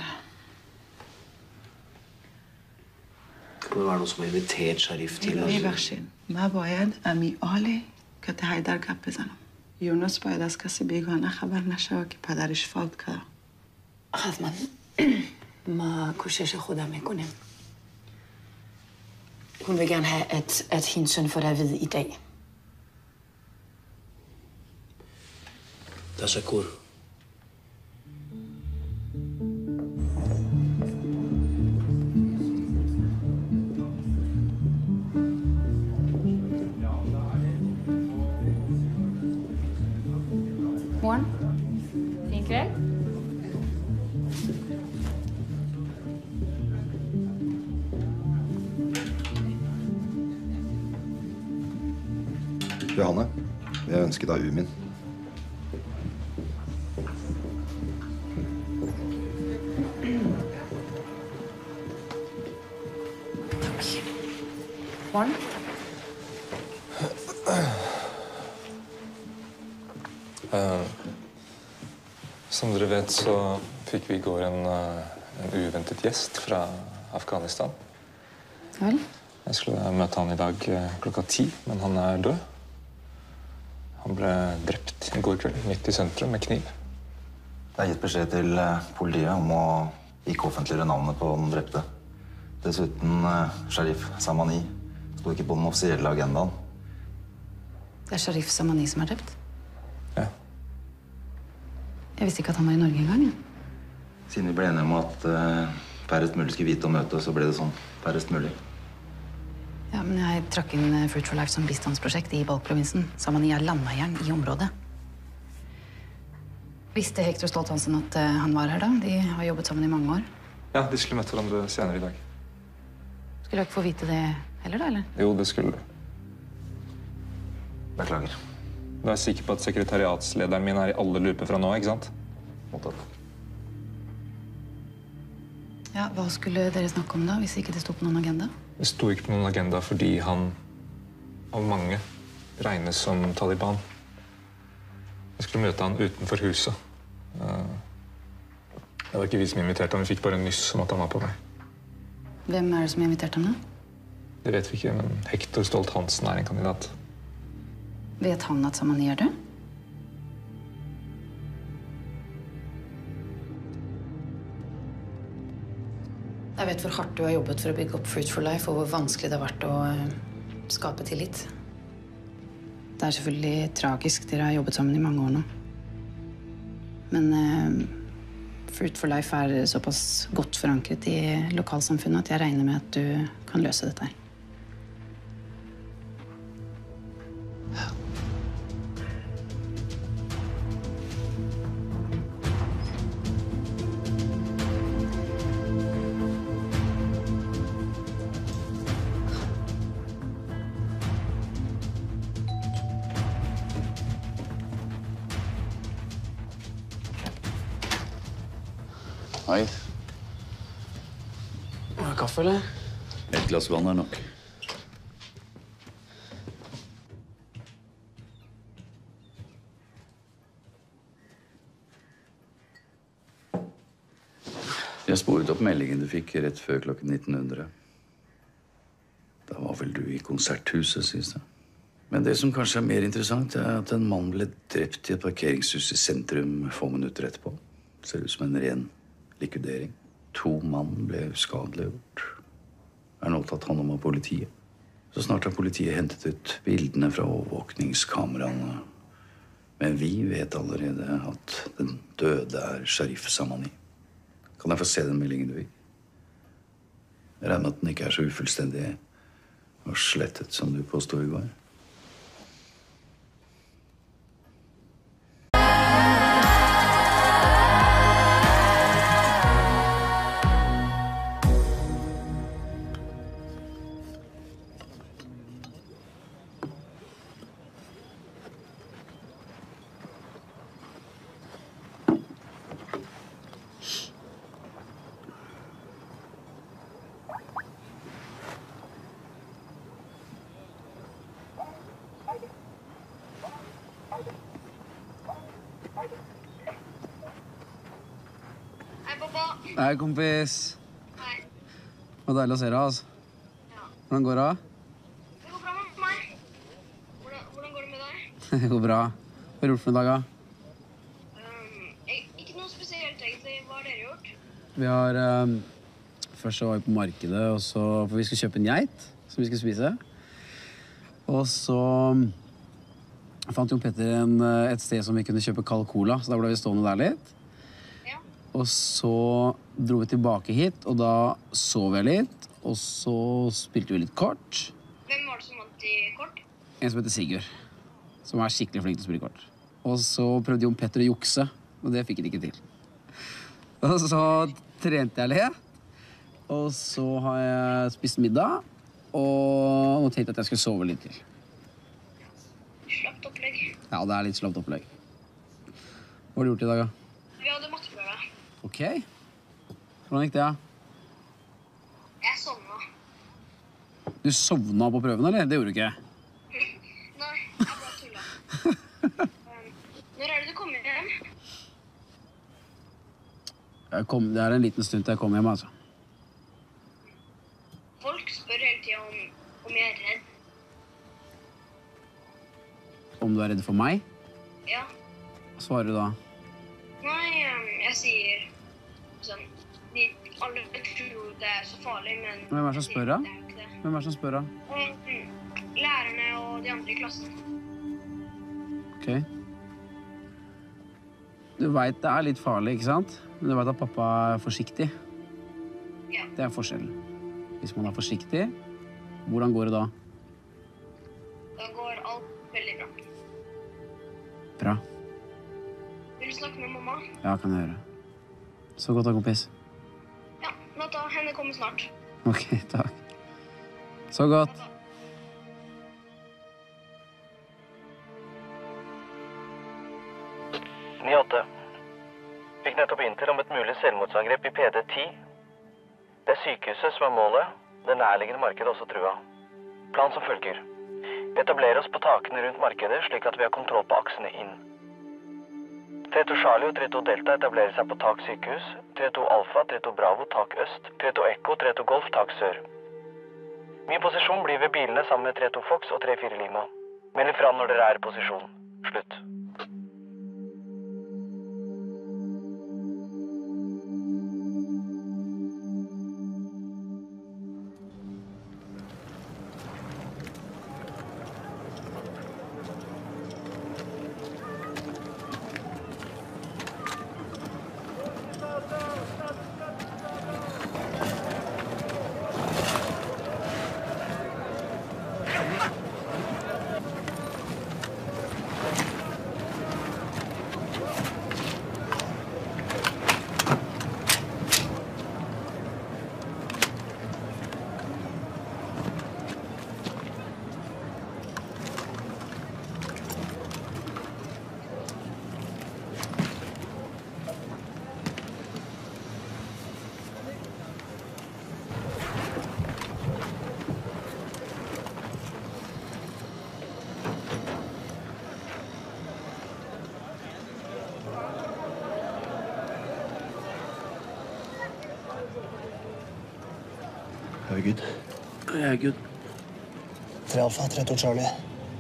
Kan det være noen som har invitert Sharif til oss? میبخشین من باید امی آلی که تا حیدر گپ بزنم. یونس باید از کسی بیگانه خبر نشه که پدرش فوت کرد. حتما ما کوشش خودم میکنیم. Hun vil gerne have, at, at hendes søn får det at vide i dag. Tashakur. Morgen. Fin kveld. Johanne, jeg ønsker deg Umin. Morgen. Som dere vet, så fikk vi i går en, en uventet gjest fra Afghanistan. Vel? Jeg skulle møte han i dag klokka ti, men han er død. Han ble drept i går kveld, midt i sentrum, med kniv. Det er gitt beskjed til politiet om å ikke offentliggjøre navnet på den drepte. Dessuten, Sharif Samani sto ikke på den offisielle agendaen. Det er Sharif Samani som er drept? Ja. Jeg visste ikke at han var i Norge engang. Ja. Siden vi ble enige om at uh, færrest mulig skulle vite om møtet, så ble det sånn færrest mulig. Ja, men jeg trakk inn Fruit for Life som bistandsprosjekt i Balk-provinsen. Samani er landeieren i området. Visste Hector Stolt-Hansen at uh, han var her da? De har jobbet sammen i mange år. Ja, de skulle møte hverandre senere i dag. Skulle jeg ikke få vite det heller da, eller? Jo, det skulle du. Beklager. Du er sikker på at sekretariatslederen min er i alle looper fra nå, ikke sant? Mottatt. Ja, hva skulle dere snakke om da, hvis ikke det sto på noen agenda? Det sto ikke på noen agenda fordi han, av mange, regnes som Taliban. Jeg skulle møte han utenfor huset. Det var ikke vi som inviterte han, vi fikk bare nyss om at han var på vei. Hvem er det som har invitert ham da? Det vet vi ikke, men Hector Stolt-Hansen er en kandidat. Vet han at Samani er død? Jeg vet hvor hardt du har jobbet for å bygge opp Fruit for Life, og hvor vanskelig det har vært å uh, skape tillit. Det er selvfølgelig tragisk. Dere har jobbet sammen i mange år nå. Men uh, Fruit for Life er såpass godt forankret i lokalsamfunnet at jeg regner med at du kan løse dette her. Hei. Har du kaffe, eller? Et glass vann er nok. Jeg sporet opp meldingen du fikk rett før klokken nitten hundre. Da var vel du i konserthuset, synes jeg. Men det som kanskje er mer interessant, er at en mann ble drept i et parkeringshus i sentrum få minutter etterpå. Ser ut som en ren likvidering. To mann ble uskadeliggjort. Er nå tatt hånd om av politiet. Så snart har politiet hentet ut bildene fra overvåkningskameraene. Men vi vet allerede at den døde er Sharif Samani. Kan jeg få se den meldingen du fikk? Jeg regner med at den ikke er så ufullstendig og slettet som du påstod i går. Hei, kompis. Hei. Det var deilig å se deg, altså. Ja. Hvordan går det? Det går bra med meg. Hvordan, hvordan går det med deg? Det går bra. Hva har du gjort for en dag, da? Um, jeg, ikke noe spesielt, egentlig. Hva har dere gjort? Vi har... Um, først så var vi på markedet, og så... For vi skulle kjøpe en geit, som vi skulle spise. Og så... fant Jon Petter en, et sted som vi kunne kjøpe kald cola, så da ble vi stående der litt. Og så dro vi tilbake hit, og da sov jeg litt, og så spilte vi litt kort. Hvem var det som vant i kort? En som heter Sigurd, som er skikkelig flink til å spille kort. Og så prøvde Jon Petter å jukse, og det fikk han ikke til. Og så trente jeg litt, og så har jeg spist middag, og nå tenkte jeg at jeg skulle sove litt til. Slapt opplegg. Ja, det er litt slapt opplegg. Hva har du gjort i dag, da? Vi hadde matteprøve. Ok. Hvordan gikk det, da? Jeg sovna. Du sovna på prøven, eller? Det gjorde du ikke. Nei, jeg bare tulla. um, når er det du kommer hjem? Jeg kom, det er en liten stund til jeg kommer hjem, altså. Folk spør hele tiden om, om jeg er redd. Om du er redd for meg? Ja. Hva svarer du da? Nei, um, jeg sier sånn, de, alle tror det er så farlig, men... Hvem er det som spør da? Det er jo ikke det. Hvem er det som spør da? Um, lærerne og de andre i klassen. Ok. Du vet det er litt farlig, ikke sant? Men du vet at pappa er forsiktig. Ja. Det er forskjellen. Hvis man er forsiktig, hvordan går det da? Da går alt veldig bra. Bra. Vil du snakke med mamma? Ja, kan jeg gjøre. Så godt da, kompis. Ja, Natta, henne kommer snart. Ok, takk. Så godt. ni åtte. Fikk nettopp inntil om et mulig selvmordsangrep i P D ti. Det er sykehuset som er målet. Det nærliggende markedet er også trua. Plan som følger. Vi etablerer oss på takene rundt markedet, slik at vi har kontroll på aksene inn. tre to Charlie og tre to Delta etablerer seg på tak sykehus. tre to Alfa, tre to Bravo, tak øst. tre to Echo, tre to Golf, tak sør. Min posisjon blir ved bilene sammen med tre to Fox og tre fire Lima. Meld ifra når dere er i posisjon. Slutt. Er vi good? Jeg er good. Tre Alfa, tre to Charlie.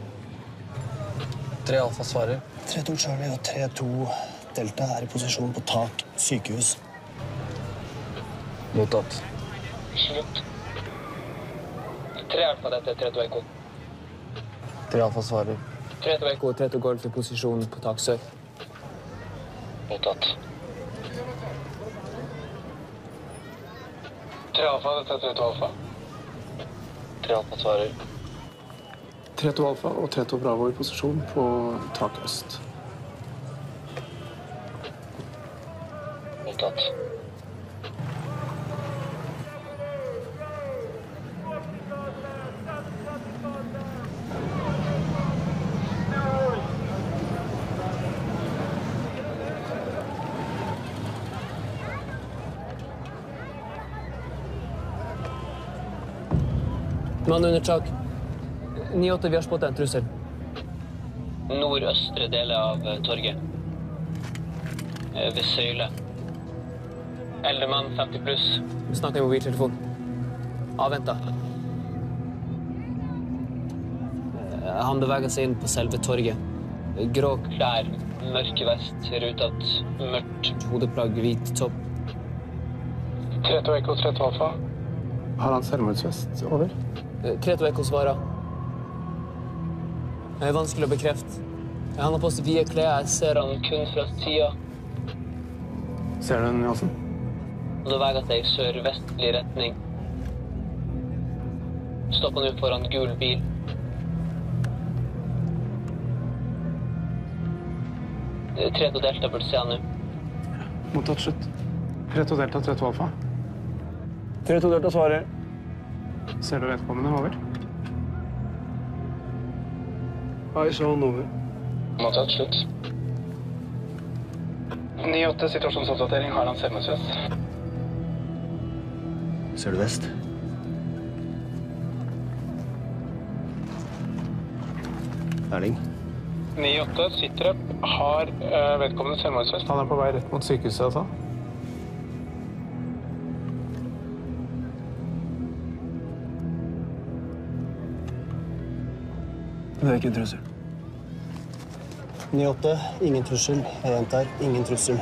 Tre Alfa svarer. tre to Charlie og tre to Delta er i posisjon på tak sykehus. Mottatt. Slutt. Tre Alfa, dette er tre to Echo. Tre Alfa svarer. tre to Echo og tre to Golf i posisjon på tak sør. Mottatt. tre Alfa, dette er tre to Alfa. tre Alfa svarer. tre to Alfa og tre to Bravo i posisjon på tak øst. Mottatt. Mann under tak. ni åtte, vi har spottet en trussel. Nordøstre del av torget. Ved Søyle. Eldremann femti pluss. Vi snakker i mobiltelefon. Avvent da. Han beveger seg inn på selve torget. Grå klær, mørke vest, rutet, mørkt. Hodeplagg, hvit topp. tre to Echo, tre to Alfa. Har han selvmordsvest? Over? tre to Echo svarer. Det er vanskelig å bekrefte. Han har på seg vide klær. Jeg ser han kun fra siden. Ser du den, Jansen? Han beveger seg i sør-vestlig retning. Stopper nå foran gul bil. tre to Delta burde se han nå. Mottatt slutt. tre to Delta, tre to Alfa. tre to Delta svarer. Ser du vedkommende over? Hei, sånn over. Mottatt slutt. ni åtte, situasjonsoppdatering. Har han selvmordsvest? Ser du vest? Erling? ni åtte, Sitrep har uh, vedkommende selvmordsvest. Han er på vei rett mot sykehuset, altså. Det er ikke en trussel. ni åtte, ingen trussel. Jeg gjentar, ingen trussel.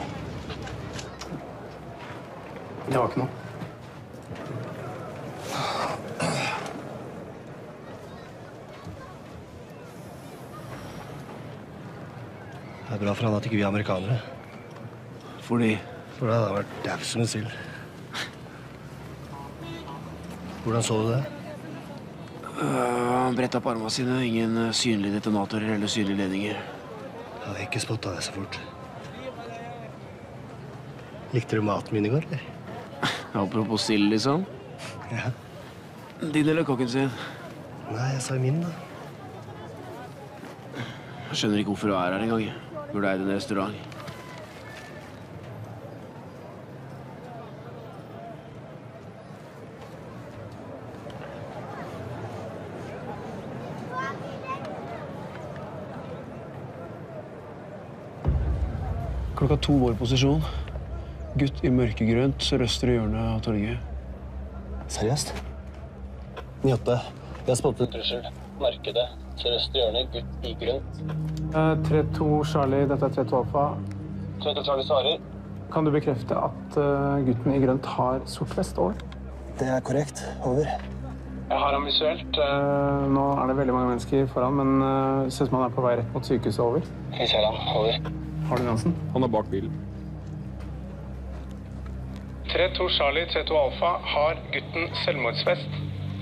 Det var ikke noe. Det er bra for han at ikke vi er amerikanere. Fordi? For det hadde vært dau som en sild. Hvordan så du det? Han brettet opp armene sine. Ingen synlige detonatorer eller synlige ledninger. Jeg hadde ikke spottet det så fort. Likte du maten min i går, eller? Apropos sild, liksom. Ja. Din eller kokken sin? Nei, jeg sa min, da. Jeg skjønner ikke hvorfor du er her en gang. Burde eid en restaurant. Klokka to vår posisjon. Gutt i mørkegrønt, sørøstre hjørne av torget. Seriøst? ni åtte. Vi har spottet trussel. Markedet. Sørøstre hjørne. Gutt i grønt. tre to Charlie, dette er tre to Alfa. tre to Charlie svarer. Kan du bekrefte at uh, gutten i grønt har sort vest over? Det er korrekt. Over. Jeg har ham visuelt. Uh, nå er det veldig mange mennesker foran, men uh, ser ut som han er på vei rett mot sykehuset. Over. Vi ser ham. Over. Har du Nansen? Han er bak bilen. tre to Charlie, tre to Alfa. Har gutten selvmordsvest?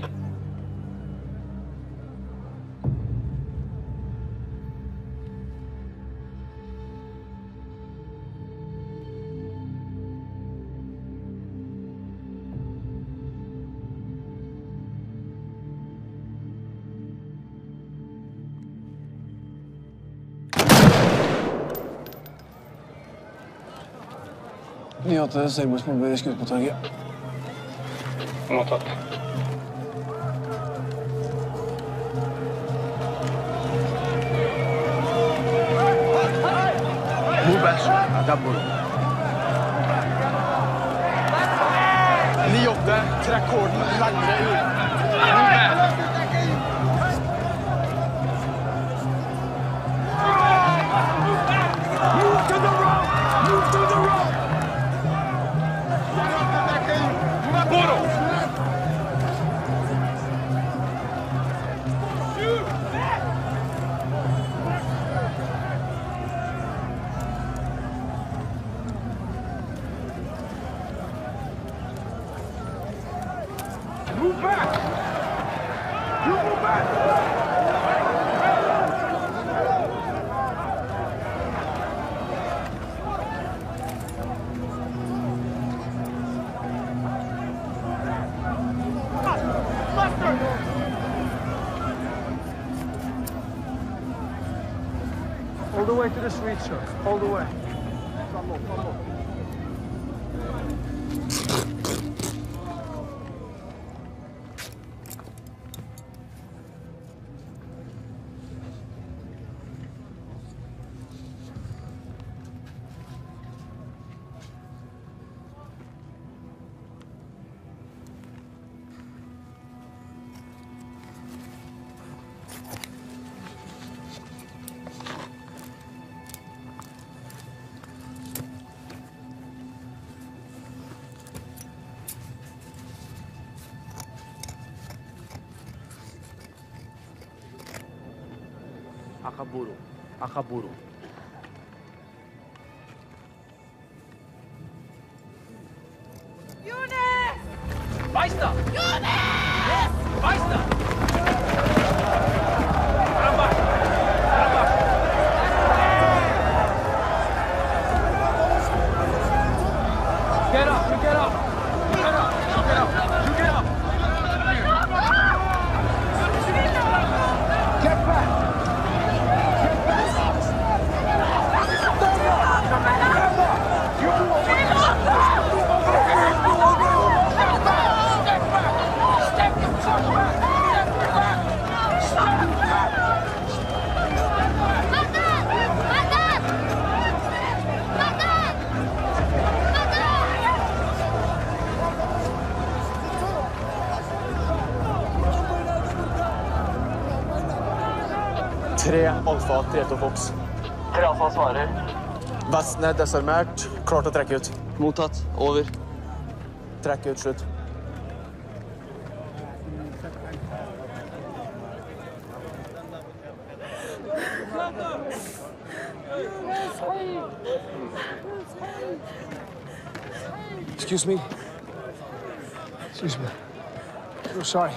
ni åtte selvmordsbomber skutt på torget. Mottatt. Move Akaburo. ni åtte, trekk korden nærmere ut. Move Move to the rock! Move to the rock! Boro! Move back! You move back! All the way to the street, sir. All the way. Follow, follow. Akaburo. Akaburo. Jonas! Baista! Jonas! Baista! Get up! You get up! You get up! You get up! You get up! Get back! Step back! Tre alfa, tre to Fox. Tre alfa svarer. Vesten er desarmert. Klart å trekke ut. Mottatt. Over. Trekke ut, slutt. Excuse me. Excuse me. I'm sorry.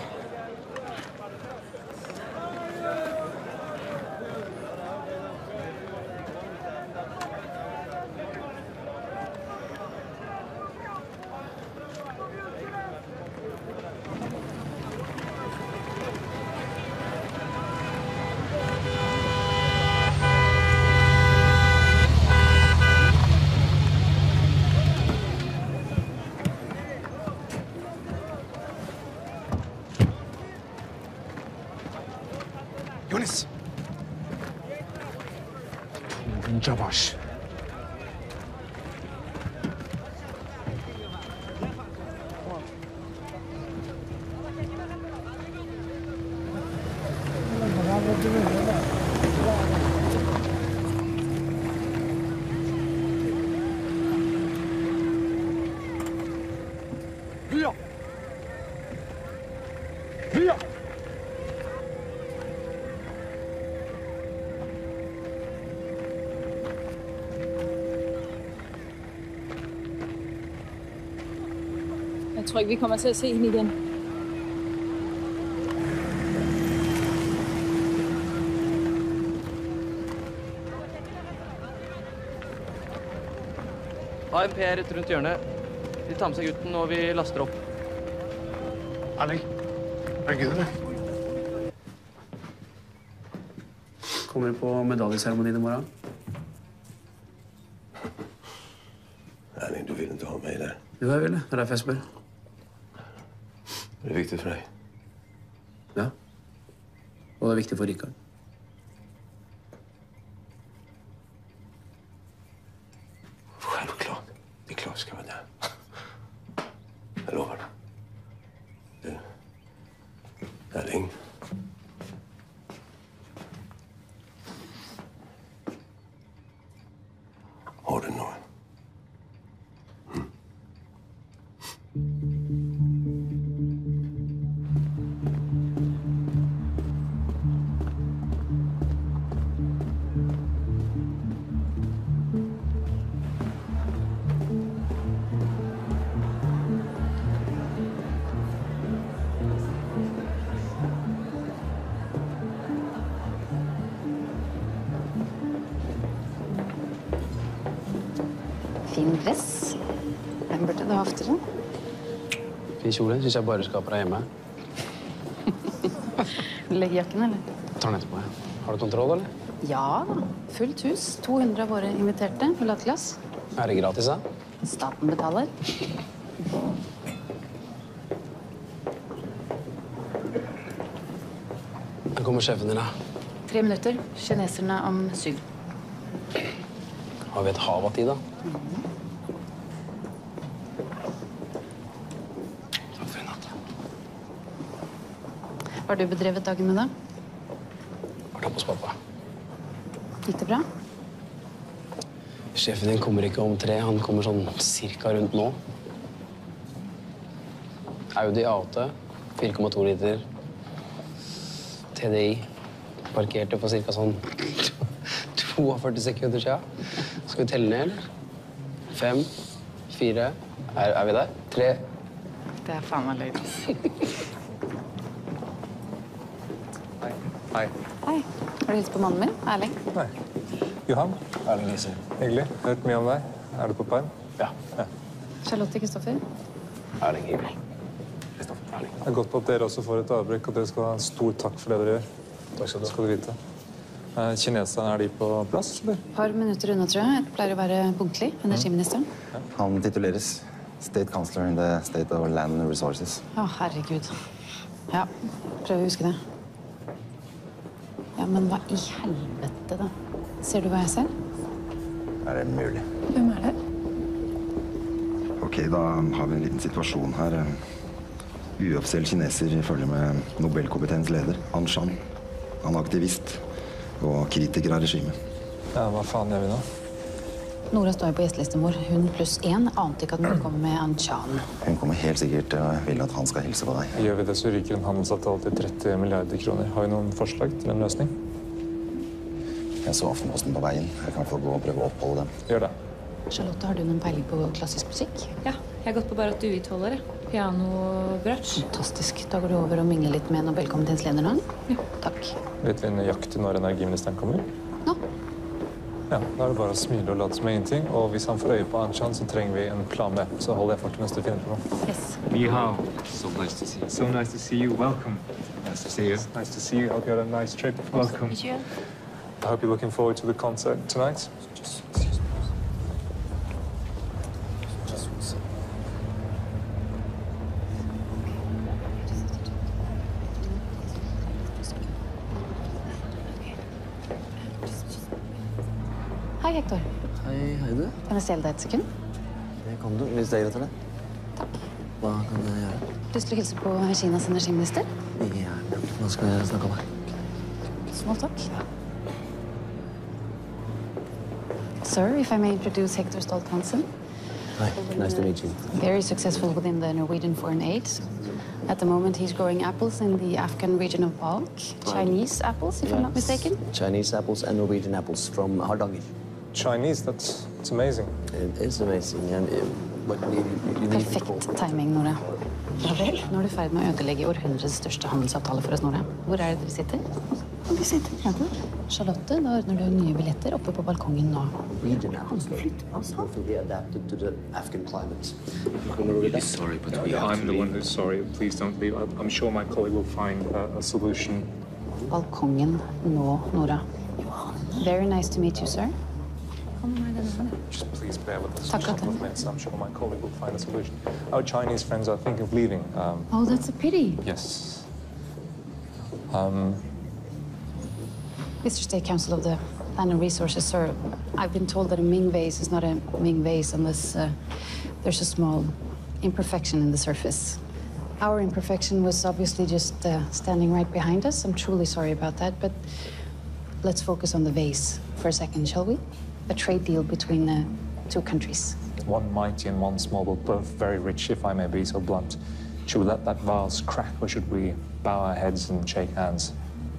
Jonis! Jabash. Via! Via! Jeg tror ikke, vi kommer til at se hende igen. A M P er rett rundt hjørnet. De tar med seg gutten, og vi laster opp. Erling, er det Gud, eller? Kommer du på medaljeseremonien i morgen? Erling, du vil ikke ha meg der. Jo, jeg vil det. Det er derfor jeg spør. Det er viktig for deg. Ja. Og det er viktig for Rikard. Självklart. Det är klart jag ska vara där. Jag lovar. Du, Erling. Har du någon? Fin dress. Den burde du ha oftere. Fin kjole synes jeg bare skal på deg hjemme. Vil du legge jakken, eller? Jeg tar den etterpå, ja. Har du kontroll, eller? Ja da. Fullt hus. to hundre av våre inviterte vil ha et glass. Er det gratis, da? Staten betaler. Her kommer sjefen din, da. Tre minutter. Kineserne om syv. Har vi et hav av tid, da? Takk for i natt. Hva har du bedrevet dagen med, da? Vært oppe hos pappa. Gikk det bra? Sjefen din kommer ikke om tre. Han kommer sånn cirka rundt nå. Audi A åtte, fire komma to liter. T D I. Parkerte for cirka sånn førti sekunder siden. Skal vi telle ned, eller? Fem, fire, er, er vi der? Tre. Det er faen meg løgn. Hei. Hei. Hei. Har du hilst på mannen min, Erling? Nei. Johan. Erling Lise. Hyggelig. Hørt mye om deg. Er du på perm? Ja. ja. Charlotte Kristoffer? Erling Hyggelig. Kristoffer Erling. Det er godt at dere også får et avbrekk, og dere skal ha en stor takk for det dere gjør. Takk skal du, skal du vite. Kineserne, er de på plass, eller? Et par minutter unna, tror jeg. Jeg pleier å være punktlig. Energiministeren. Han tituleres State Counselor in the State of Land Resources. Å, herregud. Ja, prøv å huske det. Ja, men hva i helvete, da? Ser du hva jeg ser? Er det mulig? Hvem er det? Ok, da har vi en liten situasjon her. Uoffisiell kineser følger med Nobelkomiteens leder, Anshan. Han er aktivist og kritikere av regimet. Ja, hva faen gjør vi nå? Nora står jo på gjestelisten vår. Hun pluss én ante ikke at hun kommer med Anshan. Hun kommer helt sikkert og vil at han skal hilse på deg. Gjør vi det, så ryker en handelsavtale til tretti milliarder kroner. Har vi noen forslag til en løsning? Jeg så Aftenposten på veien. Jeg kan få gå og prøve å oppholde dem. Gjør det. Charlotte, har du noen peiling på klassisk musikk? Ja, jeg har gått på Barat Duit-holdere. Piano, bratsj. Fantastisk. Da går du over og mingler litt med Nobelkomiteens leder nå? Ja. Takk. Vet vi nøyaktig når energiministeren kommer? Nå. Ja, da er det bare å smile og late som ingenting. Og hvis han får øye på Anshan, så trenger vi en plan B. Så holder jeg fart mens du finner på noe. Yes. Ni hao. So nice to see you. So nice to see you. Welcome. Nice to see you. Nice to see you. Hope you had a nice trip. Welcome. I hope you're looking forward to the concert tonight. Hei, Hector. Hei, Heide. Kan jeg stjele deg et sekund? Det kan du, hvis det er greit for deg. Takk. Hva kan jeg gjøre? Lyst til å hilse på Kinas energiminister? Gjerne. Hva skal jeg snakke om her? Small talk. Sir, if I may introduce Hector Stolt-Hansen. Hi, nice to meet you. Very successful within the Norwegian foreign aid. At the moment, he's growing apples in the Afghan region of Balk. Chinese apples, if I'm not mistaken. Chinese apples and Norwegian apples from Hardanger. Chinese, that's, that's amazing. It is amazing. And it, but you, you need to call. Perfekt timing, Nora. Ja vel. Nå er du ferdig med å ødelegge århundrets største handelsavtale for oss, Nora. Hvor er det dere sitter? Vi sitter nede. Charlotte, da ordner du nye billetter oppe på balkongen nå. Norwegian apples will be adapted to the Afghan climate. I'm really sorry, but we have I'm to the leave. one who's sorry. Please don't leave. I'm I'm sure my colleague will find a, a solution. Balkongen nå, Nora. Very nice to meet you, sir. Just please bear with us Takk, for a couple of Atle. minutes. I'm sure my colleague will find a solution. Our Chinese friends are thinking of leaving. Um, Oh, that's a pity. yes. Um, Mister State Council of the Land and Resources, sir, I've been told that a Ming vase is not a Ming vase unless uh, there's a small imperfection in the surface. Our imperfection was obviously just uh, standing right behind us. I'm truly sorry about that, but let's focus on the vase for a second, shall we? A trade deal between uh, two countries. one mighty and one small, but both very rich, if I may be so blunt. Should we let that vase crack, or should we bow our heads and shake hands?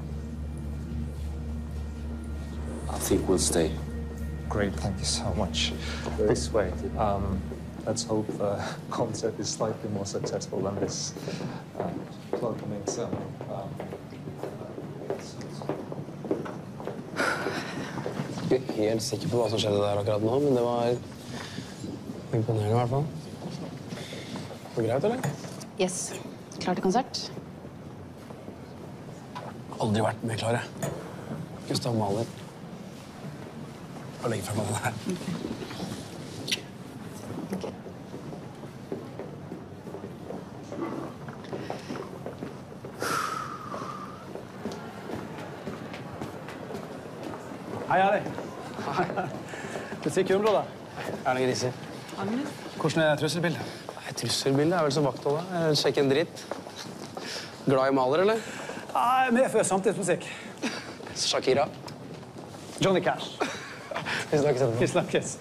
I think we'll stay. Great, thank you so much. This way. Um, let's hope the concert is slightly more successful than this uh, welcoming ceremony. Um, Jeg er ikke helt sikker på hva som skjedde der akkurat nå, men det var imponerende i hvert fall. Var det greit, eller? Yes. Klar til konsert? Aldri vært mer klare. Gustav Mahler. Og legge frem den her. Hei, Ali. Musikkområdet. Erling Riise. Hvordan er trusselbildet? Nei, trusselbildet er vel som vaktholdet. Sjekk en dritt. Glad i Mahler, eller? Jeg er med for samtidsmusikk. Shakira. Johnny Cash. Vi snakkes etterpå. Vi snakkes.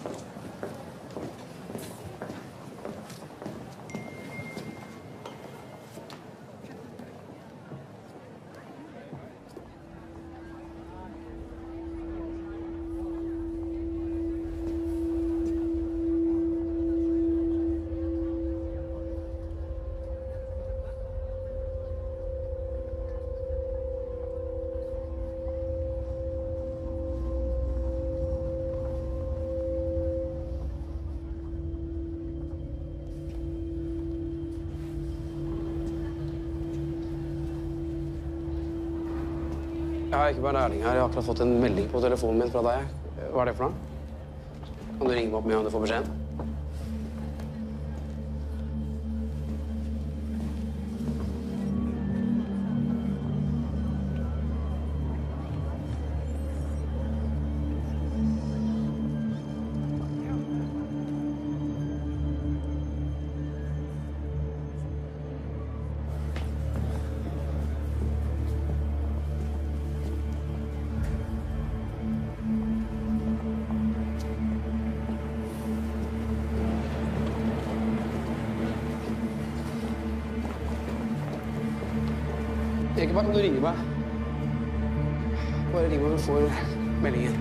Jeg har ikke bare Erling her. Jeg har akkurat fått en melding på telefonen min fra deg. Hva er det for noe? Kan du ringe meg opp med om du får beskjeden? Ekeberg, kan du ringe meg? Bare ring meg når du får meldingen.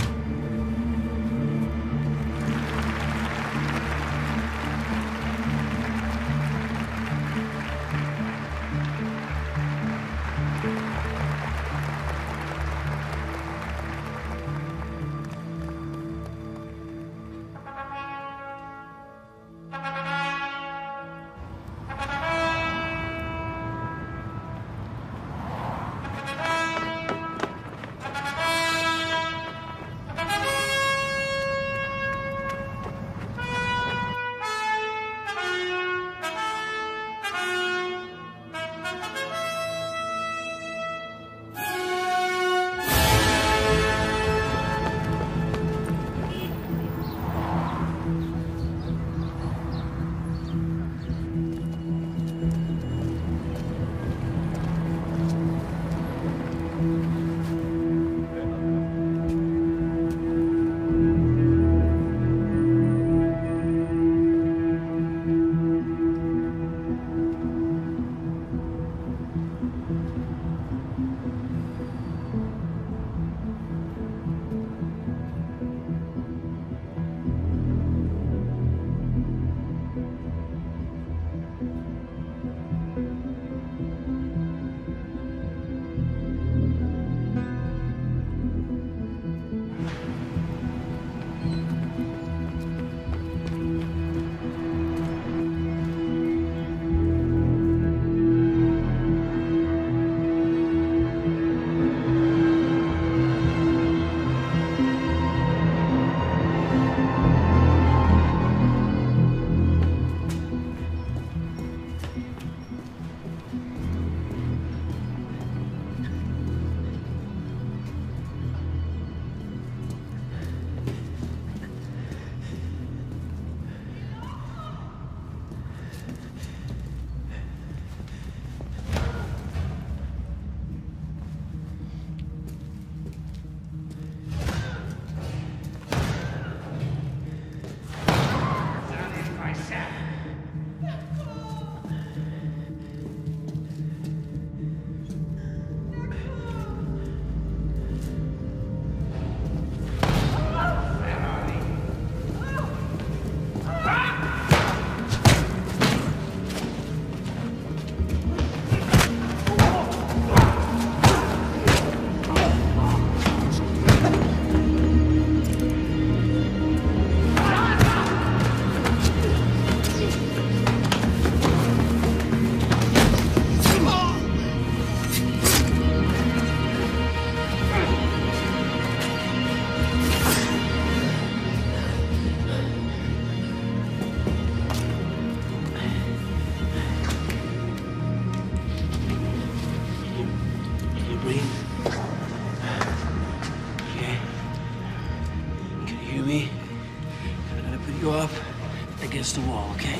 The wall, okay?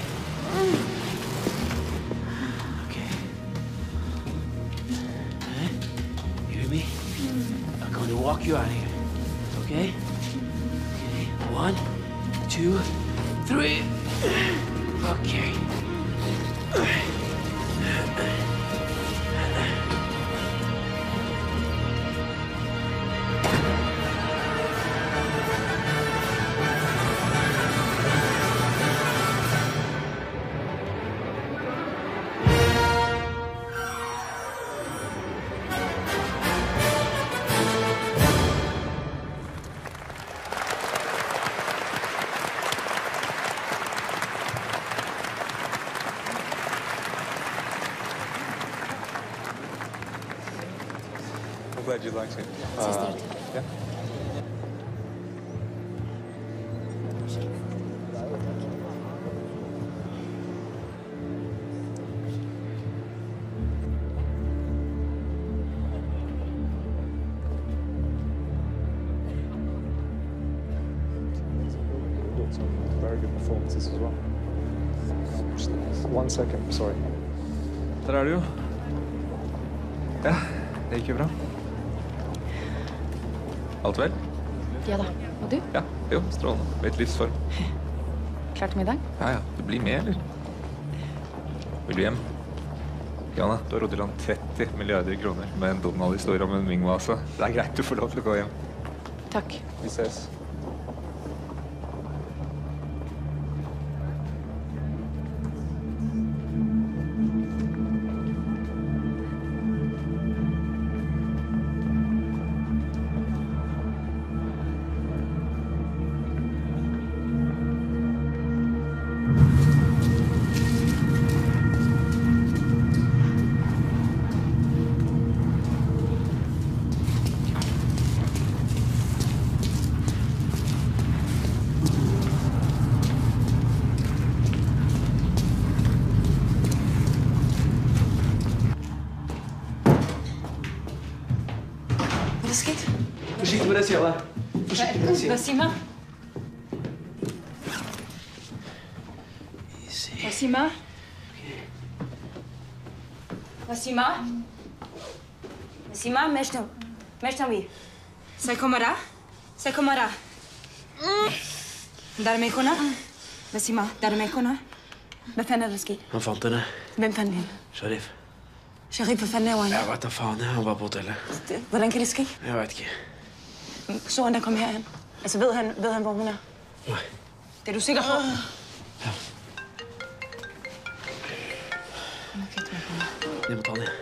Okay. Huh? You hear me? I'm going to walk you out of here, okay? Okay. One, two, three. Okay. Glad you liked it. Uh, yeah. Some very good performances as well. One second, sorry. Der er du jo. Ja, det gikk jo bra. Alt vel? Ja da. Og du? Ja, jo, strålende. Litt livsform. Klar til middag? Ja, ja. Du blir med, eller? Vil du hjem? Johanna, du har rådd i land tretti milliarder kroner med en Donald-historie om en Ming-vase. Det er greit du får lov til å gå hjem. Takk. Vi ses. Forsiktig med det, sier jeg. Forsiktig med det, sier jeg. Wasima? Wasima? Wasima? Wasima, مشتم مشتمي سيكمرة سيكمرة دار ميكونا وسيما دار ميكونا بفنى رزقي Han fant henne. Hvem fant henne? Sharif. Sharif, hvor fanden er han? Jeg vet da faen, jeg. Han var på hotellet. Hvordan kan det ske? Jeg vet ikke. Så han der kom herhen? Altså, ved han, ved han hvor hun er? Nej. Det er du sikker på? Ja. Jeg må ta den.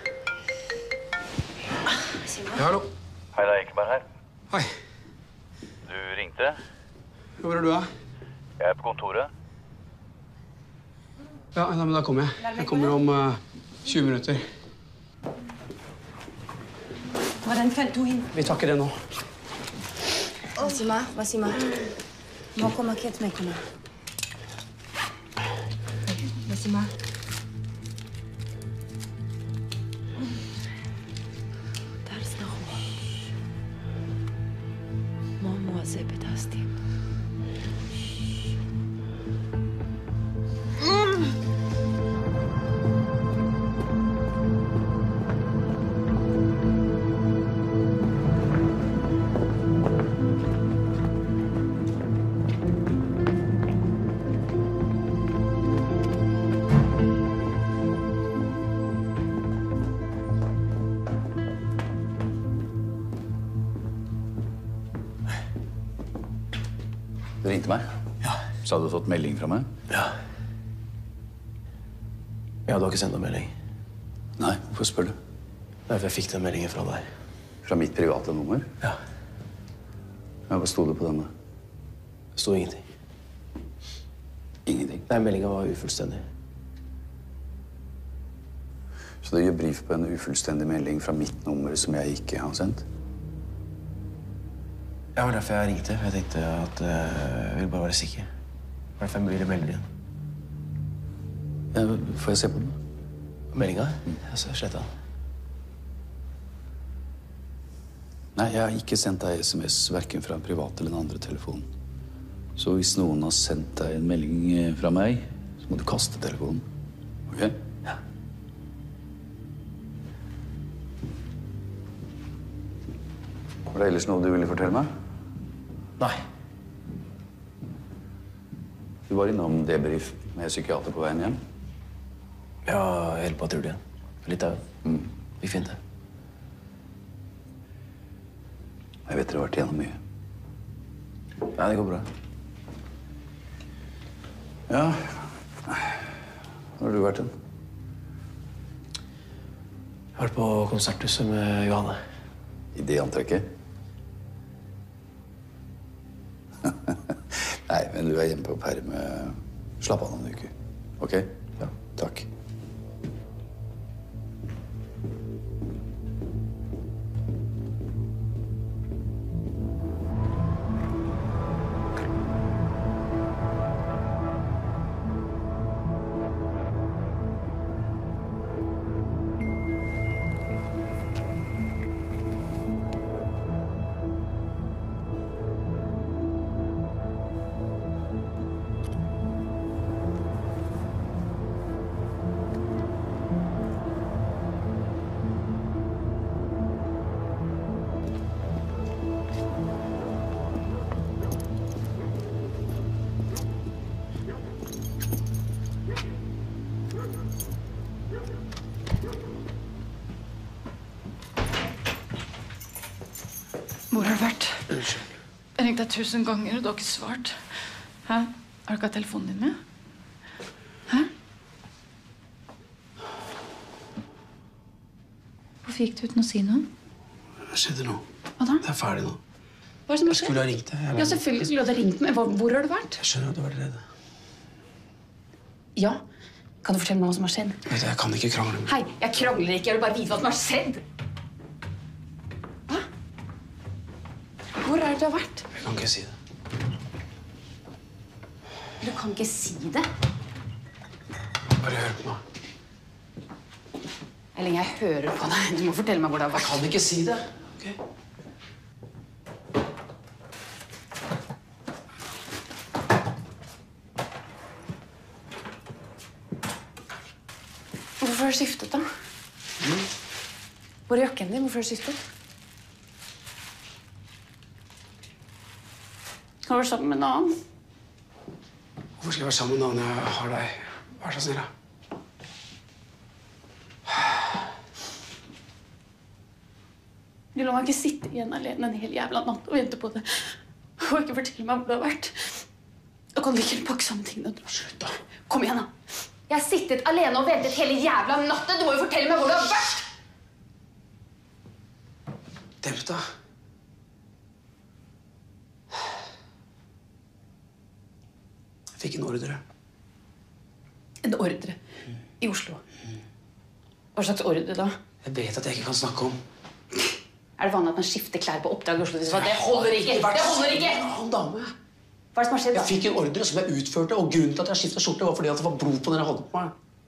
Ja, hallo. Hei, det er Ekeberg her. Hei. Du ringte? Hvor er du, da? Jeg er på kontoret. Ja, nei, men da kommer jeg. Jeg kommer om uh, tjue minutter. Hvordan fant du henne? Vi tar ikke det nå. Wasima, Wasima. Må komme ikke til meg, kunne. Wasima. Der snakker hun. Mamma ser på tastet. Du ringte meg? Ja. Så hadde du fått melding fra meg? Ja. Ja, du har ikke sendt noen melding? Nei, hvorfor spør du? Nei, for jeg fikk den meldingen fra deg. Fra mitt private nummer? Ja. Ja, hva sto det på denne? Det sto ingenting. Ingenting? Nei, meldingen var ufullstendig. Så du gir brief på en ufullstendig melding fra mitt nummer som jeg ikke har sendt? Ja, det var derfor jeg ringte. For jeg tenkte at uh, jeg ville bare være sikker. Det var derfor jeg ville melde det igjen. Ja, får jeg se på den? Meldinga? Mm. Altså, sletta den. Nei, jeg har ikke sendt deg sms, hverken fra en privat eller en andre telefon. Så hvis noen har sendt deg en melding fra meg, så må du kaste telefonen. Ok? Ja. Var det ellers noe du ville fortelle meg? Nei. Du var innom debrief med psykiater på veien hjem? Ja, hele patruljen. Litt av mm. Vi fint det. Jeg vet dere har vært igjennom mye. Ja, det går bra. Ja. Hvor har du vært hen? Jeg har vært på konserthuset med Johanne. I det antrekket? Nei, men du er hjemme på perm. Slapp av noen uker. Ok? Ja. Takk. Hvor har du vært? Unnskyld. Jeg ringte deg tusen ganger, og du har ikke svart. Hæ? Har du ikke hatt telefonen din med? Hæ? Hvorfor gikk du uten å si noe? Hva skjedde nå? Hva da? Det er ferdig nå. Hva er det som har Jeg skulle ha ringt deg. Jeg- Ja, selvfølgelig skulle du ha ringt meg. Hvor, hvor har du vært? Jeg skjønner at du har vært redd. Ja. Kan du fortelle meg hva som har skjedd? Vet du, jeg kan ikke krangle med. Hei, jeg krangler ikke. Jeg vil bare vite hva som har skjedd. Hva? Hvor er det du har vært? Jeg kan ikke si det. Du kan ikke si det. Bare hør på meg. Eller jeg hører på deg. Du må fortelle meg hvor det har vært. Jeg kan ikke si det. Ok? Hvorfor har du skiftet, da? Hvor er jakken din? Hvorfor har du skiftet? Har du vært sammen med en annen? Hvorfor skal jeg være sammen med noen jeg har deg? Vær så snill, da. Du lar meg ikke sitte igjen alene en hel jævla natt og vente på det. Og ikke fortelle meg hvor det har vært. Da kan du ikke pakke sammen tingene og dra. Slutt, da. Kom igjen, da. Jeg har sittet alene og ventet hele jævla natten. Du må jo fortelle meg hvor det har vært. Demp deg. Jeg fikk en ordre. En ordre i Oslo. Hva slags ordre da? Jeg vet at jeg ikke kan snakke om. Er det vanlig at man skifter klær på oppdrag i Oslo? Det holder ikke! Det holder ikke! En dame. Hva er det som har skjedd? Jeg fikk en ordre som jeg utførte, og grunnen til at jeg skiftet skjorte var fordi at det var blod på den jeg hadde på meg.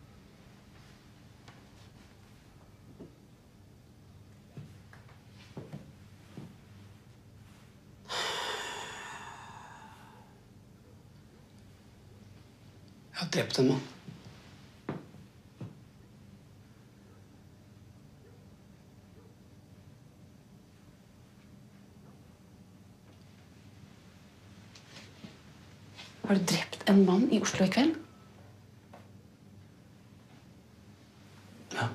Jeg har drept en mann. Har du drept en mann i Oslo i kveld? Ja.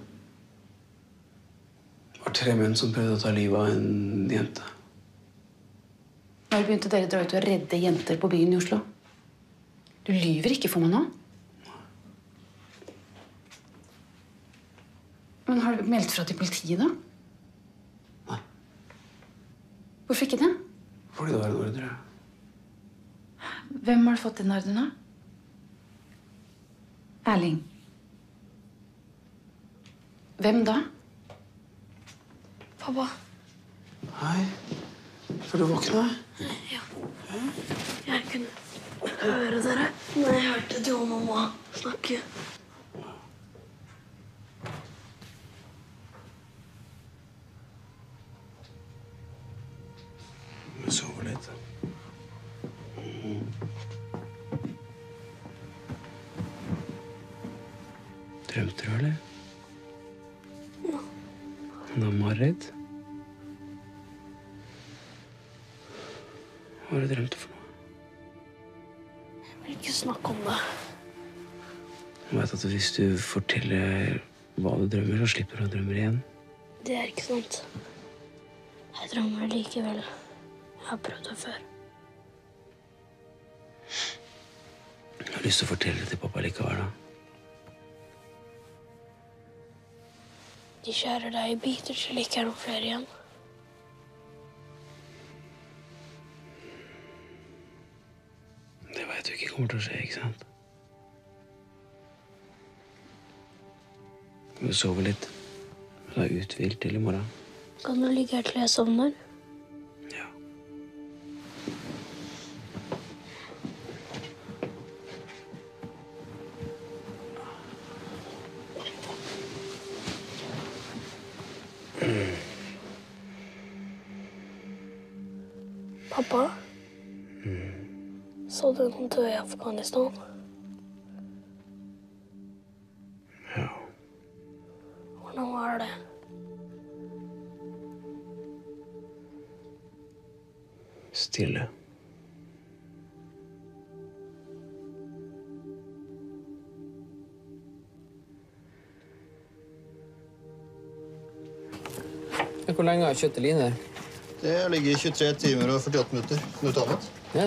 Det var tre menn som prøvde å ta livet av en jente. Når begynte dere å dra ut og redde jenter på byen i Oslo? Du lyver ikke for meg nå. Men har du meldt fra til politiet, da? Nei. Hvorfor ikke det? Fordi det var en ordre. Hvem har fått den ordren, da? Erling. Hvem da? Pappa. Hei. Får du våkne? Ja. Jeg kunne høre dere når jeg hørte du og mamma snakke. Jeg sover litt. Drømte du, eller? Ja. Noe mareritt? Hva har du drømt for noe? Jeg vil ikke snakke om det. Jeg vet at hvis du forteller hva du drømmer, så slipper du å drømme igjen. Det er ikke sant. Jeg drømmer likevel. Jeg har prøvd det før. Jeg har lyst til å fortelle det til pappa likevel, da. De skjærer deg i biter til det ikke er noen flere igjen. Det vet du ikke kommer til å skje, ikke sant? Du sover litt. Du er uthvilt til i morgen. Kan du ligge her til jeg sovner? Ja. Pappa? Så du noen døde i Afghanistan? Ja. Hvordan var det? Stille. Hvor lenge har kjøttet Line? Det ligger i tjuetre timer og førtiåtte minutter. Kan du ta med? Ja.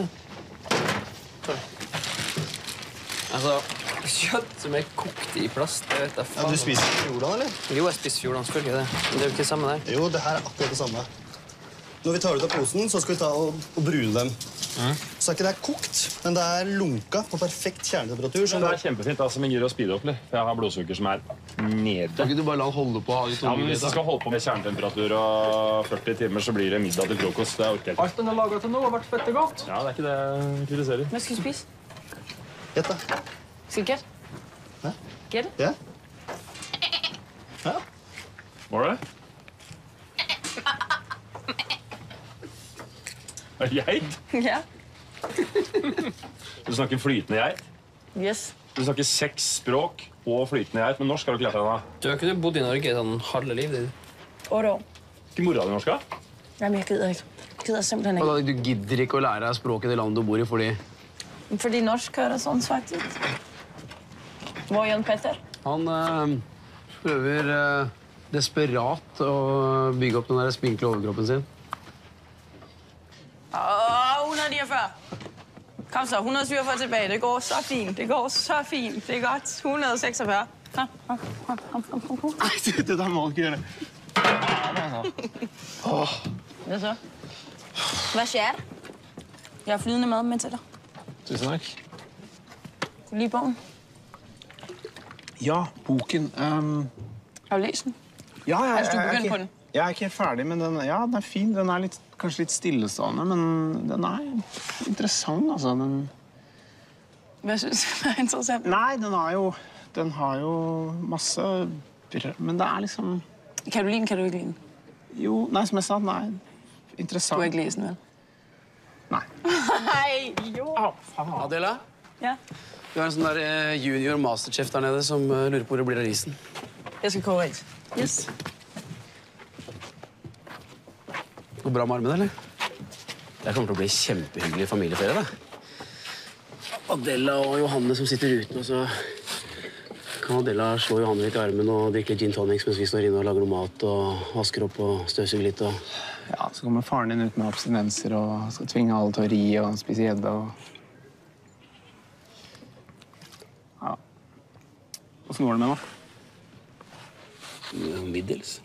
Altså, kjøtt som er kokt i plast, det vet jeg faen. Ja, du spiser Fjordland, eller? Jo, jeg spiser Fjordland, selvfølgelig det. Men det er jo ikke det samme der. Jo, det her er akkurat det samme. Når vi tar ut av posen, så skal vi ta og, og brune dem. Mm. Så er ikke det kokt, men det er lunka på perfekt kjernetemperatur. Det er kjempefint, altså, men gir å speede opp litt. For jeg har blodsukker som er nede. Kan ikke du bare la han holde på? Ja, men hvis du skal holde på med kjernetemperatur og førti timer, så blir det middag til frokost. Det er orker jeg ikke. Alt den har laget til nå har vært fette godt. Ja, det er ikke det jeg kritiserer. Hvad skal du spise? Gjett da. Skal vi gætte? Hæ? Gætte? Ja. Ja. Var det? Er det geit? Ja. Du snakker flytende geit? Yes. Du snakker seks språk og flytende geit, men norsk har du ikke lært deg da. Du har ikke bodd i Norge sånn halve livet? otte år. Ikke mora di norsk da? Jamen, jeg gider ikke. Jeg gider simpelthen Og ikke. da, du gidder ikke å lære deg språket i landet du bor i, fordi... Fordi norsk hører sånn svagt ut. Hvor er Jan Petter? Han øh, prøver øh, desperat å bygge opp den der spinkle overkroppen sin. Åh, hundrede niogfyrre. Kom så, hundrede syvogfyrre tilbage. Det går så fint. Det går så fint. Det er godt. hundrede seksogfyrre. Kom, kom, kom, kom, kom, kom, kom. Nei, det, det der må du ikke gjøre. Åh. Hvad så? Hvad skjer? Jeg har flydende mad med til dig. Tusen takk. Du lide bogen? Ja, boken. Um... Har du læst den? Ja, jeg, Altså, du jeg, jeg, begyndte er på den? ikke, jeg er ikke helt ferdig, men den, ja, den er fin. Den er litt, kanskje litt stillestående, men den er interessant, altså. Den... Hvad synes du er interessant? Nei, den har jo, den har jo masse... Men det er liksom... Kan du lide den, kan du ikke lide den? Jo, nei, som jeg sa, den er interessant. Du har ikke læst den, vel? Nei. Hei, jo. Adela? Ja? Du har en sånn der eh, junior masterchef der nede som uh, lurer på hvor det blir av risen. Jeg skal koge ris. Yes. Går bra med armene, eller? Det kommer til å bli kjempehyggelig familieferie, da. Adela og Johanne som sitter uten, og så kan Adela slå Johanne litt i armen og drikke gin tonics mens vi står inne og lager noe mat og vasker opp og støvsuger litt. Og... Ja, så kommer faren din ut med abstinenser og skal tvinge alle til å ri og spise gjedde og... Ja. Hvordan går det med meg? Middels.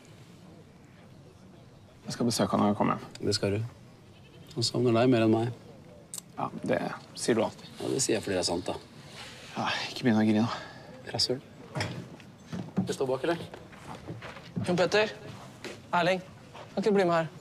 Jeg skal besøke han når jeg kommer hjem. Det skal du. Han savner deg mer enn meg. Ja, det sier du alltid. Ja, det sier jeg fordi det er sant, da. Ja, ikke begynne å grine. Rasshøl. Det står bak, eller? Jon Petter, Erling, kan ikke du bli med her?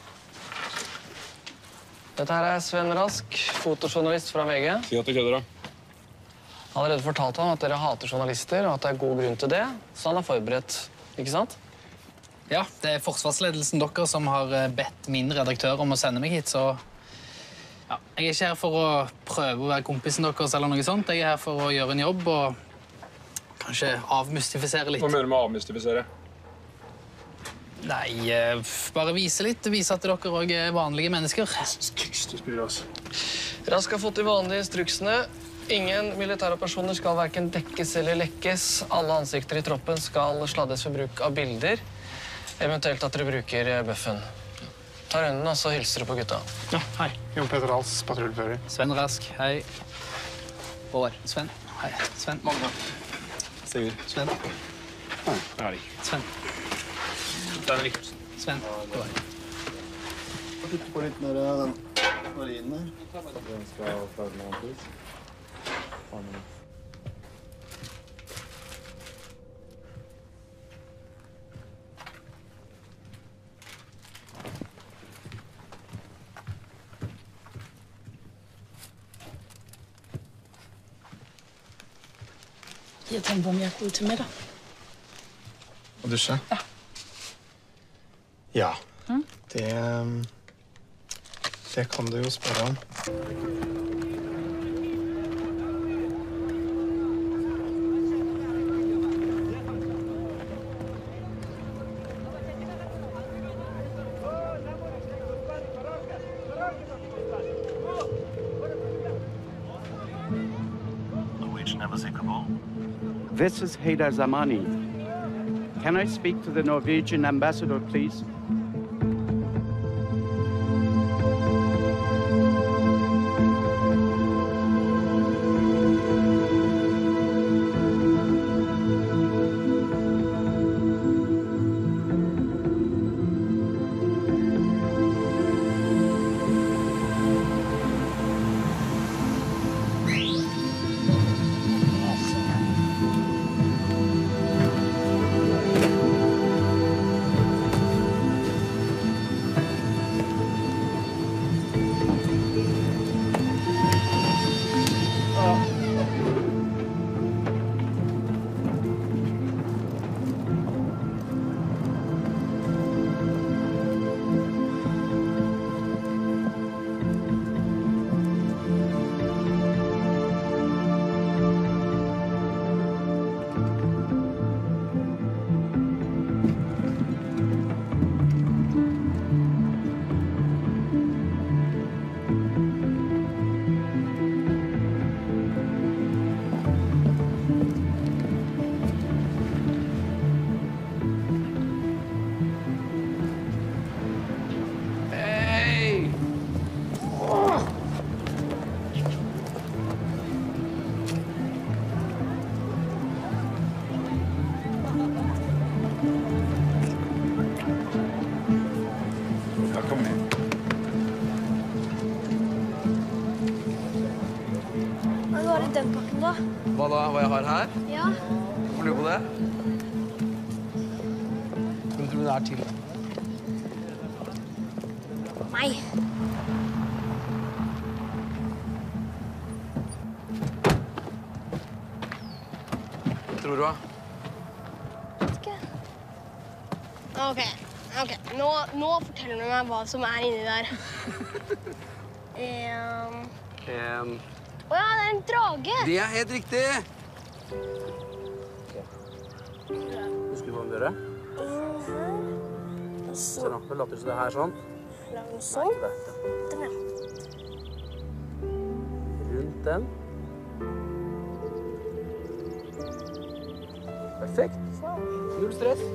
Dette her er Sven Rask, fotojournalist fra V G. Si at du kødder, da. Jeg har allerede fortalt ham at dere hater journalister, og at det er god grunn til det, så han er forberedt, ikke sant? Ja, det er forsvarsledelsen dere som har bedt min redaktør om å sende meg hit, så... Ja, jeg er ikke her for å prøve å være kompisen deres eller noe sånt. Jeg er her for å gjøre en jobb og kanskje avmystifisere litt. Hva mener du med å avmystifisere? Nei, bare vise litt. Vise at dere også er vanlige mennesker. Rask har fått de vanlige instruksene. Ingen militæroperasjoner skal hverken dekkes eller lekkes. Alle ansikter i troppen skal sladdes ved bruk av bilder. Eventuelt at dere bruker buffen. Ta runden, og så hilser du på gutta. Ja, hei. Jon Petter Hals, patruljefører. Sven Rask, hei. Håvard. Sven. Hei. Sven. Magne. Sigurd. Sven. Hei. Erik. Sven. Denne Rikardsen. Sven. Håvard. Putte på litt mer av den marinen her. Den skal klare med antis. Jeg tænker på, om jeg går ud til middag. Og dusje? Ja. Ja. Mm. Det... Det kan du jo spørre om. Norwegian Embassy, Kabul. This is Haydar Zamani. Can I speak to the Norwegian ambassador, please? Hva da? Hva jeg har her? Ja. Får du på det? Hvem tror du det er til? Meg. Hva tror du, da? Ikke. Ok, ok. Nå, nå forteller du meg hva som er inni der. En... En... Åja, det er en drage! Det er helt riktig! Husker du hva vi gjør det? Se nå, det later som det her sånn. Lag den sånn. Den, ja. Rundt den. Perfekt. Null stress.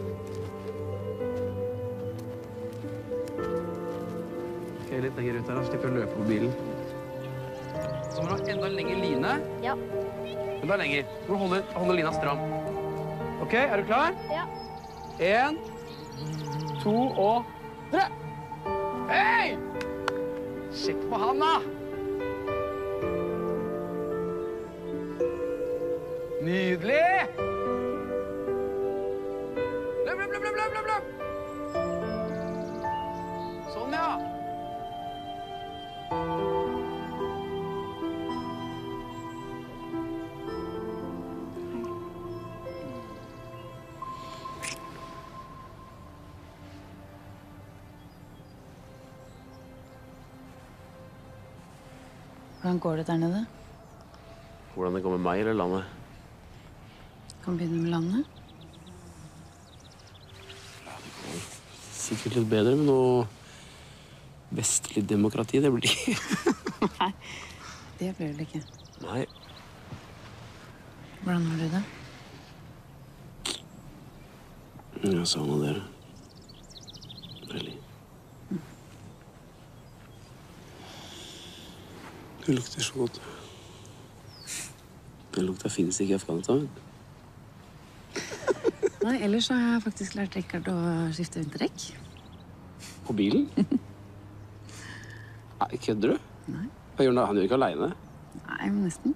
Ok, litt lenger ut her, så slipper jeg å løpe på bilen. Så må du ha enda lenger line. Ja. Enda lenger. Du må holde, holde lina stram. Ok, er du klar? Ja. En, to og tre. Hei! Sjekk på han, da! Nydelig! Løp, løp, løp, løp, løp, løp, løp! Sånn, ja. Hvordan går det der nede? Hvordan det går med meg eller landet? Kan vi begynne med landet? Sikkert litt bedre, men noe vestlig demokrati, det blir det ikke. Nei, det blir det ikke. Nei. Hvordan har du det? Jeg savner dere. Veldig. Det lukter så godt. Den lukta finnes ikke i Afghanistan. Nei, ellers har jeg faktisk lært Rikard å skifte vinterdekk. På bilen? Nei, kødder du? Nei. Hva gjør han da? Han gjør ikke alene. Nei, men nesten.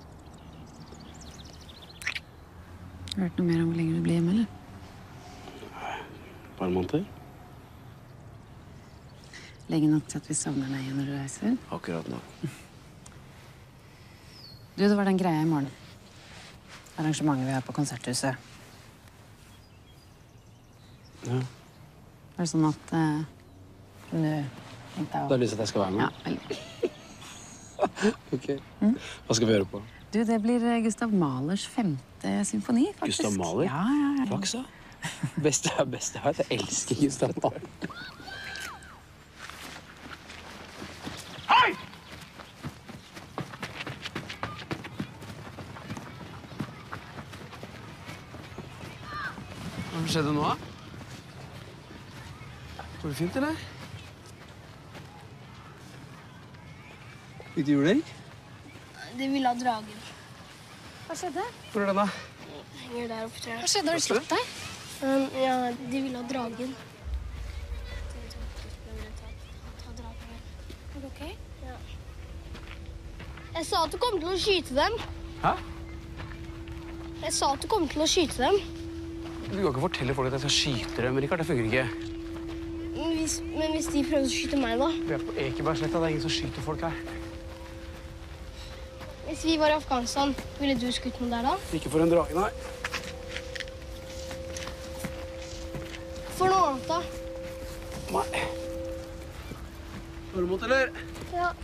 Har du hørt noe mer om hvor lenge du blir hjemme, eller? Nei, et par måneder. Lenge nok til at vi savner deg igjen når du reiser? Akkurat nok. Du, det var den greia i morgen. Arrangementet vi har på Konserthuset. Ja. Er det sånn at uh, du tenkte å... Du har lyst til at jeg skal være med? Ja, veldig. Ok. Hva skal vi høre på? Du, det blir Gustav Mahlers femte symfoni, faktisk. Gustav Mahler? Ja, ja, ja. Flaks, da. Beste er beste jeg vet. Jeg elsker Gustav Mahler. Hei! Hva skjedde nå, da? Går det fint, eller? Fikk du juling? De ville ha dragen. Hva skjedde? Hvor er den, da? Henger der oppe, tror jeg. Hva skjedde? Har du slått deg? Um, ja, de ville ha dragen. Er du ok? Ja. Jeg sa at du kom til å skyte dem. Hæ? Jeg sa at du kom til å skyte dem. Du kan ikke fortelle folk at jeg skal skyte dem, Rikard. Det fungerer ikke. Men hvis, men hvis de prøver å skyte meg, da? Vi er på Ekebergsletta. Det er ingen som skyter folk her. Hvis vi var i Afghanistan, ville du skutt noen der da? Ikke for en drage, nei. For noe annet, da? Nei. Har du mot, eller? Ja.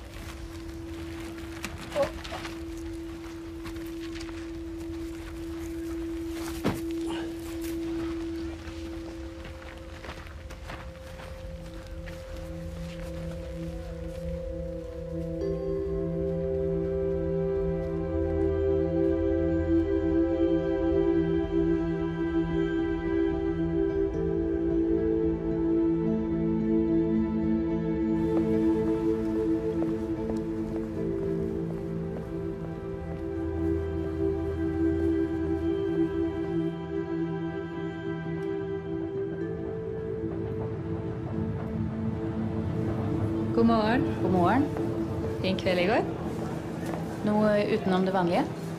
God morgen. God morgen. Fin kveld i går. Noe utenom det vanlige?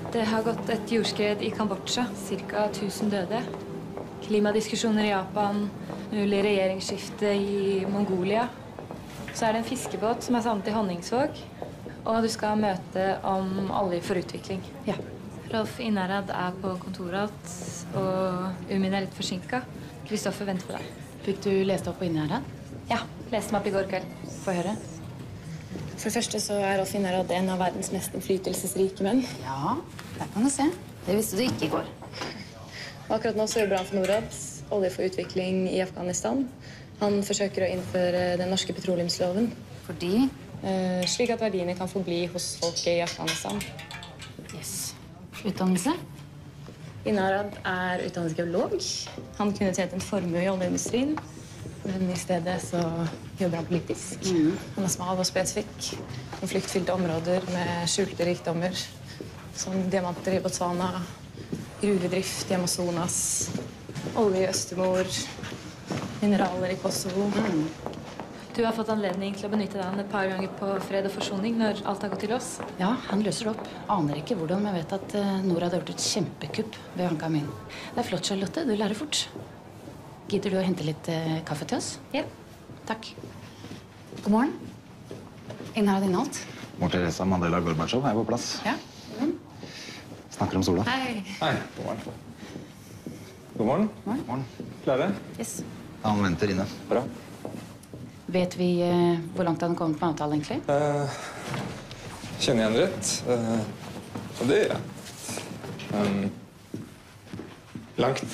Det har gått et jordskred i Kambodsja, ca. tusen døde. Klimadiskusjoner i Japan, mulig regjeringsskifte i Mongolia. Så er det en fiskebåt som er savnet i Honningsvåg, og du skal møte om olje for utvikling. Ja. Rolf Innherad er på kontoret, og Umin er litt forsinket. Kristoffer venter på deg. Fikk du lest opp på Innherad? Ja, leste meg opp i går kveld. Få høre. For det første så er Rolf Innherad en av verdens mest innflytelsesrike menn. Ja, der kan du se. Det visste du ikke i går. Og akkurat nå så jobber han for Norad, olje for utvikling i Afghanistan. Han forsøker å innføre den norske petroleumsloven. Fordi? Eh, slik at verdiene kan forbli hos folket i Afghanistan. Yes. Utdannelse? Innherad er utdannet geolog. Han kunne tjent en formue i oljeindustrien. Men i stedet så jobber han politisk. Mm. Han er smal og spesifikk. Konfliktfylte områder med skjulte rikdommer. Som diamanter i Botswana, gruvedrift i Amazonas, olje i Østemor, mineraler i Kosovo. Mm. Du har fått anledning til å benytte deg et par ganger på fred og forsoning når alt har gått til oss. Ja, han løser det opp. Aner ikke hvordan, men jeg vet at uh, Norad har gjort et kjempekupp ved Anka min. Det er flott, Charlotte. Du lærer fort. Gidder du å hente litt uh, kaffe til oss? Ja. Takk. God morgen. Innherad innholdt. Mor Teresa Mandela Gorbatsjov er på plass. Ja. Mm. Snakker om sola. Hei. Hei. God morgen. God morgen. Morgen. Morgen. Klare? Yes. Han venter inne. Bra. Vet vi uh, hvor langt han har kommet med avtalen, egentlig? Uh, kjenner jeg igjen rett? Uh, og det gjør jeg. Um, langt.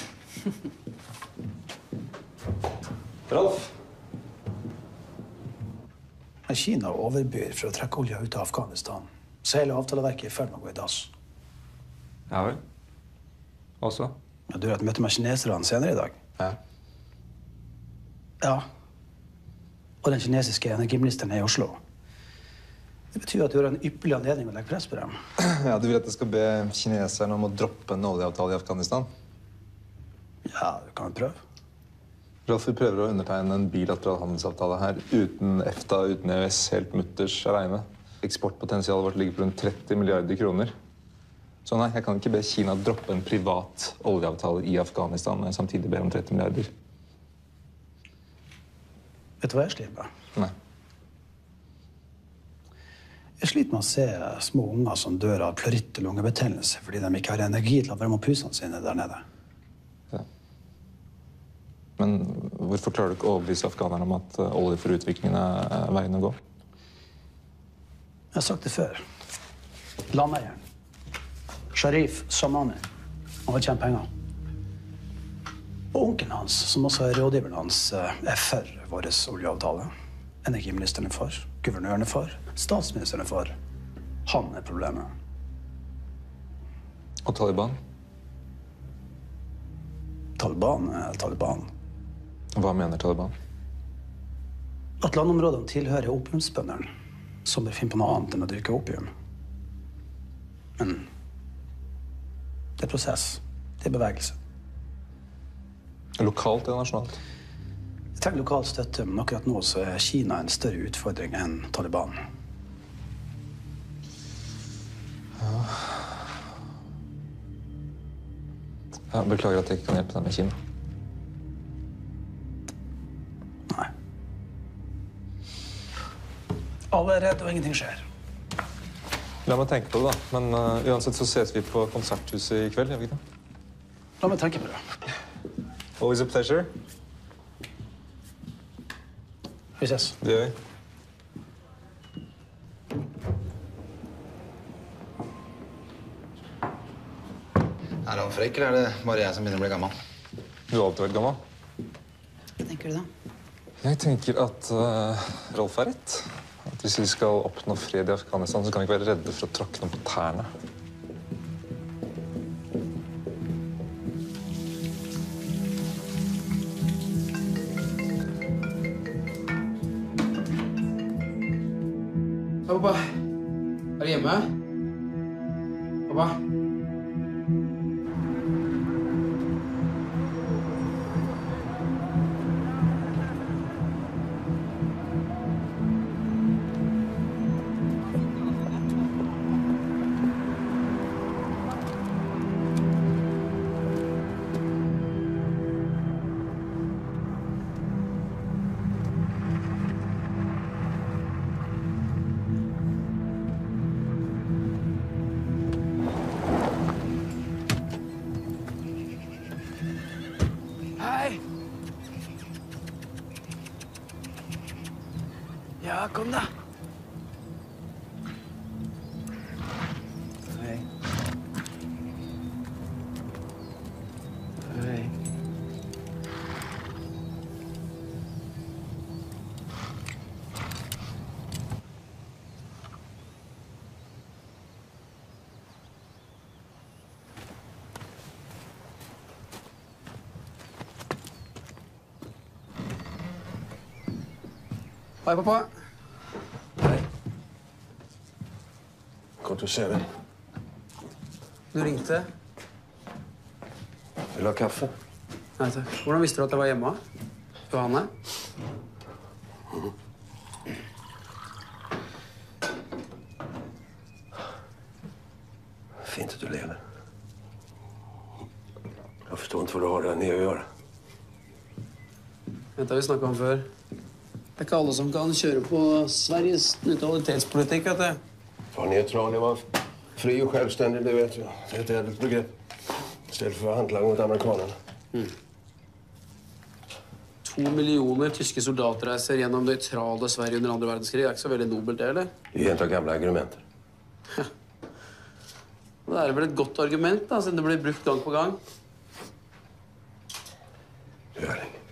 Rolf? Kina overbyr for å trekke olja ut av Afghanistan. Så hele avtaleverket er i ferd med å gå i dass. Ja vel. Også? Ja, du har et møte med kineserne senere i dag. Ja. Ja. Og den kinesiske energiministeren er i Oslo. Det betyr at du har en ypperlig anledning å legge press på dem. Ja, du vil at jeg skal be kineserne om å droppe en oljeavtale i Afghanistan? Ja, du kan prøve. Rolf, vi prøver å undertegne en bilateral handelsavtale her uten EFTA, uten E U S, helt mutters alene. Eksportpotensialet vårt ligger på rundt tretti milliarder kroner. Så nei, jeg kan ikke be Kina droppe en privat oljeavtale i Afghanistan når jeg samtidig ber om tretti milliarder. Vet du hva jeg sliter med? Nei. Jeg sliter med å se små unger som dør av pløritt og lungebetennelse fordi de ikke har energi til å varme opp husene sine der nede. Men hvorfor klarer du ikke å overbevise afghanerne om at olje for utviklingen er veien å gå? Jeg har sagt det før. Landeieren. Sharif Samani. Han vil tjene penger. Og onkelen hans, som også er rådgiveren hans, er for vår oljeavtale. Energiministeren er for, guvernøren er for, statsministeren er for. Han er problemet. Og Taliban? Taliban er Taliban. Hva mener Taliban? At landområdene tilhører opiumsbønderne, som bør finne på noe annet enn å dyrke opium. Men det er prosess. Det er bevegelse. Lokalt eller nasjonalt? Jeg trenger lokal støtte, men akkurat nå så er Kina en større utfordring enn Taliban. Ja. Jeg beklager at jeg ikke kan hjelpe deg med Kina. Nei. Alle er redde, og ingenting skjer. La meg tenke på det, da. Men uh, uansett så ses vi på konserthuset i kveld, gjør vi ikke det? La meg tenke på det. Always a pleasure. Vi ses. Det gjør vi. Er han frekk, eller er det bare jeg som begynner å bli gammel? Du har alltid vært gammel. Hva tenker du da? Jeg tenker at uh, Rolf er rett. At hvis vi skal oppnå fred i Afghanistan, så kan vi ikke være redde for å tråkke noen på tærne. Hei, pappa. Er du hjemme? Pappa? Hei! Ja, kom da. Hei. Hei. Hei, pappa. Hei. Godt å se deg. Du ringte. Vil du ha kaffe? Nei, takk. Hvordan visste du at jeg var hjemme? Johanne? Mhm. Fint at du lever. Jeg forstår ikke hva du har der nede å gjøre. Dette har vi snakket om før. Det er ikke alle som kan kjøre på Sveriges nøytralitetspolitikk, vet du. Var neutral, det var fri og selvstendig, det vet jeg. Det er et edelt begrep. I stedet for handlang mot amerikanerne. Mm. To millioner tyske soldater reiser gjennom nøytrale Sverige under andre verdenskrig. Det er ikke så veldig nobelt, det, eller? Det er en av gamle argumenter. Ja. Det er vel et godt argument, da, siden det blir brukt gang på gang. Du, Erling.